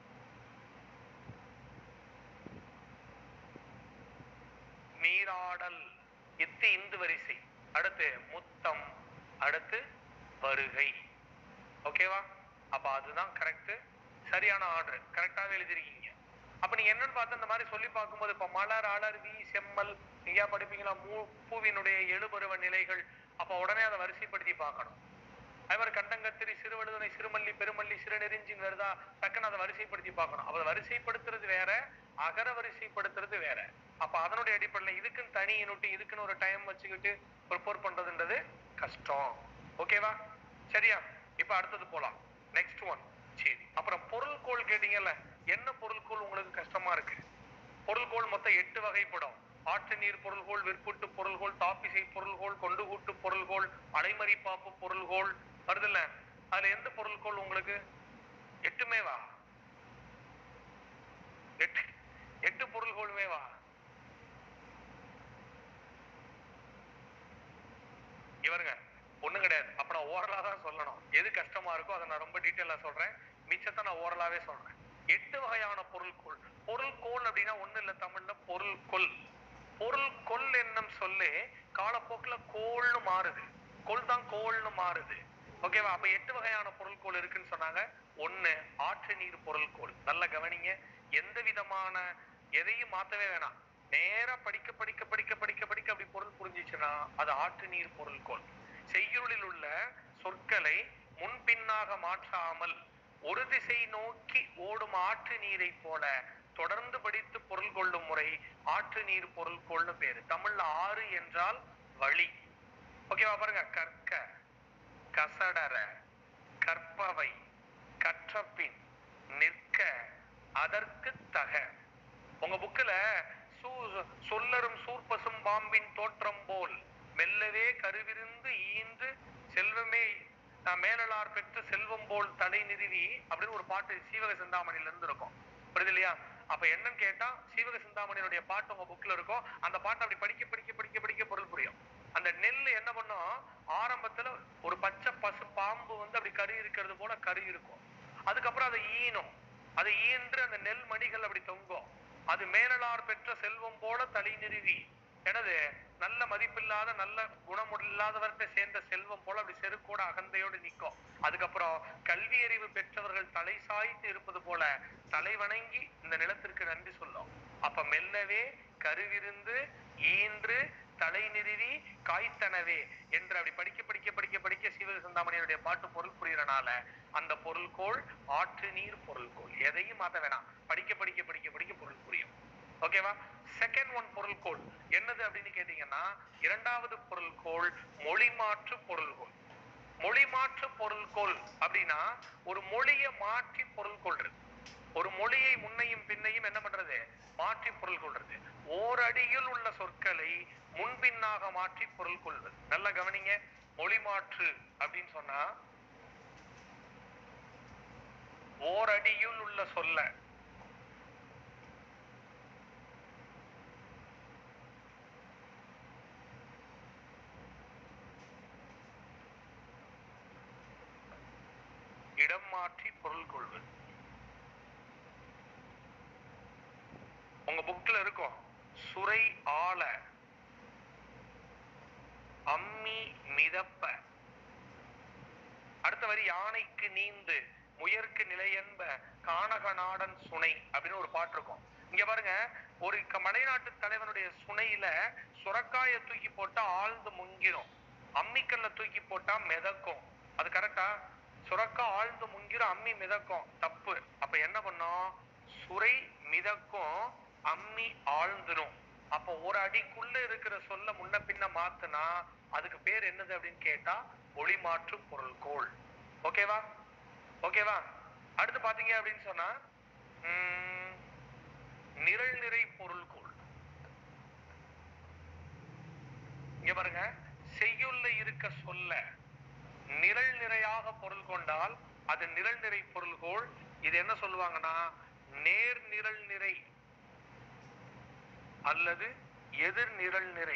நீராடல், இத்து இந்து வரிசை. அடுத்து முத்தம். அடுத்து வருகை. ஓகேவா? அப்ப அதுதான் கரெக்ட், சரியான ஆர்டர். கரெக்டாவே எழுதிருக்கீங்க. அப்ப நீங்க என்னன்னு பார்த்து இந்த மாதிரி சொல்லி பார்க்கும்போது, இப்ப மலர் அலர்வி செம்மல் நீங்க படிப்பீங்களா? பூவினுடைய எழுபருவ நிலைகள். அப்ப உடனே அதை வரிசைப்படுத்தி பார்க்கணும். அதே மாதிரி கண்டங்கத்திரி சிறுவழுதுணை சிறுமல்லி பெருமல்லி சிறுநெறிஞ்சின்னு வருதா, டக்குன்னு அதை வரிசைப்படுத்தி பார்க்கணும். அதை வரிசைப்படுத்துறது வேற, அகர வரிசைப்படுத்துறது வேற. அப்ப அதனுடைய அடிப்படையில் இதுக்குன்னு தனி யூனிட், இதுக்குன்னு ஒரு டைம் வச்சுக்கிட்டு ப்ரிப்பேர் பண்றதுன்றது கஷ்டம். ஓகேவா? சரியா? இப்ப அடுத்தது போலாம். Next one. சரி, அப்புறம் பொருள்கோள் கேட்டீங்கல்ல, என்ன பொருள்கோள் உங்களுக்கு கஷ்டமா இருக்கு? பொருள்கோள் மொத்தம் 8 வகைப்படும். ஆற்று நீர் பொருள்கோள், விற்புட்டு பொருள்கோள், தாப்பிசை பொருள்கோள், கொண்டு கூட்டு பொருள்கோள், அலைமறி பாப்பு பொருள்கோள் வருது இல்ல? அதுல எந்த பொருள்கோள் உங்களுக்கு 8மே வா? 8 பொருள்கோளுமே வா? இவருங்க ஒண்ணும் கிடையாது. அப்ப நான் ஓரலா தான் சொல்லணும். எது கஷ்டமா இருக்கோ அதை நான் ரொம்ப டீட்டெயிலா சொல்றேன், மிச்சத்தை நான் ஓரலாவே சொல்றேன். 8 வகையான பொருள்கோள். பொருள்கோள் அப்படின்னா ஒண்ணு இல்ல, தமிழ்ல பொருள்கொள். பொருள்கொள் என்னும் சொல்லு காலப்போக்குல கோள்னு மாறுது. கொள் தான் கோள்னு மாறுது. ஓகேவா? அப்ப 8 வகையான பொருள்கோள் இருக்குன்னு சொன்னாங்க. 1 ஆற்று நீர் பொருள்கோள். நல்ல கவனிங்க, எந்த விதமான எதையும் மாத்தவே வேணாம். நேரா படிக்க படிக்க படிக்க படிக்க படிக்க அப்படி பொருள் புரிஞ்சிச்சுன்னா அது ஆற்று நீர் பொருள்கோள். செய்யுளில் உள்ள சொற்களை முன்பின்னாக மாற்றாமல் ஒரு திசை நோக்கி ஓடும் ஆற்று நீரை போல தொடர்ந்து படித்து பொருள் கொள்ளும் முறை ஆற்று நீர் பொருள்கோள்னு பேரு. தமிழ்ல ஆறு என்றால் வழி. ஓகேவா? பாருங்க, கற்க, கசடர, கற்பவை, கற்றபின், நிற்க, அதற்கு தக. உங்க புக்குல சொல்லரும் சூர்பசும் பாம்பின் தோற்றம் போல் மெல்லவே கருவிருந்து ஈன்று செல்வமே மேலார் பெற்ற செல்வம் போல் தலை நிறுவி அப்படின்னு ஒரு பாட்டு சீவக சிந்தாமணியில இருந்து இருக்கும். புரியுது இல்லையா? அப்ப என்னன்னு கேட்டா, சீவக சிந்தாமணியுடைய பாட்டு உங்க புக்ல இருக்கும். அந்த பாட்டை அப்படி படிக்க படிக்க படிக்க படிக்க பொருள் புரியும். அந்த நெல் என்ன பண்ணும், ஆரம்பத்துல ஒரு பச்சை பசு பாம்பு வந்து அப்படி கரு இருக்கிறது போல கரு இருக்கும். அதுக்கப்புறம் அதை ஈனும், அதை ஈன்று அந்த நெல் மணிகள் அப்படி தொங்கும். அது மேலார் பெற்ற செல்வம் போல தலை நிறுவி, எனது நல்ல மதிப்பில்லாத நல்ல குணமில்லாதவர்கிட்ட சேர்ந்த செல்வம் போல அப்படி செருக்கோட அகந்தையோடு நிற்கும். அதுக்கப்புறம் கல்வி அறிவு பெற்றவர்கள் தலை சாய்த்து இருப்பது போல தலை வணங்கி இந்த நிலத்திற்கு நன்றி சொல்லும். அப்ப மெல்லவே கருவிருந்து ஈன்று தலை நிறுவி காய்த்தனவே என்று அப்படி படிக்க படிக்க படிக்க படிக்க சீவக சிந்தாமணியுடைய பாட்டு பொருள் புரியறனால அந்த பொருள்கோள் ஆற்று நீர் பொருள்கோள். எதையும் மாத்த வேணாம், படிக்க படிக்க படிக்க படிக்க பொருள் புரியும். ஓகேவா? செகண்ட் ஒன் பொருள்கோள் என்னது அப்படின்னு கேட்டீங்கன்னா, இரண்டாவது பொருள்கோள் மொழி மாற்று பொருள்கோள். மொழி மாற்று பொருள்கோள் அப்படின்னா ஒரு மொழியை மாற்றி பொருள் கொள்றது. ஒரு மொழியை முன்னையும் பின்னையும் என்ன பண்றது, மாற்றி பொருள் கொள்றது. ஓரடியில் உள்ள சொற்களை முன்பின்னாக மாற்றி பொருள் கொள்வது. நல்ல கவனிங்க, மொழி மாற்று அப்படின்னு சொன்னா ஓரடியில் உள்ள சொல்ல இடம் மாற்றி பொருள் கொள்வது. உங்க புக்ல இருக்கும் சுரை ஆல, மிதப்ப. அடுத்த வரி யானைக்கு நீந்து முயற்கு நிலையென்ப கானகநாடன் சுனை அப்படின்னு ஒரு பாட்டு இருக்கும். இங்க பாருங்க, ஒரு மலைநாட்டு தலைவனுடைய சுனையில சுரக்காய தூக்கி போட்டா ஆழ்ந்து முங்கிரும், அம்மிக்கல்ல தூக்கி போட்டா மிதக்கும். அது கரெக்டா? சுரக்கா ஆழ்ந்து முங்கிரும், அம்மி மிதக்கும். தப்பு. அப்ப என்ன பண்ணும்? சுரை மிதக்கும், அம்மி ஆழ்ந்துரும். அப்ப ஒரு அடிக்குள்ள இருக்கிற சொல்ல முன்ன பின்ன மாத்துனா அதுக்கு பேர் என்னது அப்படின்னு கேட்டா ஒளி மாற்று பொருள்கோள். ஓகேவா? ஓகேவா? அடுத்து பாத்தீங்க அப்படின்னு சொன்னா நிரல் நிறை பொருள்கோள். இங்க பாருங்க, செய்யுள்ள இருக்க சொல்ல நிரல் நிறையாக பொருள் கொண்டால் அது நிரல் நிறை பொருள்கோள். இது என்ன சொல்லுவாங்கன்னா நேர் நிரல் நிறை அல்லது எதிர் நிரல் நிறை.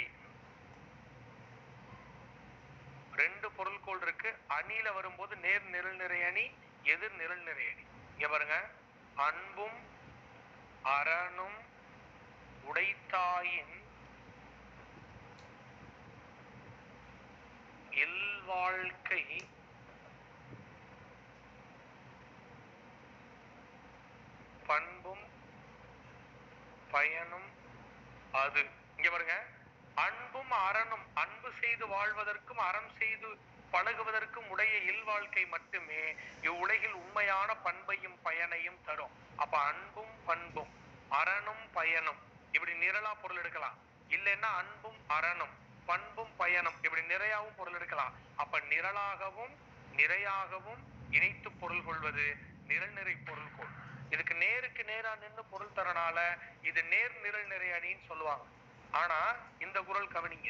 ரெண்டு பொருள்கோள் இருக்கு. அணியில வரும்போது நேர் நிரல் நிறை அணி, எதிர் நிரல் நிறை அணி. இங்க பாருங்க, அன்பும் அரணும் உடைத்தாயின் இல்வாழ்க்கை பண்பும் பயனும் அது. இங்க பாருங்க, அன்பும் அரணும், அன்பு செய்து வாழ்வதற்கும் அறம் செய்து பழகுவதற்கும் உடைய இல்வாழ்க்கை மட்டுமே இவ்வுலகில் உண்மையான பண்பையும் பயனையும் தரும். அப்ப அன்பும் பண்பும் அரணும் பயனும் இப்படி நிரலா பொருள் எடுக்கலாம். இல்லைன்னா அன்பும் அரணும் பண்பும் பயனும் இப்படி நிறையாவும் பொருள் எடுக்கலாம். அப்ப நிரலாகவும் நிறையாகவும் இணைத்து பொருள் கொள்வது நிரல் நிறை பொருள்கோள். இதுக்கு நேருக்கு நேரா நின்று பொருள் தரனால இது நேர் நிரல் நிறை அணின்னு சொல்லுவாங்க. ஆனா இந்த குறள் கவனிங்க,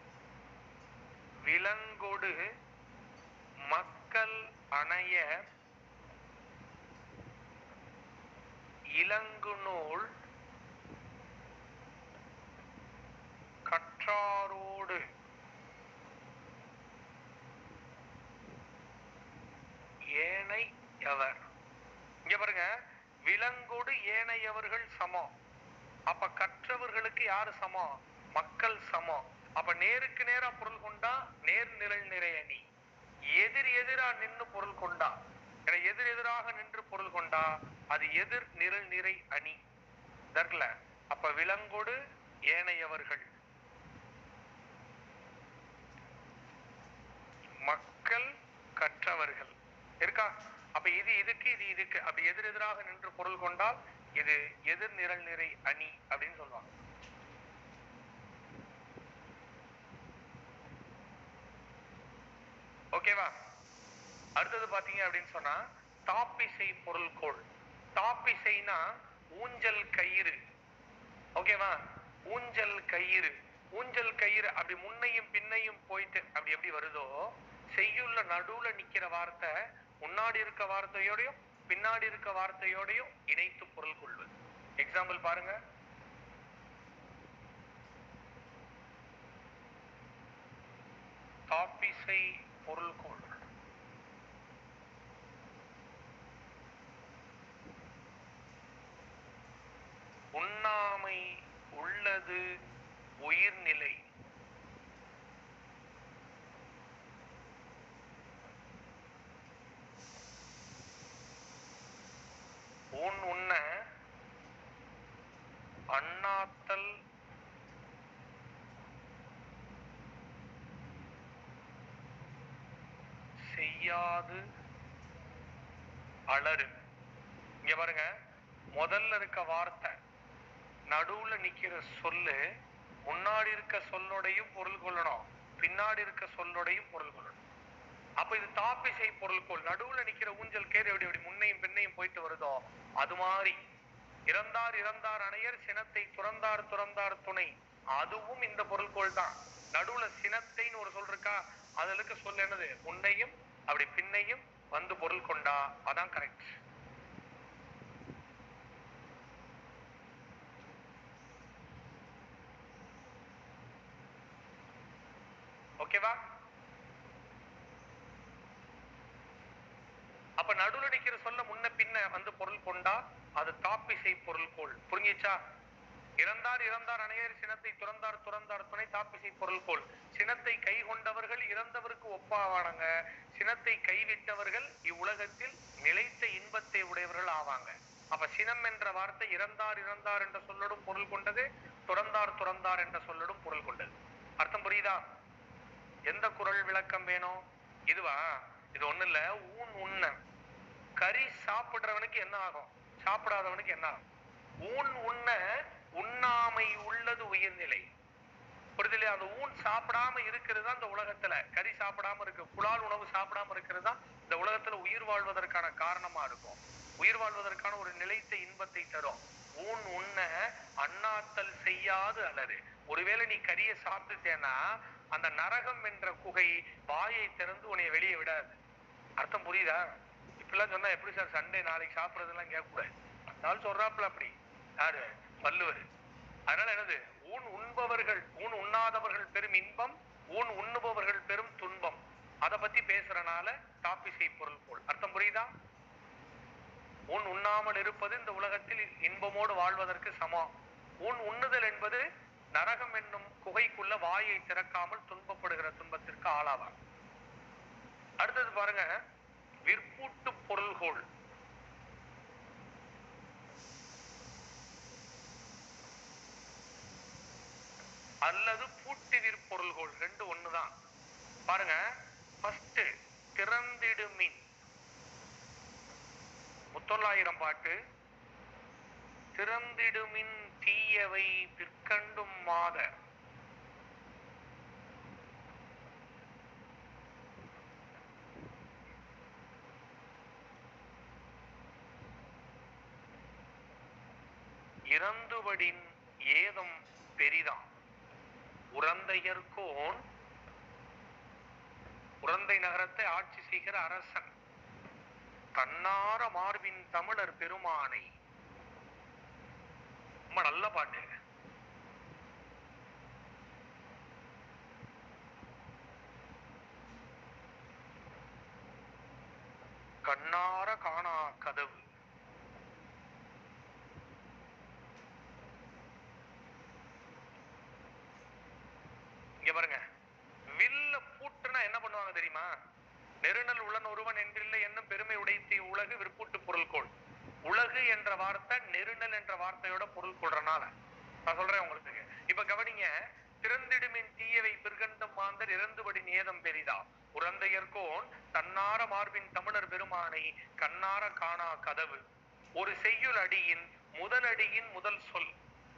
விலங்கொடு மக்கள் அணைய இலங்கு நூல் கற்றாரோடு ஏனையவர். இங்க பாருங்க, விலங்கோடு ஏனையவர்கள் சமம். அப்ப கற்றவர்களுக்கு யாரு சமம்? மக்கள் சமம். அப்ப நேருக்கு நேரா பொருள் கொண்டா நேர் நிரல் நிறை அணி, எதிர் எதிரா நின்று பொருள் கொண்டா எதிர் எதிராக நின்று பொருள் கொண்டா அது எதிர் நிரல் நிறை அணி. தர்ல அப்ப விலங்கோடு ஏனையவர்கள், மக்கள் கற்றவர்கள் இருக்கா? அப்ப இது இதுக்கு இது இதுக்கு அப்படி எதிர் எதிராக நின்று பொருள் கொண்டால் இது எதிர் நிரல் நிறை அணி அப்படின்னு சொல்லுவாங்க. ஓகேவா? அடுத்தது பாத்தீங்க அப்படின்னு சொன்னா தாப்பிசை பொருள்கோள். தாப்பிசைனா ஊஞ்சல் கயிறு. ஓகேவா? ஊஞ்சல் கயிறு, ஊஞ்சல் கயிறு அப்படி முன்னையும் பின்னையும் போயிட்டு அப்படி எப்படி வருதோ, செய்யுள்ள நடுவுல நிக்கிற வார்த்தை முன்னாடி இருக்க வார்த்தையோடையும் பின்னாடி இருக்க வார்த்தையோடையும் இணைத்து பொருள் கொள்வது. எக்ஸாம்பிள் பாருங்க, தாப்பிசை பொருள்கோள். உண்ணாமை உள்ளது உயிர்நிலை. ஊன் உண்ண அண்ணாத்தல் செய்யாது அலறு. இங்க பாருங்க, முதல்ல இருக்க வார்த்தை நடுவுல நிக்கிற சொல்லு முன்னாடி இருக்க சொல்லோடையும் பொருள் கொள்ளணும், பின்னாடி இருக்க சொல்லோடையும் பொருள் கொள்ளணும். அப்ப இது தாப்பிசை பொருள்கோள். நடுவுல நிக்கிற ஊஞ்சல் கேர் எப்படி எப்படி முன்னையும் பின்னையும் போயிட்டு வருதோ அது மாதிரி இறந்தார் இறந்தார் அணையர் சினத்தை துறந்தார் துறந்தார் துணை, அதுவும் இந்த பொருள்கோள் தான். நடுவுல சினத்தைன்னு ஒரு சொல் இருக்கா, அதுல இருக்க சொல் என்னது? முன்னையும் அப்படி பின்னையும் வந்து பொருள் கொண்டா அதான் கரெக்ட். ஓகேவா? அப்ப நடுவுல நிக்கிற சொல்ல முன்ன பின்ன வந்து பொருள் கொண்டா அது தாப்பிசை பொருள்கோள். புரிஞ்சிச்சா? இறந்தார் இறந்தார் அணையர் சினத்தை துறந்தார் துறந்தார் துணை தாப்பிசை பொருள் போல். சினத்தை கை கொண்டவர்கள் இறந்தவருக்கு ஒப்பாவானாங்க. சினத்தை கைவிட்டவர்கள் இவ்வுலகத்தில் நிலைத்த இன்பத்தை உடையவர்கள் ஆவாங்க. அப்ப சினம் என்ற வார்த்தை இறந்தார் இறந்தார் என்ற சொல்லடும் பொருள் கொண்டது, துறந்தார் துறந்தார் என்ற சொல்லடும் பொருள் கொண்டது. அர்த்தம் புரியுதா? எந்த குறள் விளக்கம் வேணும்? இதுவா? இது ஒண்ணு இல்ல. ஊன் உண்ண கறி சாப்பிடுறவனுக்கு என்ன ஆகும், சாப்பிடாதவனுக்கு என்ன ஆகும்? ஊன் உண்ண உண்ணாமை உள்ளது உயிர்நிலை. புரிதலையா? அந்த ஊன் சாப்பிடாம இருக்கிறது தான் இந்த உலகத்துல, கறி சாப்பிடாம இருக்கு, புலால் உணவு சாப்பிடாம இருக்கிறது தான் இந்த உலகத்துல உயிர் வாழ்வதற்கான காரணமா இருக்கும். உயிர் வாழ்வதற்கான ஒரு நிலைத்த இன்பத்தை தரும். ஊன் உண்ண அண்ணாத்தல் செய்யாது அலறு. ஒருவேளை நீ கறியை சாப்பிட்டுட்டேன்னா அந்த நரகம் என்ற குகை வாயை திறந்து உன்னை வெளியே விடாது. அர்த்தம் புரியுதா? இப்பெல்லாம் சொன்னா எப்படி சார் சண்டே நாளைக்கு சாப்பிட்றதுலாம் கேட்கக்கூடாது. அதனால சொல்றாப்புல அப்படி யாரு? வள்ளுவர். அதனால என்னது? ஊன் உண்பவர்கள் ஊன் உண்ணாதவர்கள் பெரும் இன்பம், ஊன் உண்ணுபவர்கள் பெரும் துன்பம். அதை பத்தி பேசுறனால தாப்பிசை பொருள் போல். அர்த்தம் புரியுதா? ஊன் உண்ணாமல் இருப்பது இந்த உலகத்தில் இன்பமோடு வாழ்வதற்கு சமம். ஊன் உண்ணுதல் என்பது நரகம் என்னும் குகைக்குள்ள வாயை திறக்காமல் துன்பப்படுகிற துன்பத்திற்கு ஆளாவார். அடுத்தது பாருங்க, விற்பூட்டு பொருள்கோள். அல்லது பூட்டி விற்பொருள்கோள், ரெண்டு ஒண்ணுதான். பாருங்க, ஃபர்ஸ்ட் திறந்திடுமின் முத்தொள்ளாயிரம் பாட்டு. திறந்திடுமின் தீயவை பிற்கண்டும் மாத. இறந்துவடின் ஏதம் பெரிதாம் உறந்தையர்கோன். உறந்தை நகரத்தை ஆட்சி செய்கிற அரசன் தன்னார மார்பின் தமிழர் பெருமானை. ரொம்ப நல்ல பாட்டு. கண்ணார காணா கதவு. இங்க பாருங்க, வில்ல பூட்டுனா என்ன பண்ணுவாங்க தெரியுமா? நெருநல் உளன் ஒருவன் என்றில்லை என்னும் பெருமை உடைத்தி உலகு விற்பூட்டு பொருள்கோள். உலகு என்ற வார்த்தை நெருநல் என்ற வார்த்தையோட பொருள் கொள்றனால நான் சொல்றேன் உங்களுக்கு. இப்ப கவனிங்க, திறந்திடுமின் தீயவை பிற்கண்டும் மாந்தர் இறந்துபடின் ஏதம் பெரிதா உறந்தையர்கோன் தன்னார மார்பின் தமிழர் பெருமானை கண்ணார காணா கதவு. ஒரு செய்யுள் அடியின் முதல் அடியின் முதல் சொல்,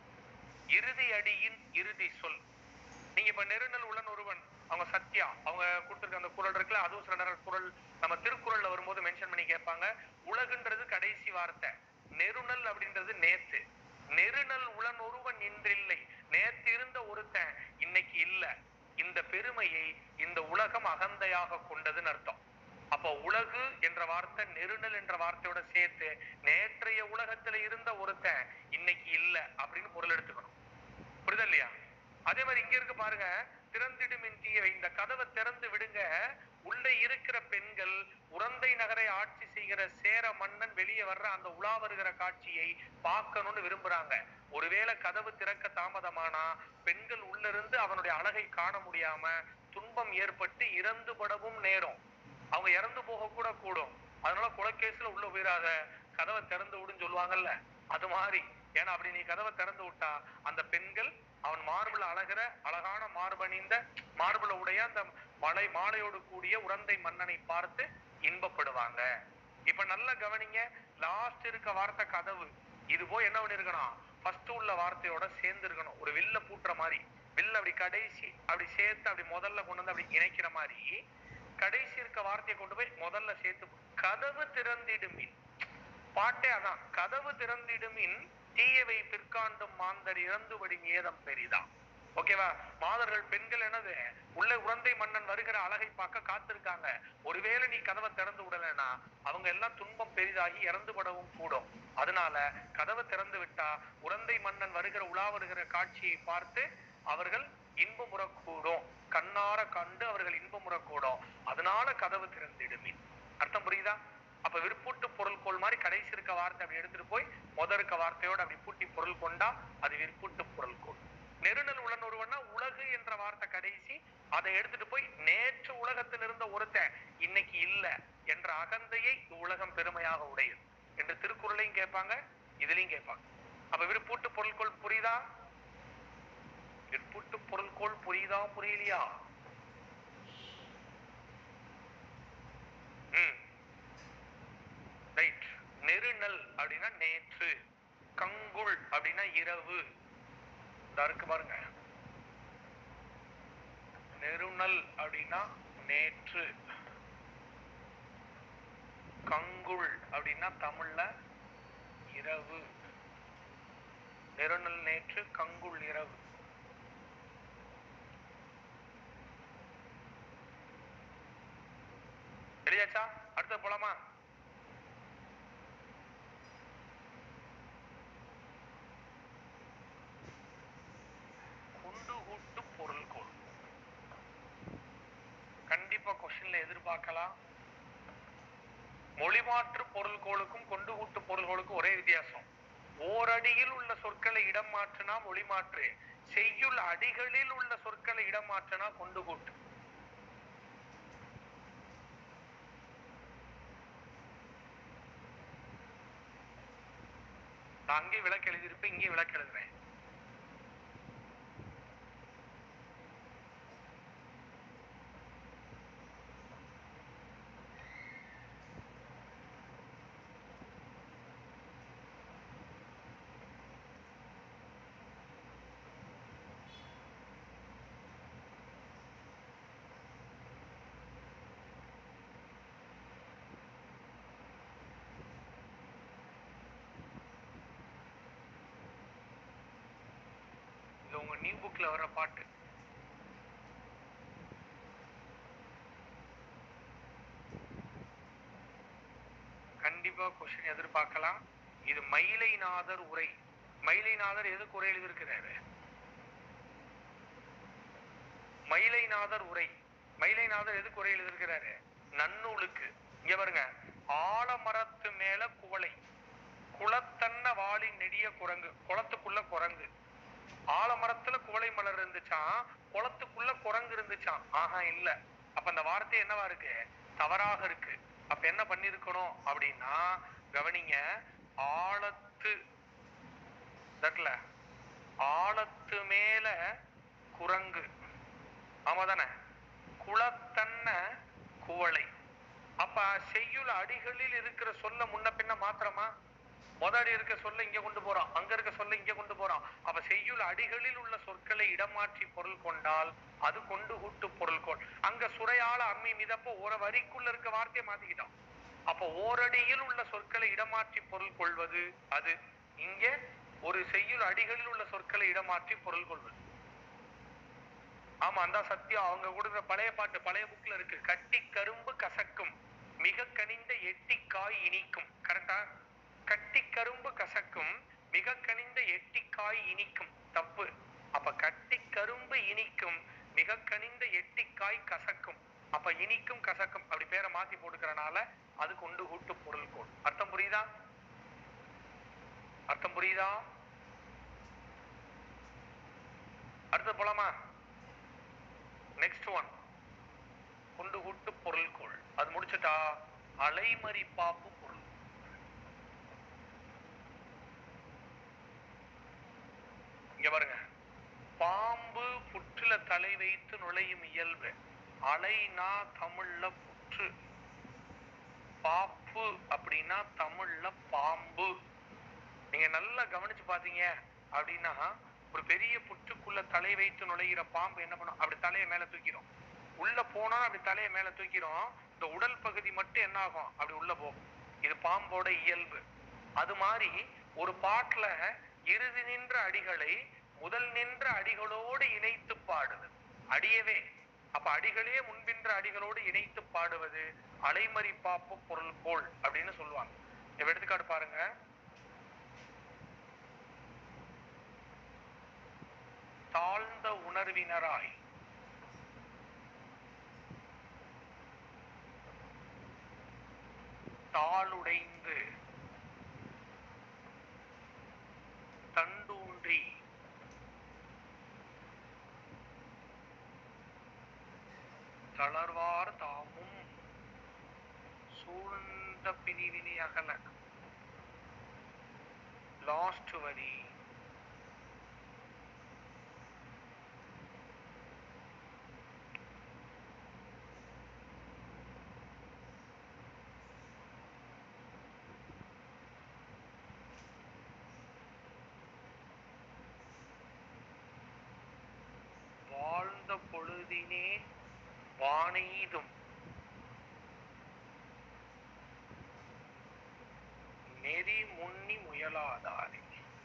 இறுதி அடியின் இறுதி சொல். நீங்க இப்ப நெருநல் உளன் ஒருவன், அவங்க சத்யா அவங்க கொடுத்துருக்க அந்த குறள் இருக்குல்ல, அதுவும் சில நேரம் குறள் நம்ம திருக்குறள்ல வரும்போது மென்ஷன் பண்ணி கேட்பாங்க. உலகுன்றது கடைசி வார்த்தை, நெருநல் அப்படின்றது நேத்து. நெருநல் உளன் ஒருவன் இன்றில்லை, நேத்து இருந்த ஒருத்தன் இன்னைக்கு இல்ல. இந்த பெருமையை இந்த உலகம் அகந்தையாக கொண்டதுன்னு அர்த்தம். அப்ப உலகு என்ற வார்த்தை நெருநல் என்ற வார்த்தையோட சேர்த்து நேற்றைய உலகத்துல இருந்த ஒருத்தன் இன்னைக்கு இல்ல அப்படின்னு பொருள் எடுத்துக்கணும். புரியுதா இல்லையா? அதே மாதிரி இங்க இருக்கு பாருங்க, திறந்திடுமின் தீயவை. இந்த கதவை திறந்து விடுங்க. உள்ளே இருக்கிற பெண்கள் உறந்தை நகரை ஆட்சி செய்கிற சேர மன்னன் வெளியே வர்ற அந்த உலா வருகிற காட்சியை பார்க்கணும்னு விரும்புறாங்க. ஒருவேளை கதவு திறக்க தாமதமானா பெண்கள் உள்ள இருந்து அவனுடைய அழகை காண முடியாம துன்பம் ஏற்பட்டு இறந்து படவும் நேரும். அவங்க இறந்து போக கூட கூடும். அதனால குலக்கேசுல உள்ள போயிடாத, கதவை திறந்து விடுன்னு சொல்லுவாங்கல்ல, அது மாதிரி. ஏன்னா அப்படி நீ கதவை திறந்து விட்டா அந்த பெண்கள் அவன் மார்புல அழகிற அழகான மார்பணிந்த மார்புல உடைய அந்த மாலையோடு கூடிய உறந்தை மன்னனை பார்த்து இன்பப்படுவாங்க. இப்ப நல்ல கவனிங்க, லாஸ்ட் இருக்க வார்த்தை கதவு. இது போய் என்ன பண்ணிருக்கணும்? ஃபர்ஸ்ட் உள்ள வார்த்தையோட சேர்ந்து இருக்கணும். ஒரு வில்ல பூட்டுற மாதிரி, வில்ல அப்படி கடைசி அப்படி சேர்த்து அப்படி முதல்ல கொண்டு வந்து அப்படி இணைக்கிற மாதிரி கடைசி இருக்க வார்த்தையை கொண்டு போய் முதல்ல சேர்த்து. கதவு திறந்திடுமின், பாட்டே அதான். கதவு திறந்திடுமின் தீயவை பிற்காண்டும் மாந்தர் இறந்துபடி ஏதம் பெரிதா. ஓகேவா? மாதர்கள் பெண்கள் என்னது உள்ள உறந்தை மன்னன் வருகிற அழகை பார்க்க காத்திருக்காங்க. ஒருவேளை நீ கதவை திறந்து விடலைன்னா அவங்க எல்லாம் துன்பம் பெரிதாகி இறந்து படவும் கூடும். அதனால கதவை திறந்து விட்டா உறந்தை மன்னன் வருகிற உலா வருகிற காட்சியை பார்த்து அவர்கள் இன்பமுறக்கூடும். கண்ணார கண்டு அவர்கள் இன்பமுறக்கூடும். அதனால கதவு திறந்திடுமின். அர்த்தம் புரியுதா? அப்ப விற்பூட்டு பொருள் கோள் மாதிரி கடைசி இருக்க வார்த்தை அப்படி எடுத்துட்டு போய் முத இருக்க வார்த்தையோட அப்படி பூட்டி பொருள் கொண்டா அது விற்பூட்டு பொருள் கோள். நெருநல் உளன் ஒருவன்னா உலகு என்ற வார்த்தை கடைசி, அதை எடுத்துட்டு போய் நேற்று உலகத்தில் இருந்த ஒருத்தன் இன்னைக்கு இல்ல என்ற அகந்தையை உலகம் பெருமையாக உடையது என்று திருக்குறளையும் கேட்பாங்க, இதுலயும் கேட்பாங்க. அப்ப விற்பூட்டு பொருள்கோள் புரியுதா? விற்பூட்டு பொருள்கோள் புரியுதா புரியலையா? ரைட். நெருநல் அப்படின்னா நேற்று, கங்குள் அப்படின்னா இரவு. இருக்கு பாருங்க, நெருநல் அப்படின்னா நேற்று, கங்குள் அப்படின்னா தமிழ்ல இரவு. நெருநல் நேற்று, கங்குள் இரவு. தெரியாச்சா? அடுத்த போலாமா? கொண்டு கூட்டு பொருள்கோள் கண்டிப்பா கொஸ்டின்ல எதிர்பார்க்கலாம். மொழிமாற்று பொருள்கோளுக்கும் கொண்டு கூட்டு பொருள்கோளுக்கும் ஒரே வித்தியாசம். ஓரடியில் உள்ள சொற்களை இடம் மாற்றினா மொழிமாற்று, செய்யுள் அடிகளில் உள்ள சொற்களை இடம் மாற்றினா கொண்டு கூட்டு. நான் அங்கே விளக்கு எழுதியிருப்பேன், இங்கே விளக்கு எழுதுறேன். உங்க நியூ புக்ல வர பாட்டு. கண்டிப்பா கொஸ்டின் எதிர்பார்க்கலாம். இது மயிலைநாதர் உரை. மயிலைநாதர் எதுக்கு உரை எழுதியிருக்கிறாரு? மயிலைநாதர் உரை. மயிலைநாதர் எதுக்கு உரை எழுதியிருக்கிறாரு? நன்னூலுக்கு. இங்க பாருங்க, ஆலமரத்து மேல குவளை, குளத்தன்ன வாளின் நெடிய குரங்கு. குளத்துக்குள்ள குரங்கு. ஆலமரத்துல குவளை மலர் இருந்துச்சான், குளத்துக்குள்ள குரங்கு இருந்துச்சான். ஆஹா இல்ல. அப்ப அந்த வார்த்தை என்னவா இருக்கு? தவறாக இருக்கு. அப்ப என்ன பண்ணிருக்கணும் அப்படின்னா, கவனிங்க, ஆழத்து ஆழத்து மேல குரங்கு, ஆமாதானே, குளத்தன்ன குவளை. அப்ப செய்யுள் அடிகளில் இருக்கிற சொல்ல முன்ன பின்ன மாத்திரமா? முதடி இருக்க சொல்ல இங்க கொண்டு போறோம், அங்க இருக்க சொல்ல இங்க கொண்டு போறோம். அப்ப செய்யுள் அடிகளில் உள்ள சொற்களை இடமாற்றி பொருள் கொண்டால் அது கொண்டு கூட்டு பொருள் கொள். அங்க சுரையால அம்மி மிதப்ப ஒரு வரிக்குள்ள இருக்க வார்த்தையை மாத்திக்கிட்டோம். அப்ப ஓரடியில் உள்ள சொற்களை இடமாற்றி பொருள் கொள்வது அது. இங்க ஒரு செய்யுள் அடிகளில் உள்ள சொற்களை இடமாற்றி பொருள் கொள்வது. ஆமா, அந்த சத்தியம். அவங்க கொடுக்குற பழைய பாட்டு பழைய புக்ல இருக்கு. கட்டி கரும்பு கசக்கும், மிக கனிந்த எட்டிக்காய் இனிக்கும். கரெக்டா? கட்டி கரும்பு கசக்கும், மிக கனிந்த எட்டிக்காய் இனிக்கும். தப்பு. அப்ப கட்டி கரும்பு இனிக்கும், மிக கனிந்த எட்டிக்காய் கசக்கும். அப்ப இனிக்கும் கசக்கும் அப்படி பேரை மாத்தி போட்டுக்கிறனால அது கொண்டு கூட்டு பொருள் கோள். அர்த்தம் புரியுதா? அர்த்தம் புரியுதா? அடுத்து போலாமா? நெக்ஸ்ட் ஒன், கொண்டு கூட்டு பொருள் கோள். அது முடிச்சுட்டா அலைமறி பாப்பு பொருள். இங்க பாருங்க, பாம்பு புற்றுல தலை வைத்து நுழையும் இயல்பு. அலைனா தமிழ்ல புற்று, பாப்பு அப்படின்னா தமிழ்ல பாம்பு. நீங்க நல்லா கவனிச்சு பாத்தீங்க அப்படின்னா, ஒரு பெரிய புற்றுக்குள்ள தலை வைத்து நுழைகிற பாம்பு என்ன பண்ணும்? அப்படி தலையை மேல தூக்கிடும். உள்ள போனா அப்படி தலையை மேல தூக்கிடும். இந்த உடல் பகுதி மட்டும் என்ன ஆகும்? அப்படி உள்ள போகும். இது பாம்போட இயல்பு. அது மாதிரி ஒரு பாட்டுல இறுதி நின்ற அடிகளை முதல் நின்ற அடிகளோடு இணைத்து பாடுது. அடியவே, அப்ப அடிகளே முன்பின்ற அடிகளோடு இணைத்து பாடுவது அலைமறி பாப்பு பொருள் கோள் அப்படின்னு சொல்லுவாங்க. எடுத்துக்காட்டு பாருங்க. தாழ்ந்த உணர்வினராய், தாளுடைந்து தண்டூன்றி தளர்வார் தாமும் சூழ்ந்த பிரிவினை அகல. லாஸ்ட் வரி வாழ்ந்த பொழுதினே வானெய்தும் நெறி முன்னி முயலாதாரே.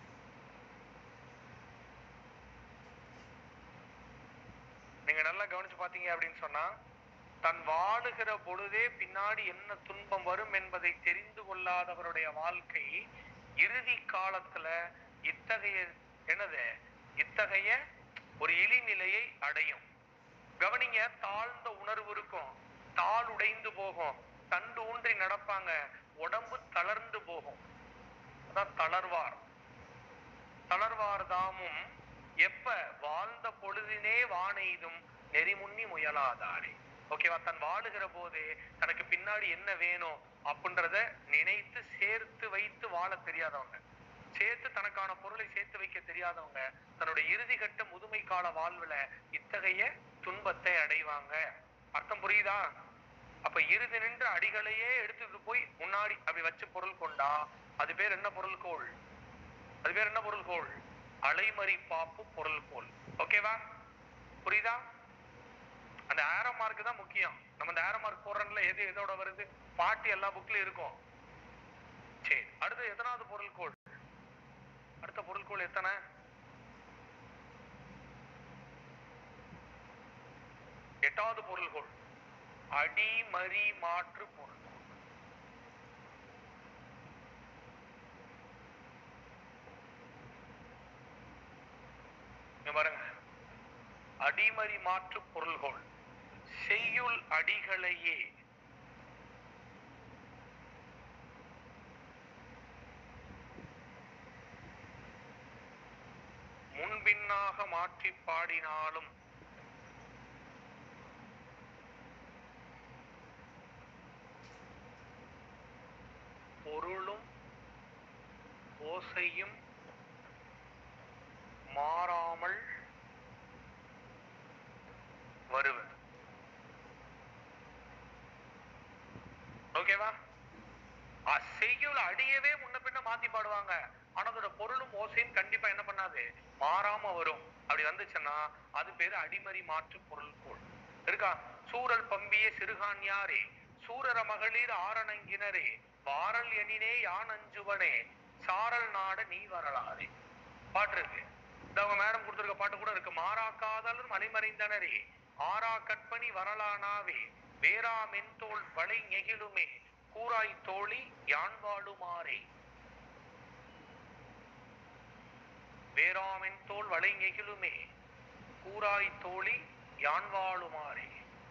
நீங்க நல்லா கவனிச்சு பாத்தீங்க அப்படின்னு சொன்னா, தன் வாழுகிற பொழுதே பின்னாடி என்ன துன்பம் வரும் என்பதை தெரிந்து கொள்ளாதவருடைய வாழ்க்கை இறுதி காலத்துல இத்தகைய ஒரு இழிநிலையை அடையும். கவனிங்க, தாழ்ந்த உணர்வு இருக்கும், தாள் உடைந்து போகும், தண்டு ஊன்றி நடப்பாங்க, உடம்பு தளர்ந்து போகும். அதான் தளர்வார். தளர்வார் தாமும் எப்ப வாழ்ந்த பொழுதினே வானெய்தும் நெறிமுன்னி முயலாதாரே. ஓகேவா? தன் வாழுகிற போது தனக்கு பின்னாடி என்ன வேணும் அப்படின்றத நினைத்து சேர்த்து வைத்து வாழ தெரியாதவங்க, சேர்த்து தனக்கான பொருளை சேர்த்து வைக்க தெரியாதவங்க தன்னுடைய இறுதி கட்ட முதுமை கால வாழ்வுல இத்தகைய துன்பத்தை அடைவாங்க. அர்த்தம் புரியுதா? அப்ப இறுதி நின்று அடிகளையே எடுத்துட்டு போய் முன்னாடி அப்படி வச்சு பொருள் கொண்டா அது பேர் என்ன பொருள்கோள்? அது பேர் என்ன பொருள்கோள்? அலைமறி பாப்பு பொருள்கோள். ஓகேவா? புரியுதா? அந்த ஆரோ மார்க் தான் முக்கியம். நம்ம அந்த ஆரோ மார்க் போடுறதுல எது எதோட வருது? பாட்டு எல்லா புக்லயும் இருக்கும். சரி, அடுத்து எத்தனாவது பொருள்கோள்? அடுத்த பொருள்கோள் எத்தனை? எட்டாவது பொருள்கோள் அடிமறி மாற்று பொருள். பாருங்க, அடிமறி மாற்று பொருள்கோள் செய்யுள் அடிகளையே முன்பின்னாக மாற்றி பாடினாலும் பொருளும் ஓசையும் மாறாமல் வருவது. ஓகேவா? செய்யுள் அடியவே முன்ன பின்ன மாத்தி பாடுவாங்க, ஆனா அதோட பொருளும் ஓசையும் கண்டிப்பா என்ன பண்ணாது? மாறாம வரும். அப்படி வந்துச்சுன்னா அது பேரு அடிமறி மாற்று பொருள்கோள். இருக்கா? சூரல் பம்பிய சிறுகான்யாரே சூரர மகளிர் ஆரணங்கினரே வாரல் எனினே யான் அஞ்சுவனே சாரல் நாட நீ வரலாறே. பாட்டு இருக்கு. அவங்க மேடம் கொடுத்திருக்க பாட்டு கூட இருக்கு. மாறாக்காதலும் மலைமறைந்தனரே ஆரா கற்பனி வரலானாவே வேரா மென்தோல் வளை நெகிழுமே கூராய் தோழி யான் வாழுமாறே. வேராமென் தோல் வளை நெகிழுமே கூராய் தோழி யான் வாழுமாறே.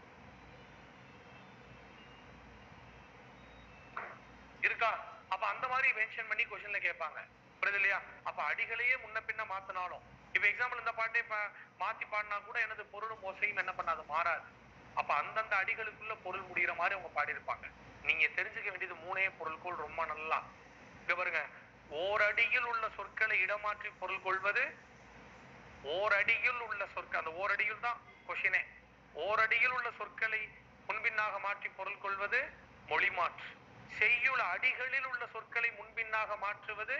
இருக்கா? அப்ப அந்த மாதிரி மென்ஷன் பண்ணி கொஸ்டின்ல கேட்பாங்க. புரியுது இல்லையா? அப்ப அடிகளையே முன்ன பின்ன மாத்தினாலும், இப்ப எக்ஸாம்பிள் இந்த பாட்டை மாத்தி பாடினா கூட எனது பொருளும் ஓசையும் என்ன பண்ணாது? மாறாது. அப்ப அந்தந்த அடிகளுக்குள்ள பொருள் முடிகிற மாதிரி அவங்க பாடியிருப்பாங்க. நீங்க தெரிஞ்சுக்க வேண்டியது மூணே பொருள்கோள் ரொம்ப நல்லா. இங்க பாருங்க, ஓரடியில் உள்ள சொற்களை இடமாற்றி பொருள் கொள்வது. ஓரடியில் உள்ள சொற்கள், அந்த ஓரடியில் தான் கொஸ்டினே. ஓரடியில் உள்ள சொற்களை முன்பின்னாக மாற்றி பொருள் கொள்வது மொழி மாற்று. செய்யுள் அடிகளில் உள்ள சொற்களை முன்பின்னாக மாற்றுவது,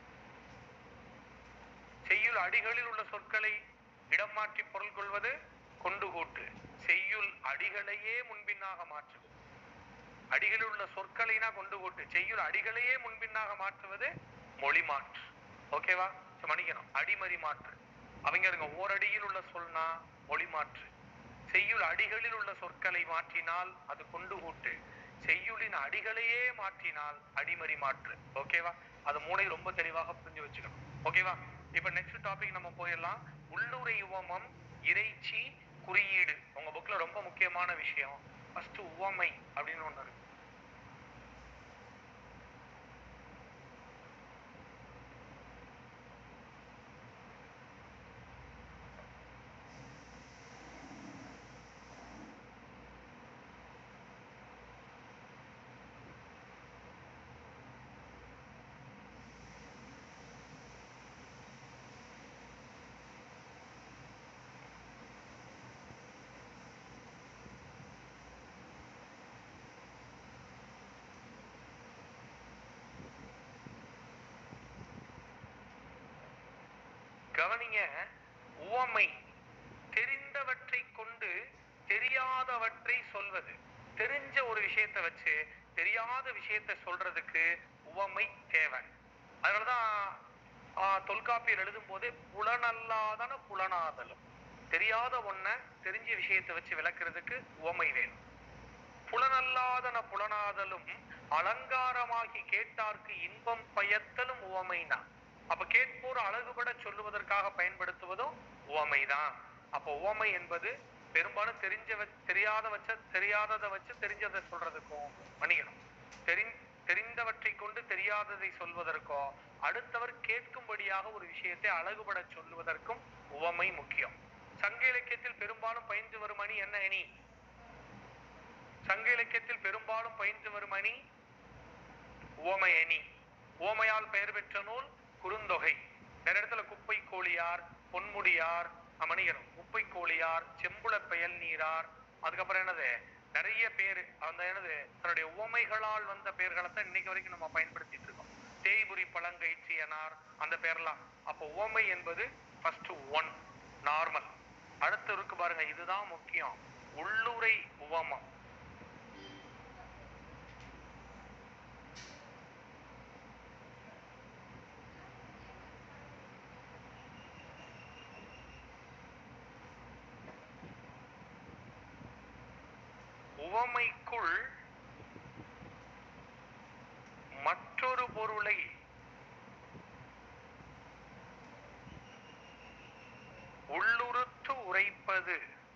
செய்யுள் அடிகளில் உள்ள சொற்களை இடம் மாற்றி பொருள் கொள்வது கொண்டு கூட்டு. செய்யுள் அடிகளையே முன்பின்னாக மாற்றுவது, அடிகளில் உள்ள சொற்களைனா கொண்டு கூட்டு, செய்யுள் அடிகளையே முன்பின்னாக மாற்றுவது மொழி மாற்று. ஓகேவா? மன்னிக்கணும், அடிமறி மாற்று. அவங்க இருங்க, ஓரடியில் உள்ள சொல்னா மொழி மாற்று, செய்யுள் அடிகளில் உள்ள சொற்களை மாற்றினால் அது கொண்டு கூட்டு, செய்யுளின் அடிகளையே மாற்றினால் அடிமறி மாற்று. ஓகேவா? அது மூளை ரொம்ப தெளிவாக புரிஞ்சு வச்சுக்கணும். ஓகேவா? இப்ப நெக்ஸ்ட் டாபிக் நம்ம போயிடலாம். உள்ளுரை உவமம் இறைச்சி குறியீடு. உங்க புக்ல ரொம்ப முக்கியமான விஷயம். ஃபர்ஸ்ட் உவமை அப்படின்னு ஒண்ணு இருக்கு. கவனிங்க, உவமை தெரிந்தவற்றை கொண்டு தெரியாதவற்றை சொல்வது. தெரிஞ்ச ஒரு விஷயத்தை வச்சு தெரியாத விஷயத்தை சொல்றதுக்கு உவமை தேவை. அதனாலதான் தொல்காப்பியர் எழுதும் போதே புலனல்லாதன புலனாதலும். தெரியாத ஒன்ன தெரிஞ்ச விஷயத்தை வச்சு விளக்குறதுக்கு உவமை வேணும். புலனல்லாதன புலனாதலும் அலங்காரமாகி கேட்டார்க்கு இன்பம் பயத்தலும் உவமைனா. அப்ப கேட்போர் அழகுபட சொல்லுவதற்காக பயன்படுத்துவதும் உவமைதான். அப்ப உவமை என்பது பெரும்பாலும் தெரியாததை வச்சு தெரிஞ்சதை சொல்றதுக்கும் மன்னிக்கணும், தெரிந்தவற்றை கொண்டு தெரியாததை சொல்வதற்கோ அடுத்தவர் கேட்கும்படியாக ஒரு விஷயத்தை அழகுபட சொல்லுவதற்கும் உவமை முக்கியம். சங்க இலக்கியத்தில் பெரும்பாலும் பயின்று வரும் அணி என்ன அணி? சங்க இலக்கியத்தில் பெரும்பாலும் பயின்று வரும் அணி உவமை அணி. உவமையால் பெயர் பெற்ற நூல் குறுந்தொகை. நிறைய இடத்துல குப்பை கோழியார், பொன்முடியார், மணிகரம், குப்பை கோழியார், செம்புல பெயல் நீரார், அதுக்கப்புறம் என்னது நிறைய பேரு அந்த என்னது தன்னுடைய உவமைகளால் வந்த பெயர்களைத்தான் இன்னைக்கு வரைக்கும் நம்ம பயன்படுத்திட்டு இருக்கோம். தேய்புரி பழங்கைச்சியனார், அந்த பேர்லாம். அப்போ உவமை என்பது ஃபர்ஸ்ட் ஒன் நார்மல். அடுத்து இருக்கு பாருங்க, இதுதான் முக்கியம், உள்ளுரை உவமம். உவமைக்குள் மற்றொரு பொருளை உள்ளுறுத்து உரைப்பது.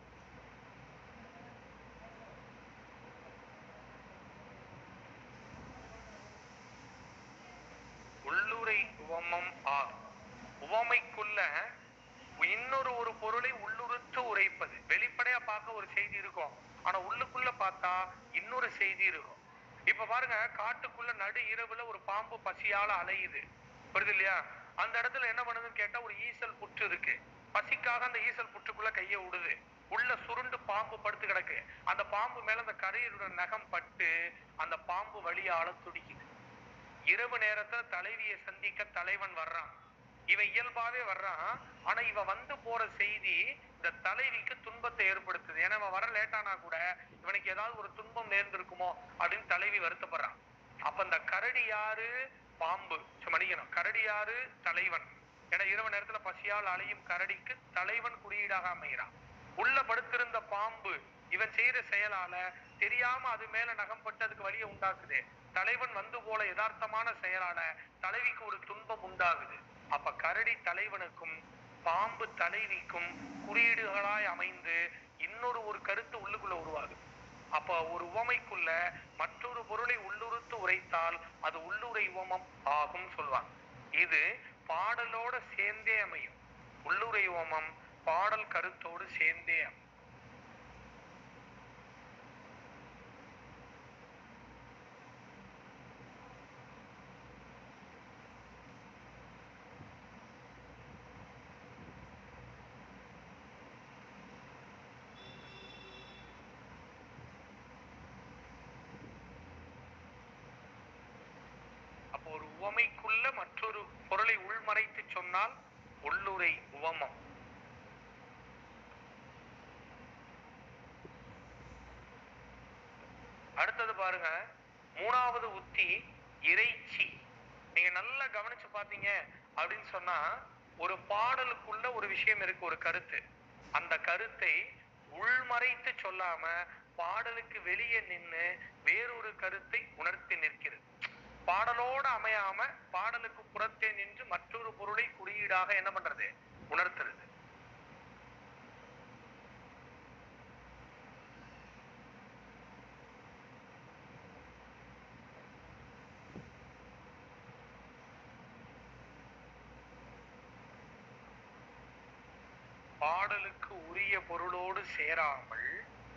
உள்ளுரை உவமம் ஆகும். உவமைக்குள்ள இன்னொரு பொருளை உள்ளுறுத்து உரைப்பது. வெளிப்படையா பார்க்க ஒரு செய்தி இருக்கும், ஆனா உள்ளுக்குள்ள பார்த்தா இன்னொரு செய்தி இருக்கும். இப்ப பாருங்க, காட்டுக்குள்ள நடு இரவுல ஒரு பாம்பு பசியால அலையுது, வருது இல்லையா? அந்த இடத்துல என்ன பண்ணுதுன்னு கேட்டா ஒரு ஈசல் புற்று இருக்கு. பசிக்காக அந்த ஈசல் புற்றுக்குள்ள கைய விடுது. உள்ள சுருண்டு பாம்பு படுத்து கிடக்கு. அந்த பாம்பு மேல அந்த கரையரோட நகம் பட்டு அந்த பாம்பு வழியால துடிக்குது. இரவு நேரத்துல தலைவியை சந்திக்க தலைவன் வர்றான். இவன் இயல்பாவே வர்றான், ஆனா இவன் வந்து போற செய்தி இந்த தலைவிக்கு துன்பத்தை ஏற்படுத்துது. ஏன்னா இவன் வர லேட்டானா கூட இவனுக்கு ஏதாவது ஒரு துன்பம் நேர்ந்திருக்குமோ அப்படின்னு தலைவி வருத்தப்படுறான். அப்ப இந்த கரடி யாரு? பாம்பு. மணிக்கணும், கரடி யாரு? தலைவன். ஏன்னா இரவு நேரத்துல பசியால் அலையும் கரடிக்கு தலைவன் குறியீடாக அமைகிறான். உள்ள படுத்திருந்த பாம்பு இவன் செய்யற செயலால தெரியாம அது மேல நகம்பட்டு அதுக்கு வலியை உண்டாக்குது. தலைவன் வந்து போல யதார்த்தமான செயலால தலைவிக்கு ஒரு துன்பம் உண்டாகுது. அப்ப கரடி தலைவனுக்கும் பாம்பு தலைவிக்கும் குறியீடுகளாய் அமைந்து இன்னொரு கருத்து உள்ளுக்குள்ள உருவாகுது. அப்ப ஒரு உவமைக்குள்ள மற்றொரு பொருளை உள்ளுறுத்து உரைத்தால் அது உள்ளுரை உவமம் ஆகும் சொல்வாங்க. இது பாடலோட சேர்ந்தே அமையும். உள்ளுரை உவமம் பாடல் கருத்தோடு சேர்ந்தே அமையும். ஒரு உவமைக்குள்ள மற்றொரு பொருளை உள்மறைத்து சொன்னால் உள்ளுரை உவமம். அடுத்தது பாருங்க, மூணாவது உத்தி இறைச்சி. நீங்க நல்லா கவனிச்சு பாத்தீங்க அப்படின்னு சொன்னா ஒரு பாடலுக்குள்ள ஒரு விஷயம் இருக்கு, ஒரு கருத்து. அந்த கருத்தை உள்மறைத்து சொல்லாம பாடலுக்கு வெளியே நின்று வேறொரு கருத்தை உணர்த்தி நிற்கிறது. பாடலோடு அமையாம பாடலுக்கு புறத்தே நின்று மற்றொரு பொருளை குறியீடாக என்ன பண்றது? உணர்த்துறது. பாடலுக்கு உரிய பொருளோடு சேராமல்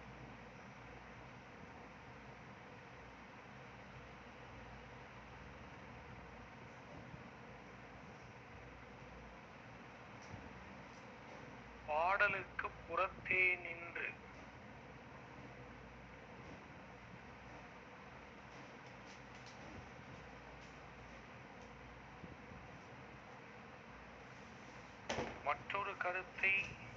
பாடலுக்கு புறத்தே நின்று வேறொரு கருத்தை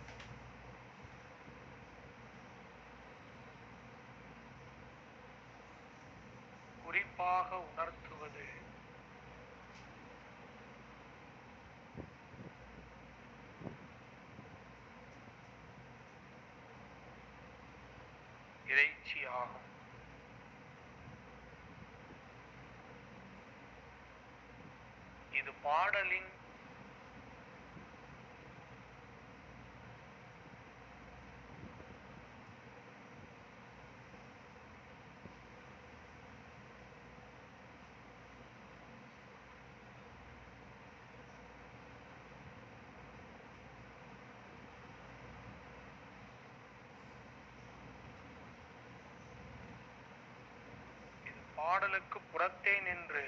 குறிப்பாக உணர்த்துவது இறைச்சியாகும். இது பாடலின் பாடலுக்கு புறத்தே நின்று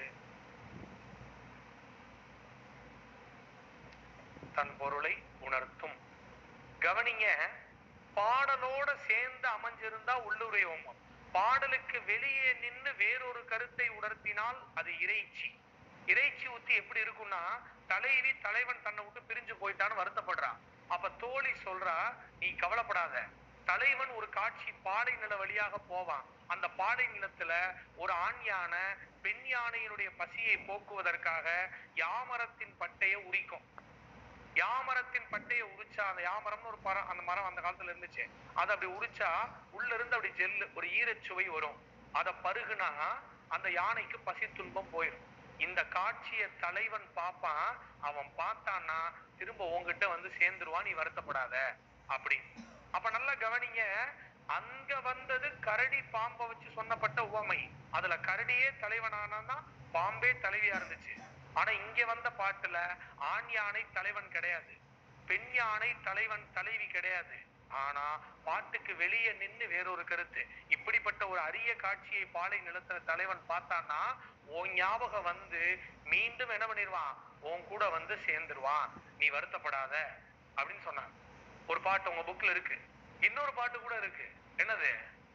தன் பொருளை உணர்த்தும். கவனிங்க, பாடலோட சேர்ந்து அமைஞ்சிருந்தா உள்ளுரை ஓமம். பாடலுக்கு வெளியே நின்று வேறொரு கருத்தை உணர்த்தினால் அது இறைச்சி. இறைச்சி ஊத்தி எப்படி இருக்கும்னா, தலைவி தலைவன் தன்னை விட்டு பிரிஞ்சு போயிட்டான்னு வருத்தப்படுறான். அப்ப தோழி சொல்றா, நீ கவலைப்படாத, தலைவன் ஒரு காட்சி பாடை நில வழியாக போவான். அந்த பாடை நிலத்துல ஒரு ஆண் யானை பெண் யானையினுடைய பசியை போக்குவதற்காக யாமரத்தின் பட்டையை உரிக்கும். யாமரத்தின் பட்டையை உரிச்சா, அந்த யாமரம்னு ஒரு மரம், அந்த மரம் அந்த காலத்துல இருந்துச்சு, அதை அப்படி உரிச்சா உள்ள இருந்து அப்படி ஜெல்லு ஒரு ஈரச்சுவை வரும். அதை பருகுனா அந்த யானைக்கு பசி துன்பம் போயிடும். இந்த காட்சியை தலைவன் பார்ப்பான். அவன் பார்த்தான்னா திரும்ப உங்ககிட்ட வந்து சேர்ந்துருவான், நீ வருத்தப்படாத அப்படின்னு. அப்ப நல்லா கவனிங்க, அங்க வந்தது கரடி பாம்பை வச்சு சொன்னப்பட்ட உவமை. அதுல கரடியே தலைவனானா பாம்பே தலைவியா இருந்துச்சு. ஆனா இங்க வந்த பாட்டுல ஆண் யானை தலைவன் கிடையாது, பெண் யானை தலைவன் தலைவி கிடையாது. ஆனா பாட்டுக்கு வெளியே நின்று வேறொரு கருத்து. இப்படிப்பட்ட ஒரு அரிய காட்சியை பாலை நிலத்துல தலைவன் பார்த்தான்னா உன் ஞாபகம் வந்து மீண்டும் என்ன பண்ணிடுவான், உன் கூட வந்து சேர்ந்துருவான், நீ வருத்தப்படாத அப்படின்னு சொன்னான். ஒரு பாட்டு உங்க புக்ல இருக்கு. இன்னொரு பாட்டு கூட இருக்கு. என்னது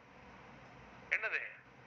என்னது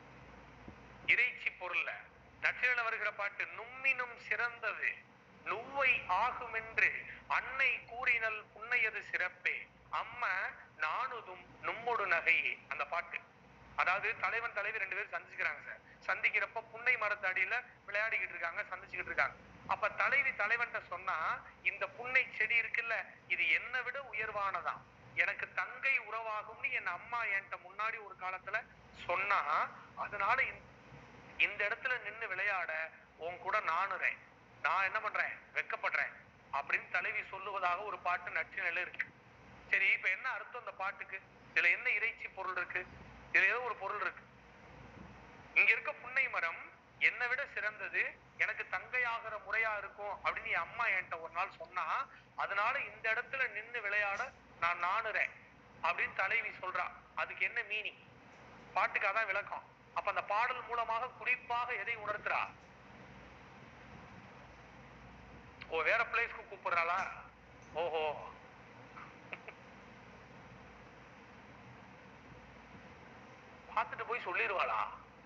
இறைச்சி பொருள்ல நற்றில வருகிற பாட்டு, நும்மினும் சிறந்தது நுவ்வை ஆகும் என்று அன்னை கூறினல் புன்னையது சிறப்பே அம்ம நானுதும் நும்மொடு நகையே. அந்த பாட்டு, அதாவது தலைவன் தலைவி ரெண்டு பேரும் சந்திச்சுக்கிறாங்க சார். சந்திக்கிறப்ப புன்னை மரத்து அடியில விளையாடிக்கிட்டு இருக்காங்க, சந்திச்சுக்கிட்டு இருக்காங்க. அப்ப தலைவி தலைவன்கிட்ட சொன்னா, இந்த புன்னை செடி இருக்குல்ல, இது என்னை விட உயர்வானதான், எனக்கு தங்கை உறவாகும்னு என் அம்மா என்கிட்ட முன்னாடி ஒரு காலத்துல சொன்னா, அதனால இந்த இடத்துல நின்று விளையாட உன் கூட நானுறேன், நான் என்ன பண்றேன், வெக்கப்படுறேன் அப்படின்னு தலைவி சொல்லுவதாக ஒரு பாட்டு நற்றினில இருக்கு. சரி, இப்ப என்ன அர்த்தம் அந்த பாட்டுக்கு? இதுல என்ன இறைச்சி பொருள் இருக்கு? இதுல ஏதோ ஒரு பொருள் இருக்கு. இங்க இருக்க புன்னை மரம் என்னை விட சிறந்தது, எனக்கு தங்கையாகிற முறையா இருக்கும் அப்படின்னு என் அம்மா என்கிட்ட ஒரு நாள் சொன்னா, அதனால இந்த இடத்துல நின்று விளையாட நான் நானுறேன் அப்படின்னு தலைவி சொல்றா. அதுக்கு என்ன மீனிங்? பாட்டுக்கு அதான் விளக்கம். அப்ப அந்த பாடல் மூலமாக குறிப்பாக எதை உணர்த்துறா? ஓ, வேற பிளேஸ்க்கு கூப்பிடுறாளா? ஓஹோ, பார்த்துட்டு போய் சொல்லிடுவாளா?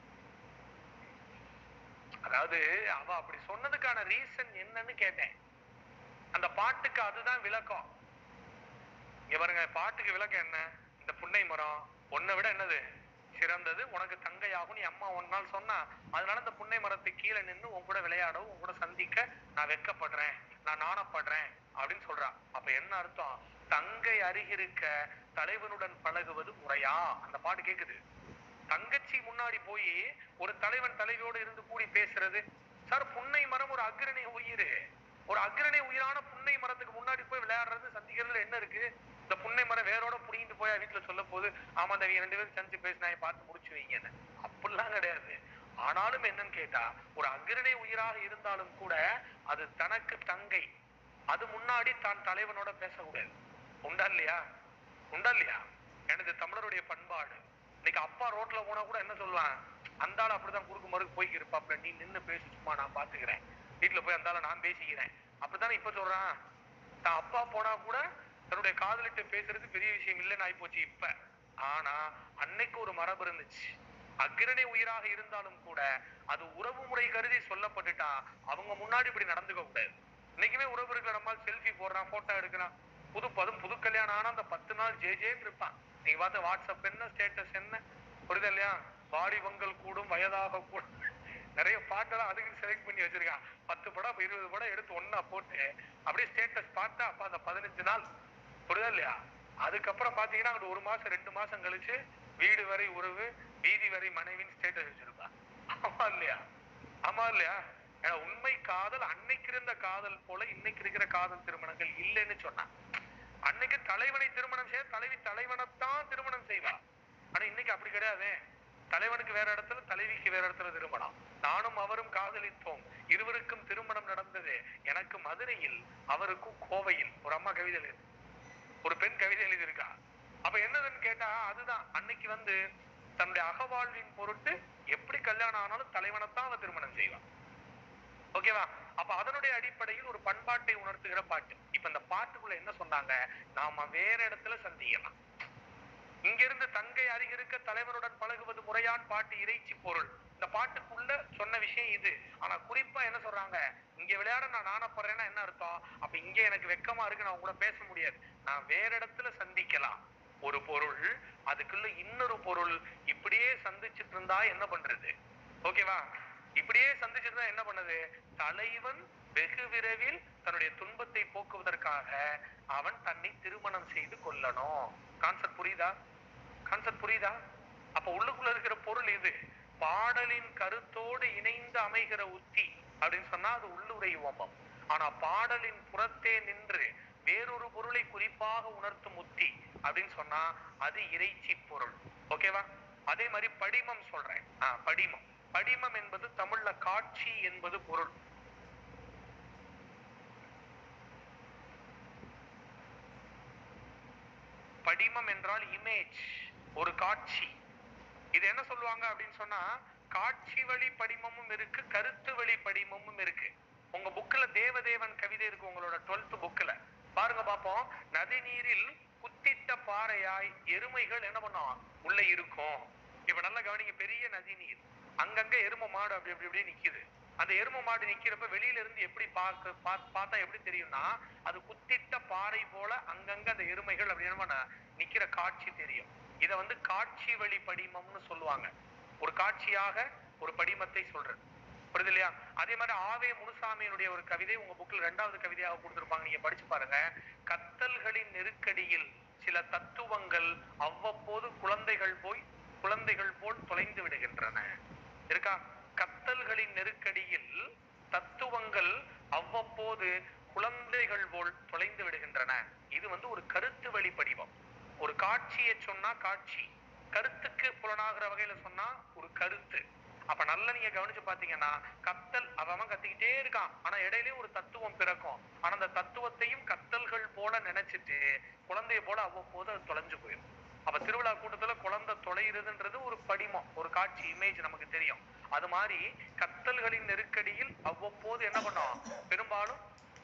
அதாவது அவ அப்படி சொன்னதுக்கான ரீசன் என்னன்னு கேட்டேன். அந்த பாட்டுக்கு அதுதான் விளக்கம். இங்க பாருங்க, பாட்டுக்கு விளக்கம் என்ன? இந்த புன்னை மரம் உன்னை விட என்னது சிறந்தது, உனக்கு தங்கையாகும் நீ அம்மா ஒரு நாள் சொன்னா, அதனால இந்த புன்னை மரத்துக்கு கீழே நின்று உன் கூட விளையாடவும் உன் கூட சந்திக்க நான் வெக்கப்படுறேன், நான் நாணப்படுறேன் அப்படின்னு சொல்றா. அப்ப என்ன அர்த்தம்? தங்கை அருகிருக்க தலைவனுடன் பழகுவது முறையா? அந்த பாட்டு கேக்குது. தங்கச்சி முன்னாடி போய் ஒரு தலைவன் தலைவியோடு இருந்து கூடி பேசுறது. சார், புன்னை மரம் ஒரு அக்ரணி உயிர், ஒரு அக்ரணி உயிரான புன்னை மரத்துக்கு முன்னாடி போய் விளையாடுறது சந்திக்கிறதுல என்ன இருக்கு? இந்த புன்னை மரம் வேரோட புடிங்கிட்டு போய் வீட்டுல சொல்ல போது, ஆமா அந்த ரெண்டு பேரும் சந்திச்சு பேசினா பார்த்து முடிச்சு வைங்கன்னு, அப்படிலாம் கிடையாது. ஆனாலும் என்னன்னு கேட்டா, ஒரு அக்ரணி உயிராக இருந்தாலும் கூட அது தனக்கு தங்கை, அது முன்னாடி தான் தலைவனோட பேசக்கூடாது. உண்டா இல்லையா? உண்டா இல்லையா? எனது தமிழருடைய பண்பாடு. இன்னைக்கு அப்பா ரோட்ல போனா கூட என்ன சொல்லுவான், அந்த ஆள் அப்படிதான் குறுக்கு மறுக்கு போய்க்கு இருப்பாப்ல, நீ நின்று பேசி சும்மா நான் பாத்துக்கிறேன், வீட்டுல போய் அந்த ஆளை நான் பேசிக்கிறேன், அப்படித்தானே இப்ப சொல்றான். தான் அப்பா போனா கூட தன்னுடைய காதலிட்ட பேசுறது பெரிய விஷயம் இல்லைன்னு ஆகி போச்சு இப்ப. ஆனா அன்னைக்கு ஒரு மரபு இருந்துச்சு. அக்ரணி உயிராக இருந்தாலும் கூட அது உறவு முறை கருதி சொல்லப்பட்டுட்டா அவங்க முன்னாடி இப்படி நடந்துக்க கூடாது. இன்னைக்குமே உறவு இருக்கிற நம்மால் செல்ஃபி போடுறான், போட்டோ எடுக்கிறான், புது கல்யாணம் ஆனா அந்த 10 நாள் ஜேன்னு இருப்பான். நீங்க பார்த்த வாட்ஸ்அப் என்ன, ஸ்டேட்டஸ் என்ன, புரியுது இல்லையா? வாடி பொங்கல் கூடும் வயதாக கூடும், நிறைய பாட்டெல்லாம் அதுக்கு செலக்ட் பண்ணி வச்சிருக்கான். 10 படம் 20 படம் எடுத்து ஒன்னா போட்டு அப்படியே ஸ்டேட்டஸ் பார்த்தா அப்ப அந்த 15 நாள், புரியுதா இல்லையா? அதுக்கப்புறம் பாத்தீங்கன்னா அங்க 1 மாசம் 2 மாசம் கழிச்சு வீடு வரை உறவு, வீதி வரை மனைவின்னு ஸ்டேட்டஸ் வச்சிருப்பான். ஆமா இல்லையா? ஆமா இல்லையா? உண்மை காதல் அன்னைக்கு இருந்த காதல் போல இன்னைக்கு இருக்கிற காதல் திருமணங்கள் இல்லைன்னு சொன்னான். அன்னைக்கு தலைவனை திருமணம் செய்ய தலைவி தலைவனைத்தான் திருமணம் செய்வா. ஆனா இன்னைக்கு அப்படி கிடையாது. தலைவனுக்கு வேற இடத்துல, தலைவிக்கு வேற இடத்துல திருமணம். நானும் அவரும் காதலித்தோம், இருவருக்கும் திருமணம் நடந்தது, எனக்கு மதுரையில் அவருக்கும் கோவையில். ஒரு அம்மா கவிதை எழுது, ஒரு பெண் கவிதை எழுதியிருக்கா. அப்ப என்னதுன்னு கேட்டா அதுதான் அன்னைக்கு தன்னுடைய அகவாழ்வின் பொருட்டு எப்படி கல்யாணம் ஆனாலும் தலைவனைத்தான் அவன் திருமணம் செய்வான். ஓகேவா? அப்ப அதனுடைய அடிப்படையில் ஒரு பண்பாட்டை உணர்த்துகிற பாட்டு. இப்ப இந்த பாட்டுக்குள்ள என்ன சொன்னாங்க? நாம வேற இடத்துல சந்திக்கலாம். இங்கிருந்து தங்கை அருகிருக்க தலைவருடன் பழகுவது முறையான் பாட்டு இறைச்சி பொருள். இந்த பாட்டுக்குள்ள சொன்ன விஷயம் இது. ஆனா குறிப்பா என்ன சொல்றாங்க? இங்க விளையாட நான் நாணப்படுறேன்னா என்ன அர்த்தம்? அப்ப இங்க எனக்கு வெக்கமா இருக்கு, நான் கூட பேச முடியாது, நான் வேற இடத்துல சந்திக்கலாம். ஒரு பொருள், அதுக்குள்ள இன்னொரு பொருள். இப்படியே சந்திச்சுட்டு இருந்தா என்ன பண்றது? ஓகேவா? இப்படியே சந்திச்சுட்டு இருந்தா என்ன பண்ணுது? தலைவன் வெகு விரைவில் தன்னுடைய துன்பத்தை போக்குவதற்காக அவன் தன்னை திருமணம் செய்து கொள்ளணும். கான்செப்ட் புரியுதா? கான்செப்ட் புரியுதா? அப்ப உள்ளுக்குள்ள இருக்கிற பொருள் இது. பாடலின் கருத்தோடு இணைந்து அமைகிற உத்தி அப்படின்னு சொன்னா அது உள்ளுரை ஓம்பம். ஆனா பாடலின் புறத்தே நின்று வேறொரு பொருளை குறிப்பாக உணர்த்தும் உத்தி அப்படின்னு சொன்னா அது இறைச்சி பொருள். ஓகேவா? அதே மாதிரி படிமம் சொல்றேன். படிமம், படிமம் என்பது தமிழ்ல காட்சி என்பது பொருள். படிமம் என்றால் இமேஜ், ஒரு காட்சி. இது என்ன சொல்லுவாங்க அப்படின்னு சொன்னா காட்சி வழி படிமமும் இருக்கு, கருத்து வழி படிமமும் இருக்கு. உங்க புக்ல தேவதேவன் கவிதை இருக்கு, உங்களோட 12th புக்ல பாருங்க பாப்போம். நதி நீரில் குத்திட்ட பாறையாய் எருமைகள் என்ன பண்ணும் உள்ள இருக்கும். இப்ப நல்லா கவனிங்க, பெரிய நதி நீர், அங்கங்க எருமை மாடு அப்படி அப்படி அப்படியே நிக்குது. அந்த எருமை மாடு நிக்கிறப்ப வெளியில இருந்து எப்படி பார்த்தா எப்படி தெரியும்னா அது குத்திட்ட பாறை போல அங்கங்க அந்த எருமைகள் அப்படி என்ன நிக்கிற காட்சி தெரியும். இத காட்சி வழி படிமம்னு சொல்லுவாங்க. ஒரு காட்சியாக ஒரு படிமத்தை சொல்றது, புரியுது இல்லையா? அதே மாதிரி ஆவே முனுசாமியினுடைய ஒரு கவிதை உங்க புக்ல 2வது கவிதையாக கொடுத்திருப்பாங்க, நீங்க படிச்சு பாருங்க. கத்தல்களின் நெருக்கடியில் சில தத்துவங்கள் அவ்வப்போது குழந்தைகள் போல் தொலைந்து விடுகின்றன. இருக்கா? கத்தல்களின் நெருக்கடியில் தத்துவங்கள் அவ்வப்போது குழந்தைகள் போல் தொலைந்து விடுகின்றன. இது ஒரு கருத்து வழி படிவம். ஒரு காட்சியை சொன்னா காட்சி, கருத்துக்கு புலனாகிற வகையில சொன்னா ஒரு கருத்து. அப்ப நல்லா நீங்க கவனிச்சு பாத்தீங்கன்னா கத்தல் அவன் கத்திக்கிட்டே இருக்கான், ஆனா இடையிலயும் ஒரு தத்துவம் பிறக்கும். ஆனா அந்த தத்துவத்தையும் கத்தல்கள் போல நினைச்சிட்டு குழந்தைய போல அவ்வப்போது அது தொலைஞ்சு போயிடும். அப்ப திருவிழா கூட்டத்துல குழந்தை தொலைகிறதுன்றது ஒரு படிமம், ஒரு காட்சி, இமேஜ் நமக்கு தெரியும். அது மாதிரி கத்தல்களின் நெருக்கடியில் அவ்வப்போது என்ன பண்ணோம்? பெரும்பாலும்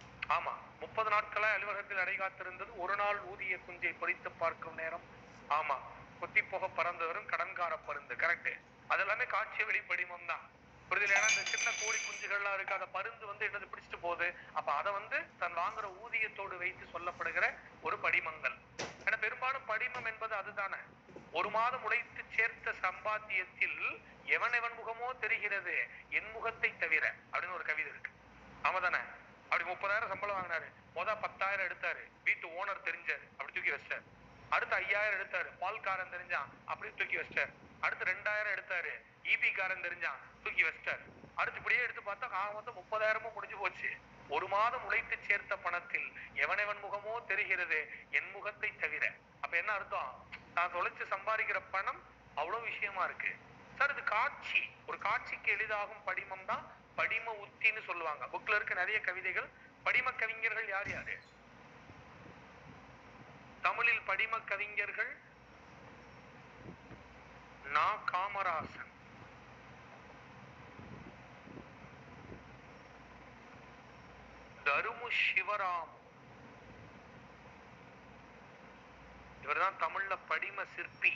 30 நாட்களா அலுவலகத்தில் அடை காத்திருந்தது, ஒரு நாள் ஊதிய குஞ்சை பொறித்து பார்க்கும் நேரம். கொத்தி போக பறந்து வரும் கடன்கார பருந்து. கரெக்ட். அதெல்லாமே காட்சி வழி படிமம் தான், புரியுது? ஏன்னா இந்த சின்ன கோழி குஞ்சுகள்லாம் இருக்கு, அந்த பருந்து என்னது பிடிச்சிட்டு போகுது. அப்ப அதை தன் வாங்குற ஊதியத்தோடு வைத்து சொல்லப்படுகிற ஒரு படிமங்கள். ஏன்னா பெரும்பாலும் படிமம் என்பது அதுதானே. ஒரு மாதம் உழைத்து சேர்த்த சம்பாத்தியத்தில் எவன் முகமோ தெரிகிறது என் முகத்தை தவிர அப்படின்னு ஒரு கவிதை இருக்கு. ஆமாதானே? அப்படி 30,000 சம்பளம் வாங்கினாரு, 10,000 எடுத்தாரு, வீட்டு ஓனர் தெரிஞ்சாரு, அப்படி தூக்கி வச்சாரு. அடுத்து 5,000 எடுத்தாரு, பால்காரன் தெரிஞ்சான், அப்படி தூக்கி வச்சாரு. அடுத்து 2,000 எடுத்தாரு, ஈபி காரன் தெரிஞ்சான், தூக்கி வச்சாரு. அடுத்து இப்படியே எடுத்து பார்த்தா 30,000 முடிஞ்சு போச்சு. ஒரு மாதம் உழைத்து சேர்த்த பணத்தில் எவன் முகமோ தெரிகிறது என் முகத்தை தவிர. அப்ப என்ன அர்த்தம்? நான் தொலைச்சு சம்பாதிக்கிற பணம் அவ்வளவு விஷயமா இருக்கு சார். இது காட்சி, ஒரு காட்சிக்கு எளிதாகும் படிமம் தான் படிம உத்தின்னு சொல்லுவாங்க. புக்ல இருக்க நிறைய கவிதைகள். படிம கவிஞர்கள் யார் யாரு? தமிழில் படிம கவிஞர்கள் நா. காமராசன், தருமு சிவராமு, இவர்தான் தமிழ்ல படிம சிற்பி.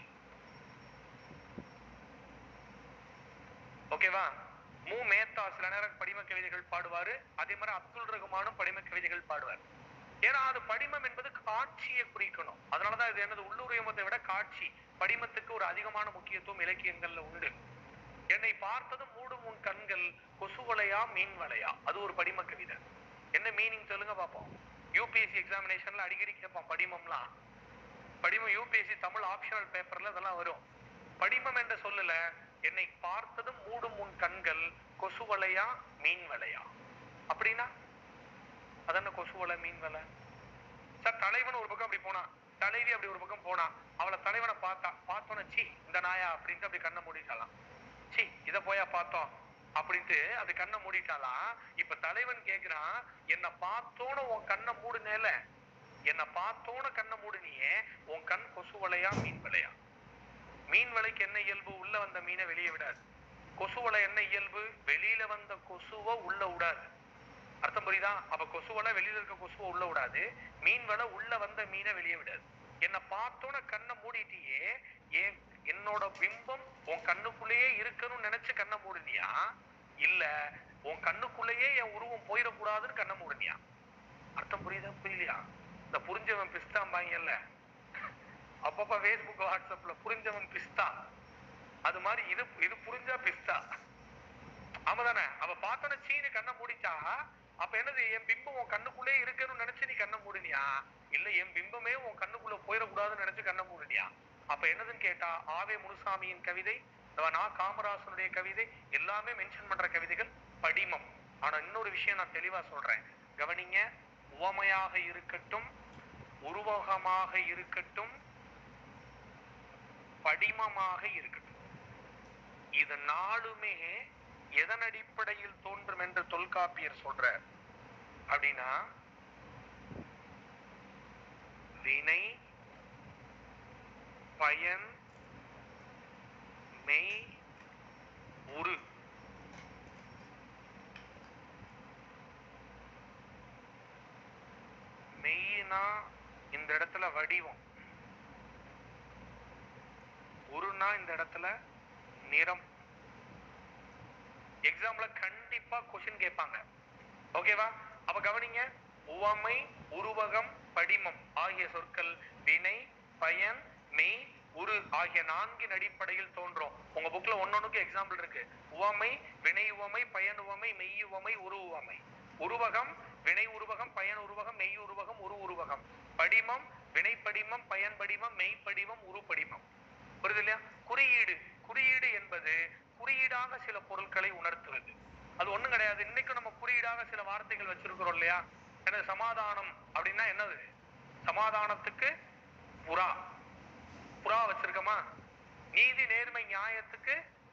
ஓகேவா? மு. மேத்தா சில நேரம் படிம கவிதைகள் பாடுவாரு. அதே மாதிரி அப்துல் ரகுமானும் படிம கவிதைகள் பாடுவார். ஏன்னா அது படிமம் என்பது காட்சியை குறிக்கணும். அதனாலதான் இது என்னது, உள்ளுரிமத்தை விட காட்சி படிமத்துக்கு ஒரு அதிகமான முக்கியத்துவம் இலக்கியங்கள்ல உண்டு. என்னை பார்த்தது மூடும் உன் கண்கள் கொசுவலையா மீன் வலையா, அது ஒரு படிம கவிதை. என்ன மீனிங் சொல்லுங்க பாப்போம். யூபிஎஸ்சி எக்ஸாமினேஷன்ல அடிக்கடி கேட்பான் படிமம்லாம். படிமம் யூபிஎஸ்சி தமிழ் ஆப்ஷனல் பேப்பர்ல இதெல்லாம் வரும். படிமம் என்ற சொல்லல, என்னை பார்த்ததும் மூடும் உன் கண்கள் கொசுவலையா மீன் வலையா, அப்படின்னா அதென்ன கொசுவலை மீன் வலை? சார் தலைவன் ஒரு பக்கம் அப்படி போனா, தலைவி அப்படி ஒரு பக்கம் போனா, அவளை தலைவனை பார்த்தோன்னு சி இந்த நாயா அப்படின்ட்டு அப்படி கண்ணை மூடிட்டாலாம். சி இத போயா பார்த்தோம் அப்படின்ட்டு அது கண்ணை மூடிட்டாலாம். இப்ப தலைவன் கேக்குறான், என்னை பார்த்தோன்னு உன் கண்ணை மூடுனேல, என்னை பார்த்தோன்னு கண்ணை மூடுனியே, உன் கண் கொசு வலையா மீன் வலையா? மீன் வலைக்கு என்ன இயல்பு? உள்ள வந்த மீனை வெளியே விடாது. கொசு வலை என்ன இயல்பு? வெளியில வந்த கொசுவை உள்ள விடாது. அர்த்தம் புரியுதா? அப்ப கொசு வலை வெளியில இருக்க கொசுவை உள்ள விடாது, மீன் வலை உள்ள வந்த மீனை வெளியே விடாது. என்னை பார்த்தோன்னு கண்ணை மூடிட்டியே, ஏன் என்னோட பிம்பம் உன் கண்ணுக்குள்ளேயே இருக்கணும்னு நினைச்சு கண்ணை மூடுனியா, இல்ல உன் கண்ணுக்குள்ளேயே என் உருவம் போயிடக்கூடாதுன்னு கண்ணை மூடுனியா? அர்த்தம் புரியுதா புரியலையா? இந்த புரிஞ்சவன் பிஸ்தாம்பாங்கல்ல அப்பப்ப பேஸ்புக் வாட்ஸ்அப்ல, புரிஞ்சவன் பிஸ்தா, அது மாதிரி இது இது புரிஞ்சா பிஸ்தா. ஆமாதானே? அவ பார்த்தோன்னு சீனு கண்ணை மூடிச்சா, அப்ப என்னது, என் பிம்பம் உன் கண்ணுக்குள்ளே இருக்கணும்னு நினைச்சு நீ கண்ணை மூடுனியா, இல்ல என் பிம்பமே உன் கண்ணுக்குள்ள போயிடக்கூடாதுன்னு நினைச்சு கண்ணை மூடுனியா? அப்ப என்னதுன்னு கேட்டா, ஆவே முனுசாமியின் கவிதை, காமராசனுடைய கவிதை, எல்லாமே மென்ஷன் பண்ற கவிதைகள் படிமம். ஆனா இன்னொரு விஷயம் நான் தெளிவா சொல்றேன், கவனிங்க. உவமையாக இருக்கட்டும், உருவகமாக இருக்கட்டும், படிமமாக இருக்கட்டும், இது நாளுமே எதன் அடிப்படையில் தோன்றும் என்று தொல்காப்பியர் சொல்ற அப்படின்னா, வினை பயன் மெய் உரு. மெய்னா இந்த இடத்துல வடிவம், உருனா இந்த இடத்துல நிறம். எக்ஸாம்ல கண்டிப்பா கொஸ்டின் கேட்பாங்க. ஓகேவா? அப்ப கவனிங்க, உவமை, உருவகம், படிமம் ஆகிய சொற்கள் வினை, பயன், மெய், உரு ஆகிய நான்கின் அடிப்படையில் தோன்றும். உங்க புக்ல ஒன்னொன்னுக்கு எக்ஸாம்பிள் இருக்கு. உவமை, வினை உவமை, பயன் உவமை, மெய் உவமை, உரு உவமை. உருவகம் வினை உருவகம், பயன் உருவகம், மெய் உருவகம், உரு உருவகம். படிமம் வினை படிமம், பயன் படிமம், மெய் படிமம், உரு படிமம். புரியுது இல்லையா? குறியீடு, குறியீடு என்பது குறியீடாக சில பொருட்களை உணர்த்துவது. அது ஒண்ணும் கிடையாது. இன்னைக்கு நம்ம குறியீடாக சில வார்த்தைகள் வச்சிருக்கிறோம் இல்லையா? எனது சமாதானம் அப்படின்னா என்னது? சமாதானத்துக்கு புறா, புறா வச்சிருக்கோமா? நீதி நேர்மை நியாயத்துக்கு,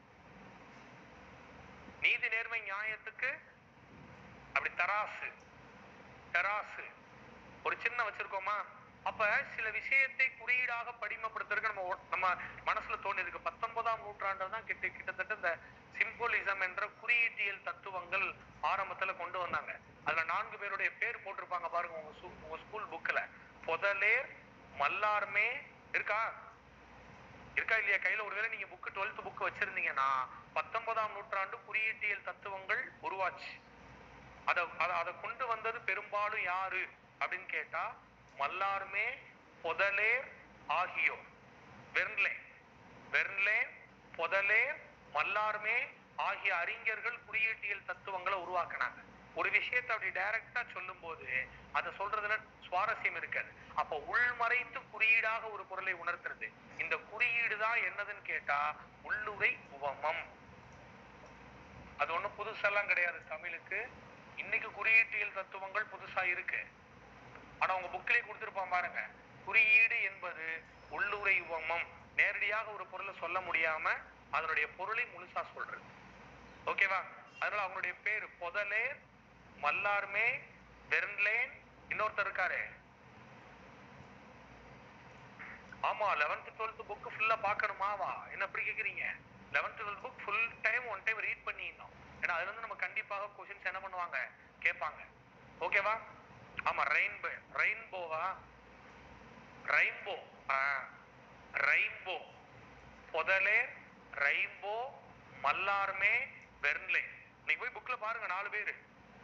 நீதி நேர்மை நியாயத்துக்கு அப்படி தராசு, தராசு ஒரு சின்ன வச்சிருக்கோமா? அப்ப சில விஷயத்தை குறியீடாக படிமப்படுத்துறதுக்கு நம்ம மனசுல தோணி இருக்கு. 19ஆம் நூற்றாண்டு தான் கிட்டத்தட்ட இந்த சிம்போலிசம் என்ற குறியீட்டியல் தத்துவங்கள் ஆரம்பத்துல கொண்டு வந்தாங்க. அதுல 4 பேருடைய பேர் போட்டிருப்பாங்க பாருங்க உங்க ஸ்கூல் புக்ல. பொதலேர், மல்லார்மே இருக்கா இருக்கா இல்லையா? கையில ஒருவேளை நீங்க புக் 12th புக் வச்சிருந்தீங்கன்னா 19ஆம் நூற்றாண்டு குறியீட்டியல் தத்துவங்கள் உருவாச்சு. அதை கொண்டு வந்தது பெரும்பாலும் யாரு அப்படின்னு கேட்டா, மல்லார்மே, பொதலேர் ஆகியோர். வெர்ன்லேன், பொதலேர், மல்லார்மே ஆகிய அறிஞர்கள் குறியீட்டியல் தத்துவங்களை உருவாக்குனாங்க. ஒரு விஷயத்தை அப்படி டைரக்டா சொல்லும் போது அதை சொல்றதுல சுவாரஸ்யம் இருக்காது. அப்ப உள்மறைத்து குறியீடாக ஒரு பொருளை உணர்த்துறது. இந்த குறியீடு தான் என்னதுன்னு கேட்டா உள்ளுரை உவமம். அது ஒண்ணும் புதுசெல்லாம் கிடையாது தமிழுக்கு. இன்னைக்கு குறியீட்டியல் தத்துவங்கள் புதுசா இருக்கு. ஆனா உங்க புக்கிலே கொடுத்திருப்பான் பாருங்க, குறியீடு என்பது உள்ளுரை உவமம். நேரடியாக ஒரு பொருளை சொல்ல முடியாம அதனுடைய பொருளை முழுசா சொல்றது. ஓகேவா? அதனால அவங்களுடைய பேரு பொதலேர், மல்லார்மே, வெர்ன்லேன், இன்னொருத்தர் இருக்காரு. ஆமா, 11th 12th புக் ஃபுல்லா பார்க்கணுமாவா? என்ன அப்படி கேக்குறீங்க? 11th 12th book full time one time read பண்ணிடணும். ஏன்னா அதுல இருந்து நம்ம கண்டிப்பாக क्वेश्चंस என்ன பண்ணுவாங்க, கேட்பாங்க. ஓகேவா? ஆமா, ரெயின்போவா, Rimbaud, Rimbaud, Baudelaire, Rimbaud, Mallarme, Verlaine. நீங்க போய் புக்ல பாருங்க, 4 பேரு.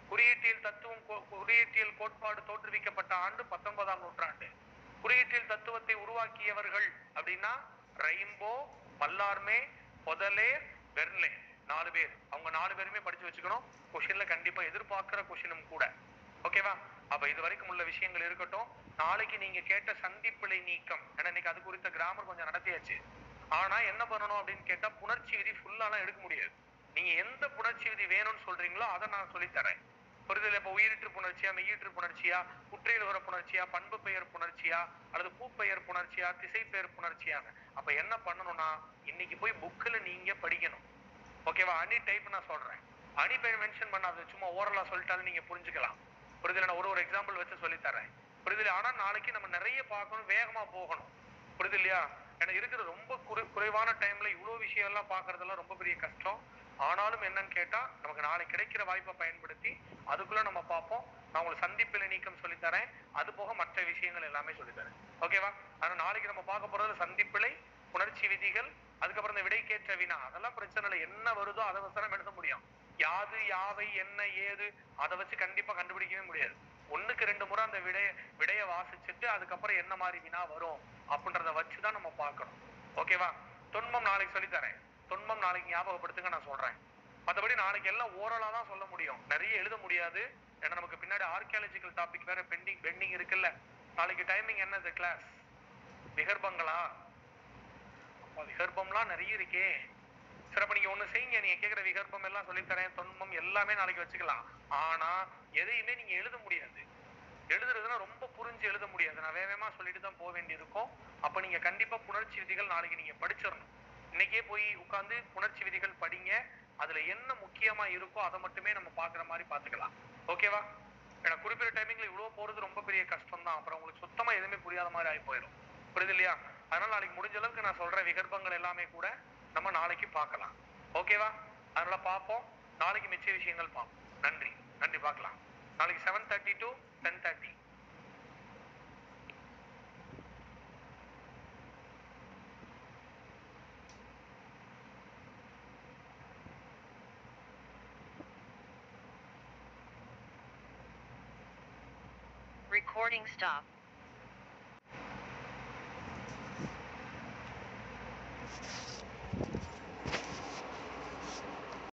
குறியீட்டியல் தத்துவம் குறியீட்டியல் கோட்பாடு தோற்றுவிக்கப்பட்ட ஆண்டு 19ஆம் நூற்றாண்டு. குறியீட்டியல் தத்துவத்தை உருவாக்கியவர்கள் அப்படின்னா ரெயின்போ, மல்லார்மே, பொதலே, பெர்லே, 4 பேர். அவங்க 4 பேருமே படிச்சு வச்சுக்கணும். கொஸ்டின்ல கண்டிப்பா எதிர்பார்க்கிற கொஸ்டினும் கூட. ஓகேவா? அப்ப இது வரைக்கும் உள்ள விஷயங்கள் இருக்கட்டும். நாளைக்கு நீங்க கேட்ட சந்திப்பிழை நீக்கம், ஏன்னா இன்னைக்கு அது குறித்த கிராமர் கொஞ்சம் நடத்தியாச்சு. ஆனா என்ன பண்ணணும் அப்படின்னு கேட்டா, புணர்ச்சி விதி ஃபுல்லாலாம் எடுக்க முடியாது. நீங்க எந்த புணர்ச்சி விதி வேணும்னு சொல்றீங்களோ அதை நான் சொல்லித்தரேன். புரிதல்? இப்ப உயிரிற்று புணர்ச்சியா, மெய்யீற்று புணர்ச்சியா, குற்றியலுகர புணர்ச்சியா, பண்பு பெயர் புணர்ச்சியா, அல்லது பூப்பெயர் புணர்ச்சியா, திசை பெயர் புணர்ச்சியாங்க. அப்ப என்ன பண்ணணும்னா, இன்னைக்கு போய் புக்ல நீங்க படிக்கணும். ஓகேவா? அணி டைப் நான் சொல்றேன். அணி பெயர் மென்ஷன் பண்ணாது, சும்மா ஓரலா சொல்லிட்டாலும் நீங்க புரிஞ்சுக்கலாம். புரிதல்? நான் ஒரு எக்ஸாம்பிள் வச்சு சொல்லித்தரேன். புரிதல்? ஆனா நாளைக்கு நம்ம நிறைய பார்க்கணும், வேகமா போகணும். புரியுது இல்லையா? ஏன்னா இருக்கிற ரொம்ப குறைவான டைம்ல இவ்வளவு விஷயம் எல்லாம் பாக்குறதெல்லாம் ரொம்ப பெரிய கஷ்டம். ஆனாலும் என்னன்னு கேட்டா, நமக்கு நாளைக்கு கிடைக்கிற வாய்ப்பை பயன்படுத்தி அதுக்குள்ள நம்ம பார்ப்போம். நான் உங்களுக்கு சந்திப்பிழை நீக்கம் சொல்லித்தரேன், அது போக மற்ற விஷயங்கள் எல்லாமே சொல்லித்தரேன். ஓகேவா? ஆனா நாளைக்கு நம்ம பார்க்க போறது சந்திப்பிழை, புணர்ச்சி விதிகள், அதுக்கப்புறம் இந்த விடைக்கேற்ற வினா. அதெல்லாம் பிரச்சனை இல்லை, என்ன வருதோ அதை வச்சு எழுத முடியும். யாது, யாவை, என்ன, ஏது அதை வச்சு கண்டிப்பா கண்டுபிடிக்கவே முடியாது. 1க்கு 2 முறை அந்த விடைய வாசிச்சுட்டு அதுக்கப்புறம் என்ன மாதிரி வினா வரும் அப்படின்றத வச்சுதான் நம்ம பார்க்கணும். ஓகேவா? தொன்மம் நாளைக்கு சொல்லித்தரேன். தொன்மம் நாளைக்கு ஞாபகப்படுத்துங்க, நான் சொல்றேன். மற்றபடி நாளைக்கு எல்லாம் ஓரலா தான் சொல்ல முடியும், நிறைய எழுத முடியாது. ஏன்னா நமக்கு பின்னாடி ஆர்கியாலஜிக்கல் டாபிக் வேற பெண்டிங் இருக்குல்ல. நாளைக்கு டைமிங் என்னது கிளாஸ்? விகர்பங்களா? விகர்பம்லாம் நிறைய இருக்கே. சிறப்பு. நீங்க ஒண்ணு செய்யுங்க, நீங்க கேட்கிற விகற்பம் எல்லாம் சொல்லித்தரேன், தொன்மம் எல்லாமே நாளைக்கு வச்சுக்கலாம். ஆனா எதையுமே நீங்க எழுத முடியாது. எழுதுறதுன்னா ரொம்ப புரிஞ்சு எழுத முடியாது. நான் வேகமா சொல்லிட்டு தான் போக வேண்டியிருக்கும். அப்ப நீங்க கண்டிப்பா புணர்ச்சி விதிகள் நாளைக்கு நீங்க படிச்சிடணும். இன்னைக்கே போய் உட்கார்ந்து புணர்ச்சி விதிகள் படிங்க. அதுல என்ன முக்கியமா இருக்கோ அதை மட்டுமே நம்ம பாக்குற மாதிரி பாத்துக்கலாம். ஓகேவா? ஏன்னா குறிப்பிட்ட டைமிங்ல இவ்வளவு போறது ரொம்ப பெரிய கஷ்டம் தான். அப்புறம் உங்களுக்கு சுத்தமா எதுவுமே புரியாத மாதிரி ஆகி போயிடும். புரியுது இல்லையா? அதனால நாளைக்கு முடிஞ்ச அளவுக்கு நான் சொல்ற விகற்பங்கள் எல்லாமே கூட நம்ம நாளைக்கு பார்க்கலாம். ஓகேவா? அதனால பார்ப்போம். நாளைக்கு மிச்ச விஷயங்கள் பார்ப்போம். நன்றி. நன்றி. பார்க்கலாம் நாளைக்கு 7:30 to 10:30. Recording stop.